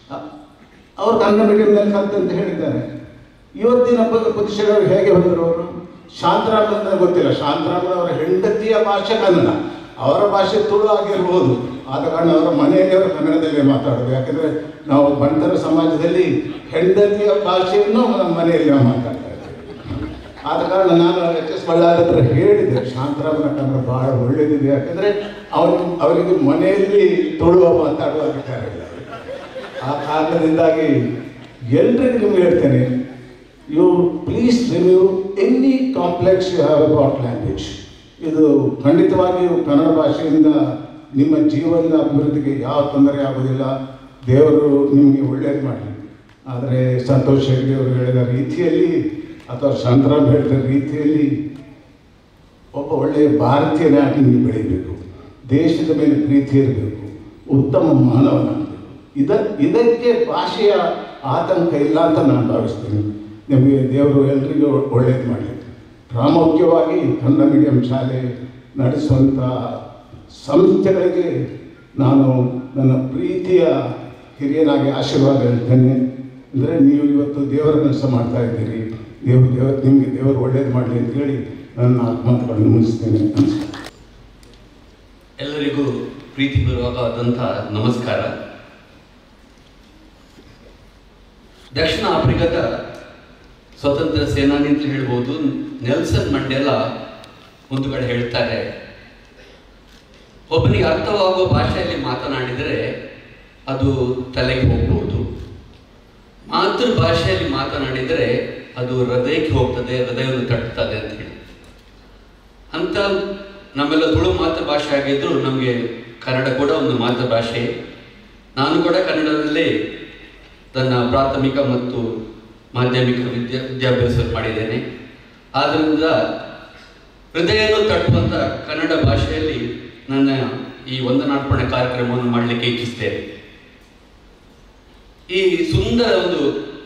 ಅವರು ಕನ್ನಡ ಮೀಡಿಯಂನಲ್ಲಿ ಕಲಿತಂತ ಹೇಳಿದ್ದಾರೆ. ಇವತ್ತಿನ ಪರೀಕ್ಷೆಗಳು ಹೇಗೆ ಬಂದರು ಅವರು? ಶಾಂತರಾಮನ್ ಗೊತ್ತಿಲ್ಲ, ಶಾಂತರಾಮನ್ ಅವರ ಹೆಂಡತಿಯ ಭಾಷೆ ಕನ್ನಡ, ಅವರ ಭಾಷೆ ತುಳು ಆಗಿರ್ಬೋದು. ಆದ ಕಾರಣ ಅವರ ಮನೆಯಲ್ಲಿ ಅವರು ಕನ್ನಡದಲ್ಲೇ ಮಾತಾಡೋದು. ಯಾಕೆಂದರೆ ನಾವು ಬಂಟರ ಸಮಾಜದಲ್ಲಿ ಹೆಂಡತಿಯ ಭಾಷೆಯನ್ನು ನಮ್ಮ ಮನೆಯಲ್ಲಿ ನಾವು ಮಾತಾಡ್ತಾ ಇದ್ದೇವೆ. ಆದ ಕಾರಣ ನಾನು ಎಚ್ ಎಸ್ ಬಳ್ಳಾರಿ ಹತ್ರ ಹೇಳಿದೆ, ಶಾಂತರಾಮನ ಕನ್ನಡ ಭಾಳ ಒಳ್ಳೆಯದಿದೆ. ಯಾಕೆಂದರೆ ಅವನು ಅವರಿಗೆ ಮನೆಯಲ್ಲಿ ತುಳುವ ಮಾತಾಡುವ ಅಧಿಕಾರ ಇಲ್ಲ. ಆ ಕಾರಣದಿಂದಾಗಿ ಎಲ್ರಿಗೂ ನಿಮ್ಗೆ ಹೇಳ್ತೇನೆ, you please remove any complex you have about language. ಇದು ಖಂಡಿತವಾಗಿಯೂ ಕನ್ನಡ ಭಾಷೆಯಿಂದ ನಿಮ್ಮ ಜೀವನದ ಅಭಿವೃದ್ಧಿಗೆ ಯಾವ ತೊಂದರೆ ಆಗೋದಿಲ್ಲ. ದೇವರು ನಿಮಗೆ ಒಳ್ಳೆಯದು ಮಾಡಲಿ. ಆದರೆ ಸಂತೋಷ್ ಹೆಗ್ಡೆ ಅವರು ಹೇಳಿದ ರೀತಿಯಲ್ಲಿ ಅಥವಾ ಶಾಂತರಾಮ್ ಹೇಳಿದ ರೀತಿಯಲ್ಲಿ ಒಬ್ಬ ಒಳ್ಳೆಯ ಭಾರತೀಯನಾಗಿ ನೀವು ಬೆಳೀಬೇಕು, ದೇಶದ ಮೇಲೆ ಪ್ರೀತಿ ಇರಬೇಕು, ಉತ್ತಮ ಮಾನವನಾಗಬೇಕು. ಇದ ಇದಕ್ಕೆ ಭಾಷೆಯ ಆತಂಕ ಇಲ್ಲ ಅಂತ ನಾನು ಭಾವಿಸ್ತೀನಿ. ನಿಮಗೆ ದೇವರು ಎಲ್ರಿಗೂ ಒಳ್ಳೆಯದು ಮಾಡಲಿ. ಪ್ರಾಮುಖ್ಯವಾಗಿ ಕನ್ನಡ ಮೀಡಿಯಂ ಶಾಲೆ ನಡೆಸುವಂಥ ಸಂಸ್ಥೆಗಳಿಗೆ ನಾನು ನನ್ನ ಪ್ರೀತಿಯ ಹಿರಿಯನಾಗಿ ಆಶೀರ್ವಾದ ಹೇಳ್ತೇನೆ. ಅಂದರೆ ನೀವು ಇವತ್ತು ದೇವರ ಕೆಲಸ ಮಾಡ್ತಾ ಇದ್ದೀರಿ, ದೇವರು ದೇವರು ನಿಮಗೆ ದೇವರು ಒಳ್ಳೇದು ಮಾಡಲಿ ಅಂತೇಳಿ ನನ್ನ ಮಾತುಗಳನ್ನು ಮುಗಿಸ್ತೇನೆ. ಎಲ್ಲರಿಗೂ ಪ್ರೀತಿಪೂರ್ವಕವಾದಂಥ ನಮಸ್ಕಾರ. ದಕ್ಷಿಣ ಆಫ್ರಿಕಾದ ಸ್ವತಂತ್ರ ಸೇನಾನಿ ಅಂತ ಹೇಳ್ಬೋದು, ನೆಲ್ಸನ್ ಮಂಡೇಲಾ ಒಂದು ಕಡೆ ಹೇಳ್ತಾರೆ, ಒಬ್ಬನಿಗೆ ಅರ್ಥವಾಗುವ ಭಾಷೆಯಲ್ಲಿ ಮಾತನಾಡಿದರೆ ಅದು ತಲೆಗೆ ಹೋಗ್ಬೋದು, ಮಾತೃಭಾಷೆಯಲ್ಲಿ ಮಾತನಾಡಿದರೆ ಅದು ಹೃದಯಕ್ಕೆ ಹೋಗ್ತದೆ, ಹೃದಯವನ್ನು ತಟ್ಟುತ್ತದೆ ಅಂತ ಹೇಳಿ. ಅಂತ ನಮ್ಮೆಲ್ಲ ತುಳು ಮಾತೃಭಾಷೆ ಆಗಿದ್ರು ನಮಗೆ ಕನ್ನಡ ಕೂಡ ಒಂದು ಮಾತೃಭಾಷೆ. ನಾನು ಕೂಡ ಕನ್ನಡದಲ್ಲೇ ನನ್ನ ಪ್ರಾಥಮಿಕ ಮತ್ತು ಮಾಧ್ಯಮಿಕ ವಿದ್ಯಾ ವಿದ್ಯಾಭ್ಯಾಸ ಮಾಡಿದ್ದೇನೆ. ಆದ್ದರಿಂದ ಹೃದಯವನ್ನು ತಟ್ಟುವಂಥ ಕನ್ನಡ ಭಾಷೆಯಲ್ಲಿ ನನ್ನ ಈ ವಂದನಾರ್ಪಣೆ ಕಾರ್ಯಕ್ರಮವನ್ನು ಮಾಡಲಿಕ್ಕೆ ಇಚ್ಛಿಸ್ತೇನೆ. ಈ ಸುಂದರ ಒಂದು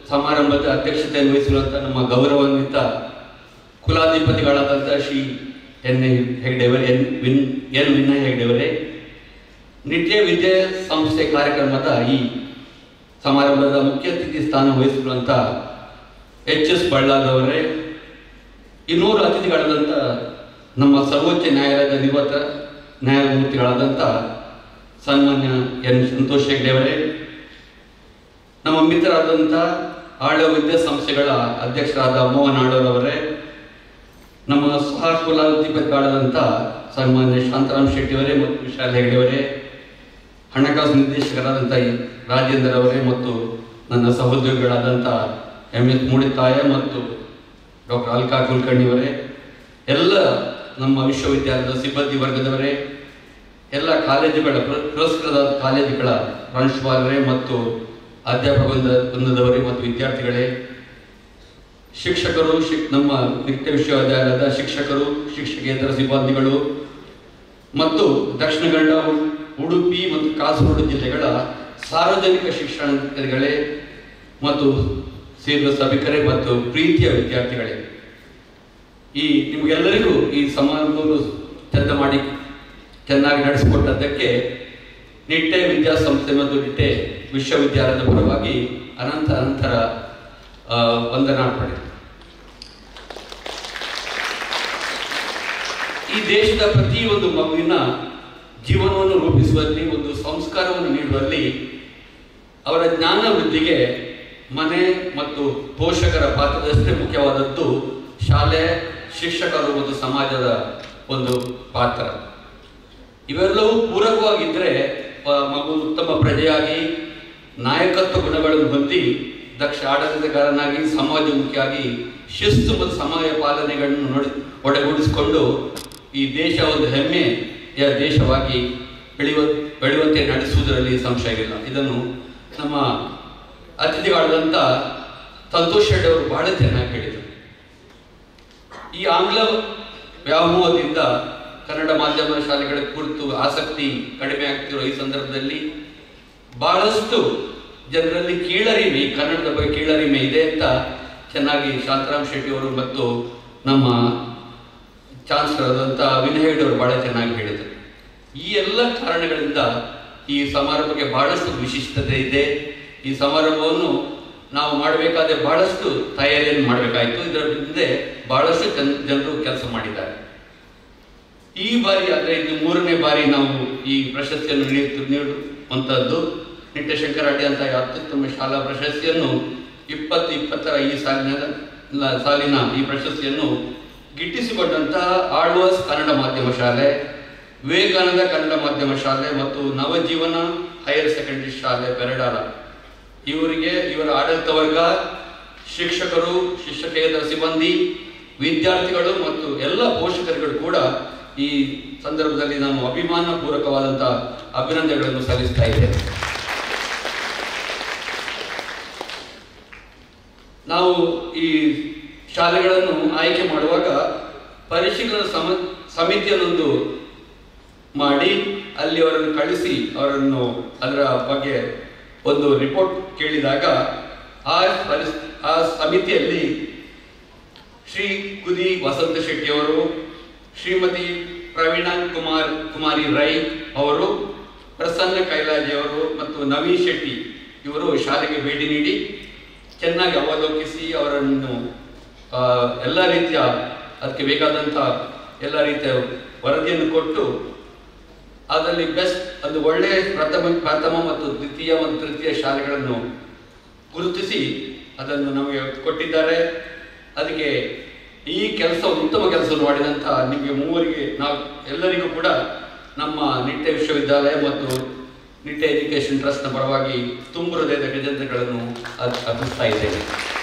ಸಮಾರಂಭದ ಅಧ್ಯಕ್ಷತೆಯನ್ನು ವಹಿಸಿರುವಂಥ ನಮ್ಮ ಗೌರವಾನ್ವಿತ ಕುಲಾಧಿಪತಿಗಳಾದಂಥ ಶ್ರೀ ಎನ್ ಎ ಹೆಗ್ಡೆಯವರೇ ಎನ್ ವಿನ್ ಎನ್ ವಿನಯ್ ಹೆಗ್ಡೆಯವರೇ, ನಿತ್ಯ ವಿದ್ಯೆ ಸಂಸ್ಥೆ ಕಾರ್ಯಕ್ರಮದ ಈ ಸಮಾರಂಭದ ಮುಖ್ಯ ಅತಿಥಿ ಸ್ಥಾನ ವಹಿಸಿರುವಂಥ ಎಚ್ ಎಸ್ ಬಳ್ಳಾರವರೇ, ಇನ್ನೂರು ಅತಿಥಿಗಳಾದಂಥ ನಮ್ಮ ಸರ್ವೋಚ್ಚ ನ್ಯಾಯಾಲಯದ ನಿವೃತ್ತ ನ್ಯಾಯಮೂರ್ತಿಗಳಾದಂಥ ಸನ್ಮಾನ್ಯ ಎನ್ ಸಂತೋಷ್ ಹೆಗ್ಡೆಯವರೇ, ನಮ್ಮ ಮಿತ್ರರಾದಂಥ ಆಳ್ವ ವಿದ್ಯಾಸಂಸ್ಥೆಗಳ ಅಧ್ಯಕ್ಷರಾದ ಮೋಹನ್ ಆಳ್ವರವರೇ, ನಮ್ಮ ಸಹ ಕುಲಾಧಿಪತಿಗಳಾದಂಥ ಸನ್ಮಾನ್ಯ ಶಾಂತರಾಮ್ ಶೆಟ್ಟಿಯವರೇ ಮತ್ತು ವಿಶಾಲ್ ಹೆಗ್ಡೆಯವರೇ, ಹಣಕಾಸು ನಿರ್ದೇಶಕರಾದಂಥ ರಾಜೇಂದ್ರ ಅವರೇ ಮತ್ತು ನನ್ನ ಸಹೋದ್ಯೋಗಿಗಳಾದಂಥ ಎಂ ಎಸ್ ಮೂಡಿತಾಯ ಮತ್ತು ಡಾಕ್ಟರ್ ಅಲ್ಕಾ ಕುಲಕರ್ಣಿಯವರೇ, ಎಲ್ಲ ನಮ್ಮ ವಿಶ್ವವಿದ್ಯಾಲಯದ ಸಿಬ್ಬಂದಿ ವರ್ಗದವರೇ, ಎಲ್ಲ ಕಾಲೇಜುಗಳ ಪುರಸ್ಕೃತ ಕಾಲೇಜುಗಳ ಪ್ರಾಂಶುಪಾಲರೇ ಮತ್ತು ಅಧ್ಯಾಪಕ ವೃಂದದವರೇ ಮತ್ತು ವಿದ್ಯಾರ್ಥಿಗಳೇ, ಶಿಕ್ಷಕರು, ಶಿಕ್ ನಮ್ಮ ನಿತ್ಯ ವಿಶ್ವವಿದ್ಯಾಲಯದ ಶಿಕ್ಷಕರು, ಶಿಕ್ಷಕೇತರ ಸಿಬ್ಬಂದಿಗಳು ಮತ್ತು ದಕ್ಷಿಣ ಕನ್ನಡ, ಉಡುಪಿ ಮತ್ತು ಕಾಸರಗೋಡು ಜಿಲ್ಲೆಗಳ ಸಾರ್ವಜನಿಕ ಶಿಕ್ಷಣಾಧಿಕಾರಿಗಳೇ ಮತ್ತು ಸೇರುವ ಸಭಿಕರೇ ಮತ್ತು ಪ್ರೀತಿಯ ವಿದ್ಯಾರ್ಥಿಗಳೇ, ಈ ನಿಮಗೆಲ್ಲರಿಗೂ ಈ ಸಮಾರಂಭವನ್ನು ಚಂದ ಮಾಡಿ ಚೆನ್ನಾಗಿ ನಡೆಸಿಕೊಟ್ಟದ್ದಕ್ಕೆ ನಿಟ್ಟೆ ವಿದ್ಯಾಸಂಸ್ಥೆ ಮತ್ತು ನಿಟ್ಟೆ ವಿಶ್ವವಿದ್ಯಾಲಯದ ಪರವಾಗಿ ಅನಂತ ಅನಂತರ ವಂದನಾರ್ಪಣೆ. ಈ ದೇಶದ ಪ್ರತಿಯೊಂದು ಮಗುವಿನ ಜೀವನವನ್ನು ರೂಪಿಸುವಲ್ಲಿ, ಒಂದು ಸಂಸ್ಕಾರವನ್ನು ನೀಡುವಲ್ಲಿ, ಅವರ ಜ್ಞಾನ ವೃದ್ಧಿಗೆ ಮನೆ ಮತ್ತು ಪೋಷಕರ ಪಾತ್ರದಷ್ಟೇ ಮುಖ್ಯವಾದದ್ದು ಶಾಲೆ, ಶಿಕ್ಷಕರು ಮತ್ತು ಸಮಾಜದ ಒಂದು ಪಾತ್ರ. ಇವೆಲ್ಲವೂ ಪೂರಕವಾಗಿದ್ದರೆ ಮಗು ಉತ್ತಮ ಪ್ರಜೆಯಾಗಿ, ನಾಯಕತ್ವ ಗುಣಗಳನ್ನು ಹೊಂದಿ, ದಕ್ಷ ಆಡಳಿತಗಾರನಾಗಿ, ಸಮಾಜಮುಖಿಯಾಗಿ, ಶಿಸ್ತು ಮತ್ತು ಸಮಯ ಪಾಲನೆಗಳನ್ನು ನೋಡಿ ಒಳಗೂಡಿಸಿಕೊಂಡು ಈ ದೇಶ ಒಂದು ಹೆಮ್ಮೆಯ ದೇಶವಾಗಿ ಬೆಳೆಯುವ ಬೆಳೆಯುವಂತೆ ನಡೆಸುವುದರಲ್ಲಿ ಸಂಶಯವಿಲ್ಲ. ಇದನ್ನು ನಮ್ಮ ಅತಿಥಿಗಳಾದಂಥ ಸಂತೋಷ್ ಶೆಟ್ಟಿ ಅವರು ಬಹಳ ಚೆನ್ನಾಗಿ ಹೇಳಿದರು. ಈ ಆಂಗ್ಲ ವ್ಯಾಮೋಹದಿಂದ ಕನ್ನಡ ಮಾಧ್ಯಮ ಶಾಲೆಗಳ ಕುರಿತು ಆಸಕ್ತಿ ಕಡಿಮೆ ಆಗ್ತಿರೋ ಈ ಸಂದರ್ಭದಲ್ಲಿ ಬಹಳಷ್ಟು ಜನರಲ್ಲಿ ಕೀಳರಿಮೆ, ಕನ್ನಡದ ಬಗ್ಗೆ ಕೀಳರಿಮೆ ಇದೆ ಅಂತ ಚೆನ್ನಾಗಿ ಶಾಂತರಾಮ್ ಶೆಟ್ಟಿ ಅವರು ಮತ್ತು ನಮ್ಮ ಚಾನ್ಸಲರ್ ಆದಂಥ ವಿನಯ್ ಹೆಗ್ಡೆ ಅವರು ಬಹಳ ಚೆನ್ನಾಗಿ ಹೇಳಿದರು. ಈ ಎಲ್ಲ ಕಾರಣಗಳಿಂದ ಈ ಸಮಾರಂಭಕ್ಕೆ ಬಹಳಷ್ಟು ವಿಶಿಷ್ಟತೆ ಇದೆ. ಈ ಸಮಾರಂಭವನ್ನು ನಾವು ಮಾಡಬೇಕಾದ್ರೆ ಬಹಳಷ್ಟು ತಯಾರಿಯನ್ನು ಮಾಡಬೇಕಾಯಿತು. ಇದರ ಹಿಂದೆ ಬಹಳಷ್ಟು ಜನ ಜನರು ಕೆಲಸ ಮಾಡಿದ್ದಾರೆ. ಈ ಬಾರಿ ಅಂದರೆ ಇದು ಮೂರನೇ ಬಾರಿ ನಾವು ಈ ಪ್ರಶಸ್ತಿಯನ್ನು ನೀಡು ನೀಡುವಂಥದ್ದು. ನಿಟ್ಟೆ ಶಂಕರಹಳ್ಳಿ ಅಂತ ಅತ್ಯುತ್ತಮ ಶಾಲಾ ಪ್ರಶಸ್ತಿಯನ್ನು ಇಪ್ಪತ್ತು ಇಪ್ಪತ್ತರ ಈ ಸಾಲಿನ ಸಾಲಿನ ಈ ಪ್ರಶಸ್ತಿಯನ್ನು ಗಿಟ್ಟಿಸಿಕೊಂಡಂತಹ ಆಳ್ವಾಸ್ ಕನ್ನಡ ಮಾಧ್ಯಮ ಶಾಲೆ, ವಿವೇಕಾನಂದ ಕನ್ನಡ ಮಾಧ್ಯಮ ಶಾಲೆ ಮತ್ತು ನವಜೀವನ ಹೈಯರ್ ಸೆಕೆಂಡರಿ ಶಾಲೆ ಪೆರಡಾಲ, ಇವರಿಗೆ, ಇವರ ಆಡಳಿತ ವರ್ಗ, ಶಿಕ್ಷಕರು, ಶಿಕ್ಷಕೇತರ ಸಿಬ್ಬಂದಿ, ವಿದ್ಯಾರ್ಥಿಗಳು ಮತ್ತು ಎಲ್ಲ ಪೋಷಕರುಗಳು ಕೂಡ ಈ ಸಂದರ್ಭದಲ್ಲಿ ನಾನು ಅಭಿಮಾನ ಪೂರ್ವಕವಾದಂತಹ ಅಭಿನಂದನೆಗಳನ್ನು ಸಲ್ಲಿಸ್ತಾ ಇದ್ದೇನೆ. ನಾವು ಈ ಶಾಲೆಗಳನ್ನು ಆಯ್ಕೆ ಮಾಡುವಾಗ ಪರಿಶೀಲನಾ ಸಮ ಸಮಿತಿಯನ್ನೊಂದು ಮಾಡಿ ಅಲ್ಲಿ ಅವರನ್ನು ಕಳಿಸಿ ಅವರನ್ನು ಅದರ ಬಗ್ಗೆ ಒಂದು ರಿಪೋರ್ಟ್ ಕೇಳಿದಾಗ ಆ ಪರಿಸ್ ಆ ಸಮಿತಿಯಲ್ಲಿ ಶ್ರೀ ಕುದಿ ವಸಂತ ಶೆಟ್ಟಿಯವರು, ಶ್ರೀಮತಿ ಪ್ರವೀಣಾ ಕುಮಾರ್ ಕುಮಾರಿ ರೈ ಅವರು, ಪ್ರಸನ್ನ ಕೈಲಾಜಿಯವರು ಮತ್ತು ನವೀನ್ ಶೆಟ್ಟಿ ಇವರು ಶಾಲೆಗೆ ಭೇಟಿ ನೀಡಿ ಚೆನ್ನಾಗಿ ಅವಲೋಕಿಸಿ ಅವರನ್ನು ಎಲ್ಲ ರೀತಿಯ ಅದಕ್ಕೆ ಬೇಕಾದಂಥ ಎಲ್ಲ ರೀತಿಯ ವರದಿಯನ್ನು ಕೊಟ್ಟು ಅದರಲ್ಲಿ ಬೆಸ್ಟ್ ಒಂದು ಒಳ್ಳೆಯ ಪ್ರಥಮ ಪ್ರಥಮ ಮತ್ತು ದ್ವಿತೀಯ ಮತ್ತು ತೃತೀಯ ಶಾಲೆಗಳನ್ನು ಗುರುತಿಸಿ ಅದನ್ನು ನಮಗೆ ಕೊಟ್ಟಿದ್ದಾರೆ. ಅದಕ್ಕೆ ಈ ಕೆಲಸ ಉತ್ತಮ ಕೆಲಸವನ್ನು ಮಾಡಿದಂಥ ನಿಮಗೆ ಮೂವರಿಗೆ, ನಾವು ಎಲ್ಲರಿಗೂ ಕೂಡ ನಮ್ಮ ನಿಟ್ಟೆ ವಿಶ್ವವಿದ್ಯಾಲಯ ಮತ್ತು ನಿಟ್ಟೆ ಎಜುಕೇಷನ್ ಟ್ರಸ್ಟ್ನ ಪರವಾಗಿ ತುಂಬ ಹೃದಯದ ಕೃತಜ್ಞತೆಗಳನ್ನು ಅರ್ಪಿಸ್ತಾ ಇದ್ದೇನೆ.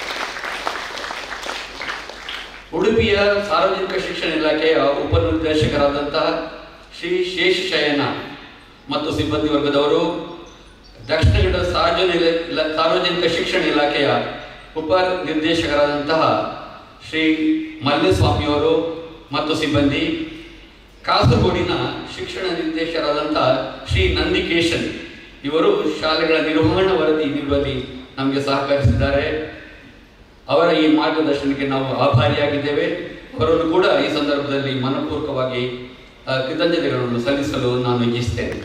ಉಡುಪಿಯ ಸಾರ್ವಜನಿಕ ಶಿಕ್ಷಣ ಇಲಾಖೆಯ ಉಪನಿರ್ದೇಶಕರಾದಂತಹ ಶ್ರೀ ಶೇಷಶಯನ ಮತ್ತು ಸಿಬ್ಬಂದಿ ವರ್ಗದವರು, ದಕ್ಷಿಣ ಕನ್ನಡ ಸಾರ್ವಜನಿಕ ಸಾರ್ವಜನಿಕ ಶಿಕ್ಷಣ ಇಲಾಖೆಯ ಉಪ ನಿರ್ದೇಶಕರಾದಂತಹ ಶ್ರೀ ಮಲ್ಲೇಸ್ವಾಮಿಯವರು ಮತ್ತು ಸಿಬ್ಬಂದಿ, ಕಾಸರಗೋಡಿನ ಶಿಕ್ಷಣ ನಿರ್ದೇಶಕರಾದಂತಹ ಶ್ರೀ ನಂದಿಕೇಶನ್ ಇವರು ಶಾಲೆಗಳ ನಿರ್ವಹಣಾ ವರದಿ ನೀಡುವಲ್ಲಿ ನಮಗೆ ಸಹಕರಿಸಿದ್ದಾರೆ. ಅವರ ಈ ಮಾರ್ಗದರ್ಶನಕ್ಕೆ ನಾವು ಆಭಾರಿಯಾಗಿದ್ದೇವೆ. ಅವರನ್ನು ಕೂಡ ಈ ಸಂದರ್ಭದಲ್ಲಿ ಮನಪೂರ್ವಕವಾಗಿ ಕೃತಜ್ಞತೆಗಳನ್ನು ಸಲ್ಲಿಸಲು ನಾನು ಇಚ್ಛಿಸ್ತೇನೆ.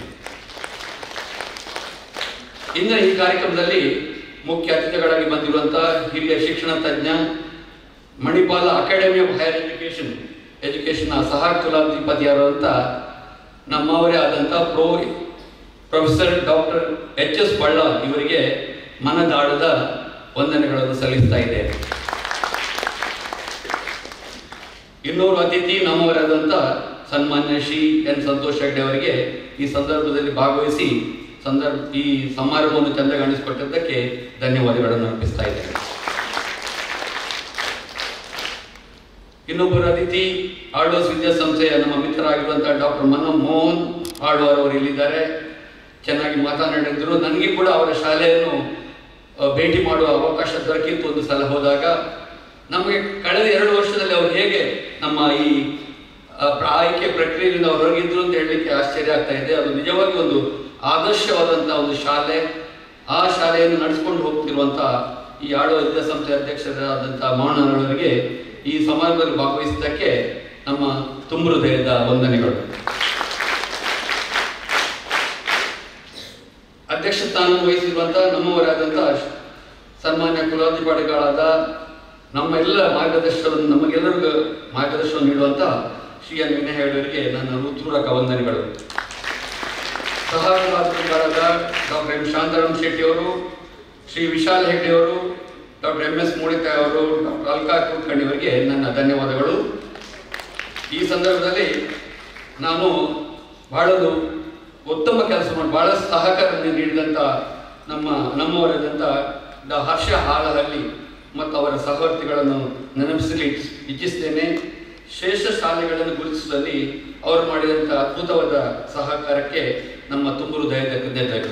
ಇಂದಿನ ಈ ಕಾರ್ಯಕ್ರಮದಲ್ಲಿ ಮುಖ್ಯ ಅತಿಥಿಗಳಾಗಿ ಬಂದಿರುವಂತಹ ಹಿರಿಯ ಶಿಕ್ಷಣ ತಜ್ಞ, Manipal academy of higher education ಎಜುಕೇಶನ್ನ ಸಹ ಕುಲಾಧಿಪತಿಯಾದಂಥ ನಮ್ಮವರೇ ಆದಂಥ ಪ್ರೊ professor doctor H S Ballal ಇವರಿಗೆ ಮನದಾಳದ ವಂದನೆಗಳನ್ನು ಸಲ್ಲಿಸ್ತಾ ಇದ್ದೇವೆ. ಇನ್ನೂರು ಅತಿಥಿ ನಮ್ಮವರಾದಂಥ ಸನ್ಮಾನ್ಯ ಶ್ರೀ ಎನ್ ಸಂತೋಷ್ ಹೆಗ್ಡೆ ಅವರಿಗೆ ಈ ಸಂದರ್ಭದಲ್ಲಿ ಭಾಗವಹಿಸಿ ಸಂದರ್ಭ ಈ ಸಮಾರಂಭವನ್ನು ಚಂದಗಾಣಿಸಿಕೊಟ್ಟಿದ್ದಕ್ಕೆ ಧನ್ಯವಾದಗಳನ್ನು ಅರ್ಪಿಸ್ತಾ ಇದ್ದೇನೆ. ಇನ್ನೊಬ್ಬರು ಅತಿಥಿ ಆಳ್ವಾಸ್ ವಿದ್ಯಾಸಂಸ್ಥೆಯ ನಮ್ಮ ಮಿತ್ರರಾಗಿರುವಂತಹ ಡಾಕ್ಟರ್ ಮನಮೋಹನ್ ಆಳ್ವಾರ್ ಅವರು ಇಲ್ಲಿದ್ದಾರೆ. ಚೆನ್ನಾಗಿ ಮಾತನಾಡಿದ್ರು. ನನಗೆ ಕೂಡ ಅವರ ಶಾಲೆಯನ್ನು ಭೇಟಿ ಮಾಡುವ ಅವಕಾಶ ದೊರಕಿತ್ತು ಒಂದು ಸಲ ಹೋದಾಗ. ನಮಗೆ ಕಳೆದ ಎರಡು ವರ್ಷದಲ್ಲಿ ಅವರು ಹೇಗೆ ನಮ್ಮ ಈ ಆಯ್ಕೆ ಪ್ರಕ್ರಿಯೆಯಿಂದ ಅವರು ಹೊರಗಿದ್ರು ಅಂತ ಹೇಳಲಿಕ್ಕೆ ಆಶ್ಚರ್ಯ ಆಗ್ತಾ ಇದೆ. ಅದು ನಿಜವಾಗಿ ಒಂದು ಆದರ್ಶವಾದಂತಹ ಒಂದು ಶಾಲೆ. ಆ ಶಾಲೆಯನ್ನು ನಡೆಸಿಕೊಂಡು ಹೋಗ್ತಿರುವಂತಹ ಈ ಆಳ್ವಾಸ್ ವಿದ್ಯಾಸಂಸ್ಥೆ ಅಧ್ಯಕ್ಷರಾದಂತಹ ಮೋಹನವರಿಗೆ ಈ ಸಮಾರಂಭದಲ್ಲಿ ಭಾಗವಹಿಸಿದ್ದಕ್ಕೆ ನಮ್ಮ ತುಂಬ ಹೃದಯದ ವಂದನೆಗಳು. ಅಧ್ಯಕ್ಷ ಸ್ಥಾನ ವಹಿಸಿರುವಂತಹ ನಮ್ಮವರಾದಂತಹ ಸನ್ಮಾನ್ಯ ಕುಲಾಧಿಪತಿಗಳಾದ ನಮ್ಮ ಎಲ್ಲ ಮಾರ್ಗದರ್ಶನವನ್ನು ನಮಗೆಲ್ಲರಿಗೂ ಮಾರ್ಗದರ್ಶನ ನೀಡುವಂತ ಶ್ರೀ ಎನ್ ವಿನಯ್ ಹೆಗ್ಡೆಯವರಿಗೆ ನನ್ನ ಹೃತ್ಪೂರ್ವಕ ವಂದನೆಗಳು. ಸಹ ಕುಲಾಧಿಪತಿಗಳಾದ ಡಾಕ್ಟರ್ ಎಂ ಶಾಂತಾರಾಮ್ ಶೆಟ್ಟಿ ಅವರು, ಶ್ರೀ ವಿಶಾಲ್ ಹೆಗ್ಡೆ ಅವರು, ಡಾಕ್ಟರ್ ಎಂ ಎಸ್ ಮೂಡಿತಾಯ್ ಅವರು, ಡಾಕ್ಟರ್ ಅಲ್ಕಾ ಕುಲಕರ್ಣಿ ಅವರಿಗೆ ನನ್ನ ಧನ್ಯವಾದಗಳು. ಈ ಸಂದರ್ಭದಲ್ಲಿ ನಾನು ಬಹಳದು ಉತ್ತಮ ಕೆಲಸ ಮಾಡಿ ಬಹಳ ಸಹಕಾರ ನೀಡಿದಂಥ ನಮ್ಮ ನಮ್ಮವರಾದಂಥ ದ ಹರ್ಷ ಹಾಲಹಳ್ಳಿ ಮತ್ತು ಅವರ ಸಹವರ್ತಿಗಳನ್ನು ನೆನಪಿಸಲಿ ಇಚ್ಛಿಸ್ತೇನೆ. ಶ್ರೇಷ್ಠ ಶಾಲೆಗಳನ್ನು ಗುರುತಿಸುವಲ್ಲಿ ಅವರು ಮಾಡಿದಂಥ ಅದ್ಭುತವಾದ ಸಹಕಾರಕ್ಕೆ ನಮ್ಮ ತುಂಬ ಹೃದಯದ ಕೃತಜ್ಞತೆಗಳು.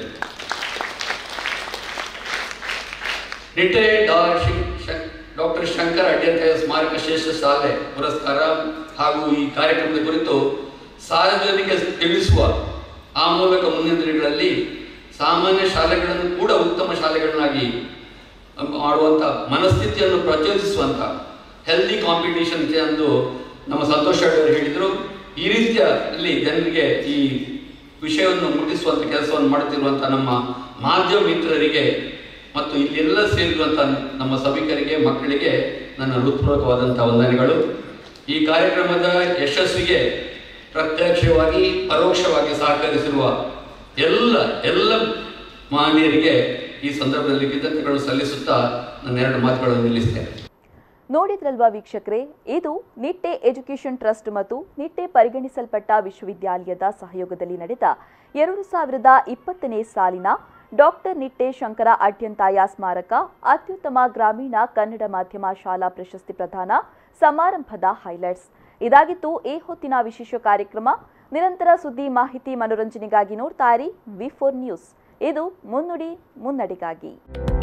ನಿಟ್ಟೆ ಡಾಕ್ಟರ್ ಶಂಕರ ಅಡ್ಯಂತಾಯ ಸ್ಮಾರಕ ಶ್ರೇಷ್ಠ ಶಾಲೆ ಪುರಸ್ಕಾರ ಹಾಗೂ ಈ ಕಾರ್ಯಕ್ರಮದ ಕುರಿತು ಸಾರ್ವಜನಿಕ ತಿಳಿಸುವ ಆ ಮೂಲಕ ಮುಂದಿನ ದಿನಗಳಲ್ಲಿ ಸಾಮಾನ್ಯ ಶಾಲೆಗಳನ್ನು ಕೂಡ ಉತ್ತಮ ಶಾಲೆಗಳನ್ನಾಗಿ ಮಾಡುವಂಥ ಮನಸ್ಥಿತಿಯನ್ನು ಪ್ರಚೋದಿಸುವಂಥ ಹೆಲ್ದಿ ಕಾಂಪಿಟೇಷನ್ ಎಂದು ನಮ್ಮ ಸಂತೋಷ್ ಅವರು ಹೇಳಿದರು. ಈ ರೀತಿಯಲ್ಲಿ ಜನರಿಗೆ ಈ ವಿಷಯವನ್ನು ಮುಟ್ಟಿಸುವಂಥ ಕೆಲಸವನ್ನು ಮಾಡುತ್ತಿರುವಂಥ ನಮ್ಮ ಮಾಧ್ಯಮ ಮಿತ್ರರಿಗೆ ಮತ್ತು ಇಲ್ಲೆಲ್ಲ ಸೇರಿರುವಂಥ ನಮ್ಮ ಸಭಿಕರಿಗೆ, ಮಕ್ಕಳಿಗೆ ನನ್ನ ಹೃತ್ಪೂರ್ವಕವಾದಂಥ ವಂದನೆಗಳು. ಈ ಕಾರ್ಯಕ್ರಮದ ಯಶಸ್ವಿಗೆ ಪ್ರತ್ಯಕ್ಷವಾಗಿ ಪರೋಕ್ಷವಾಗಿ ಸಹಕರಿಸಿರುವ ಎಲ್ಲ ಎಲ್ಲ ಮಾನ್ಯರಿಗೆ ಈ ಸಂದರ್ಭದಲ್ಲಿ ಕೃತಜ್ಞತೆಗಳು ಸಲ್ಲಿಸುತ್ತಾ ನನ್ನ ಎರಡು ಮಾತುಗಳನ್ನು ನಿಲ್ಲಿಸ್ತೇನೆ. ನೋಡಿದ್ರಲ್ವಾ ವೀಕ್ಷಕರೇ, ಇದು ನಿಟ್ಟೆ ಎಜುಕೇಷನ್ ಟ್ರಸ್ಟ್ ಮತ್ತು ನಿಟ್ಟೆ ಪರಿಗಣಿಸಲ್ಪಟ್ಟ ವಿಶ್ವವಿದ್ಯಾಲಯದ ಸಹಯೋಗದಲ್ಲಿ ನಡೆದ ಎರಡು ಸಾವಿರದ ಇಪ್ಪತ್ತನೇ ಸಾಲಿನ ಡಾಕ್ಟರ್ ನಿಟ್ಟೆ ಶಂಕರ ಅಡ್ಯಂತಾಯ ಸ್ಮಾರಕ ಅತ್ಯುತ್ತಮ ಗ್ರಾಮೀಣ ಕನ್ನಡ ಮಾಧ್ಯಮ ಶಾಲಾ ಪ್ರಶಸ್ತಿ ಪ್ರದಾನ ಸಮಾರಂಭದ ಹೈಲೈಟ್ಸ್. ಇದಾಗಿತ್ತು ಈ ಹೊತ್ತಿನ ವಿಶೇಷ ಕಾರ್ಯಕ್ರಮ. ನಿರಂತರ ಸುದ್ದಿ, ಮಾಹಿತಿ, ಮನೋರಂಜನೆಗಾಗಿ ನೋಡ್ತಾ ಇರಿ ವಿ ಫೋರ್ ನ್ಯೂಸ್. ಇದು ಮುನ್ನುಡಿ ಮುನ್ನಡೆಗಾಗಿ.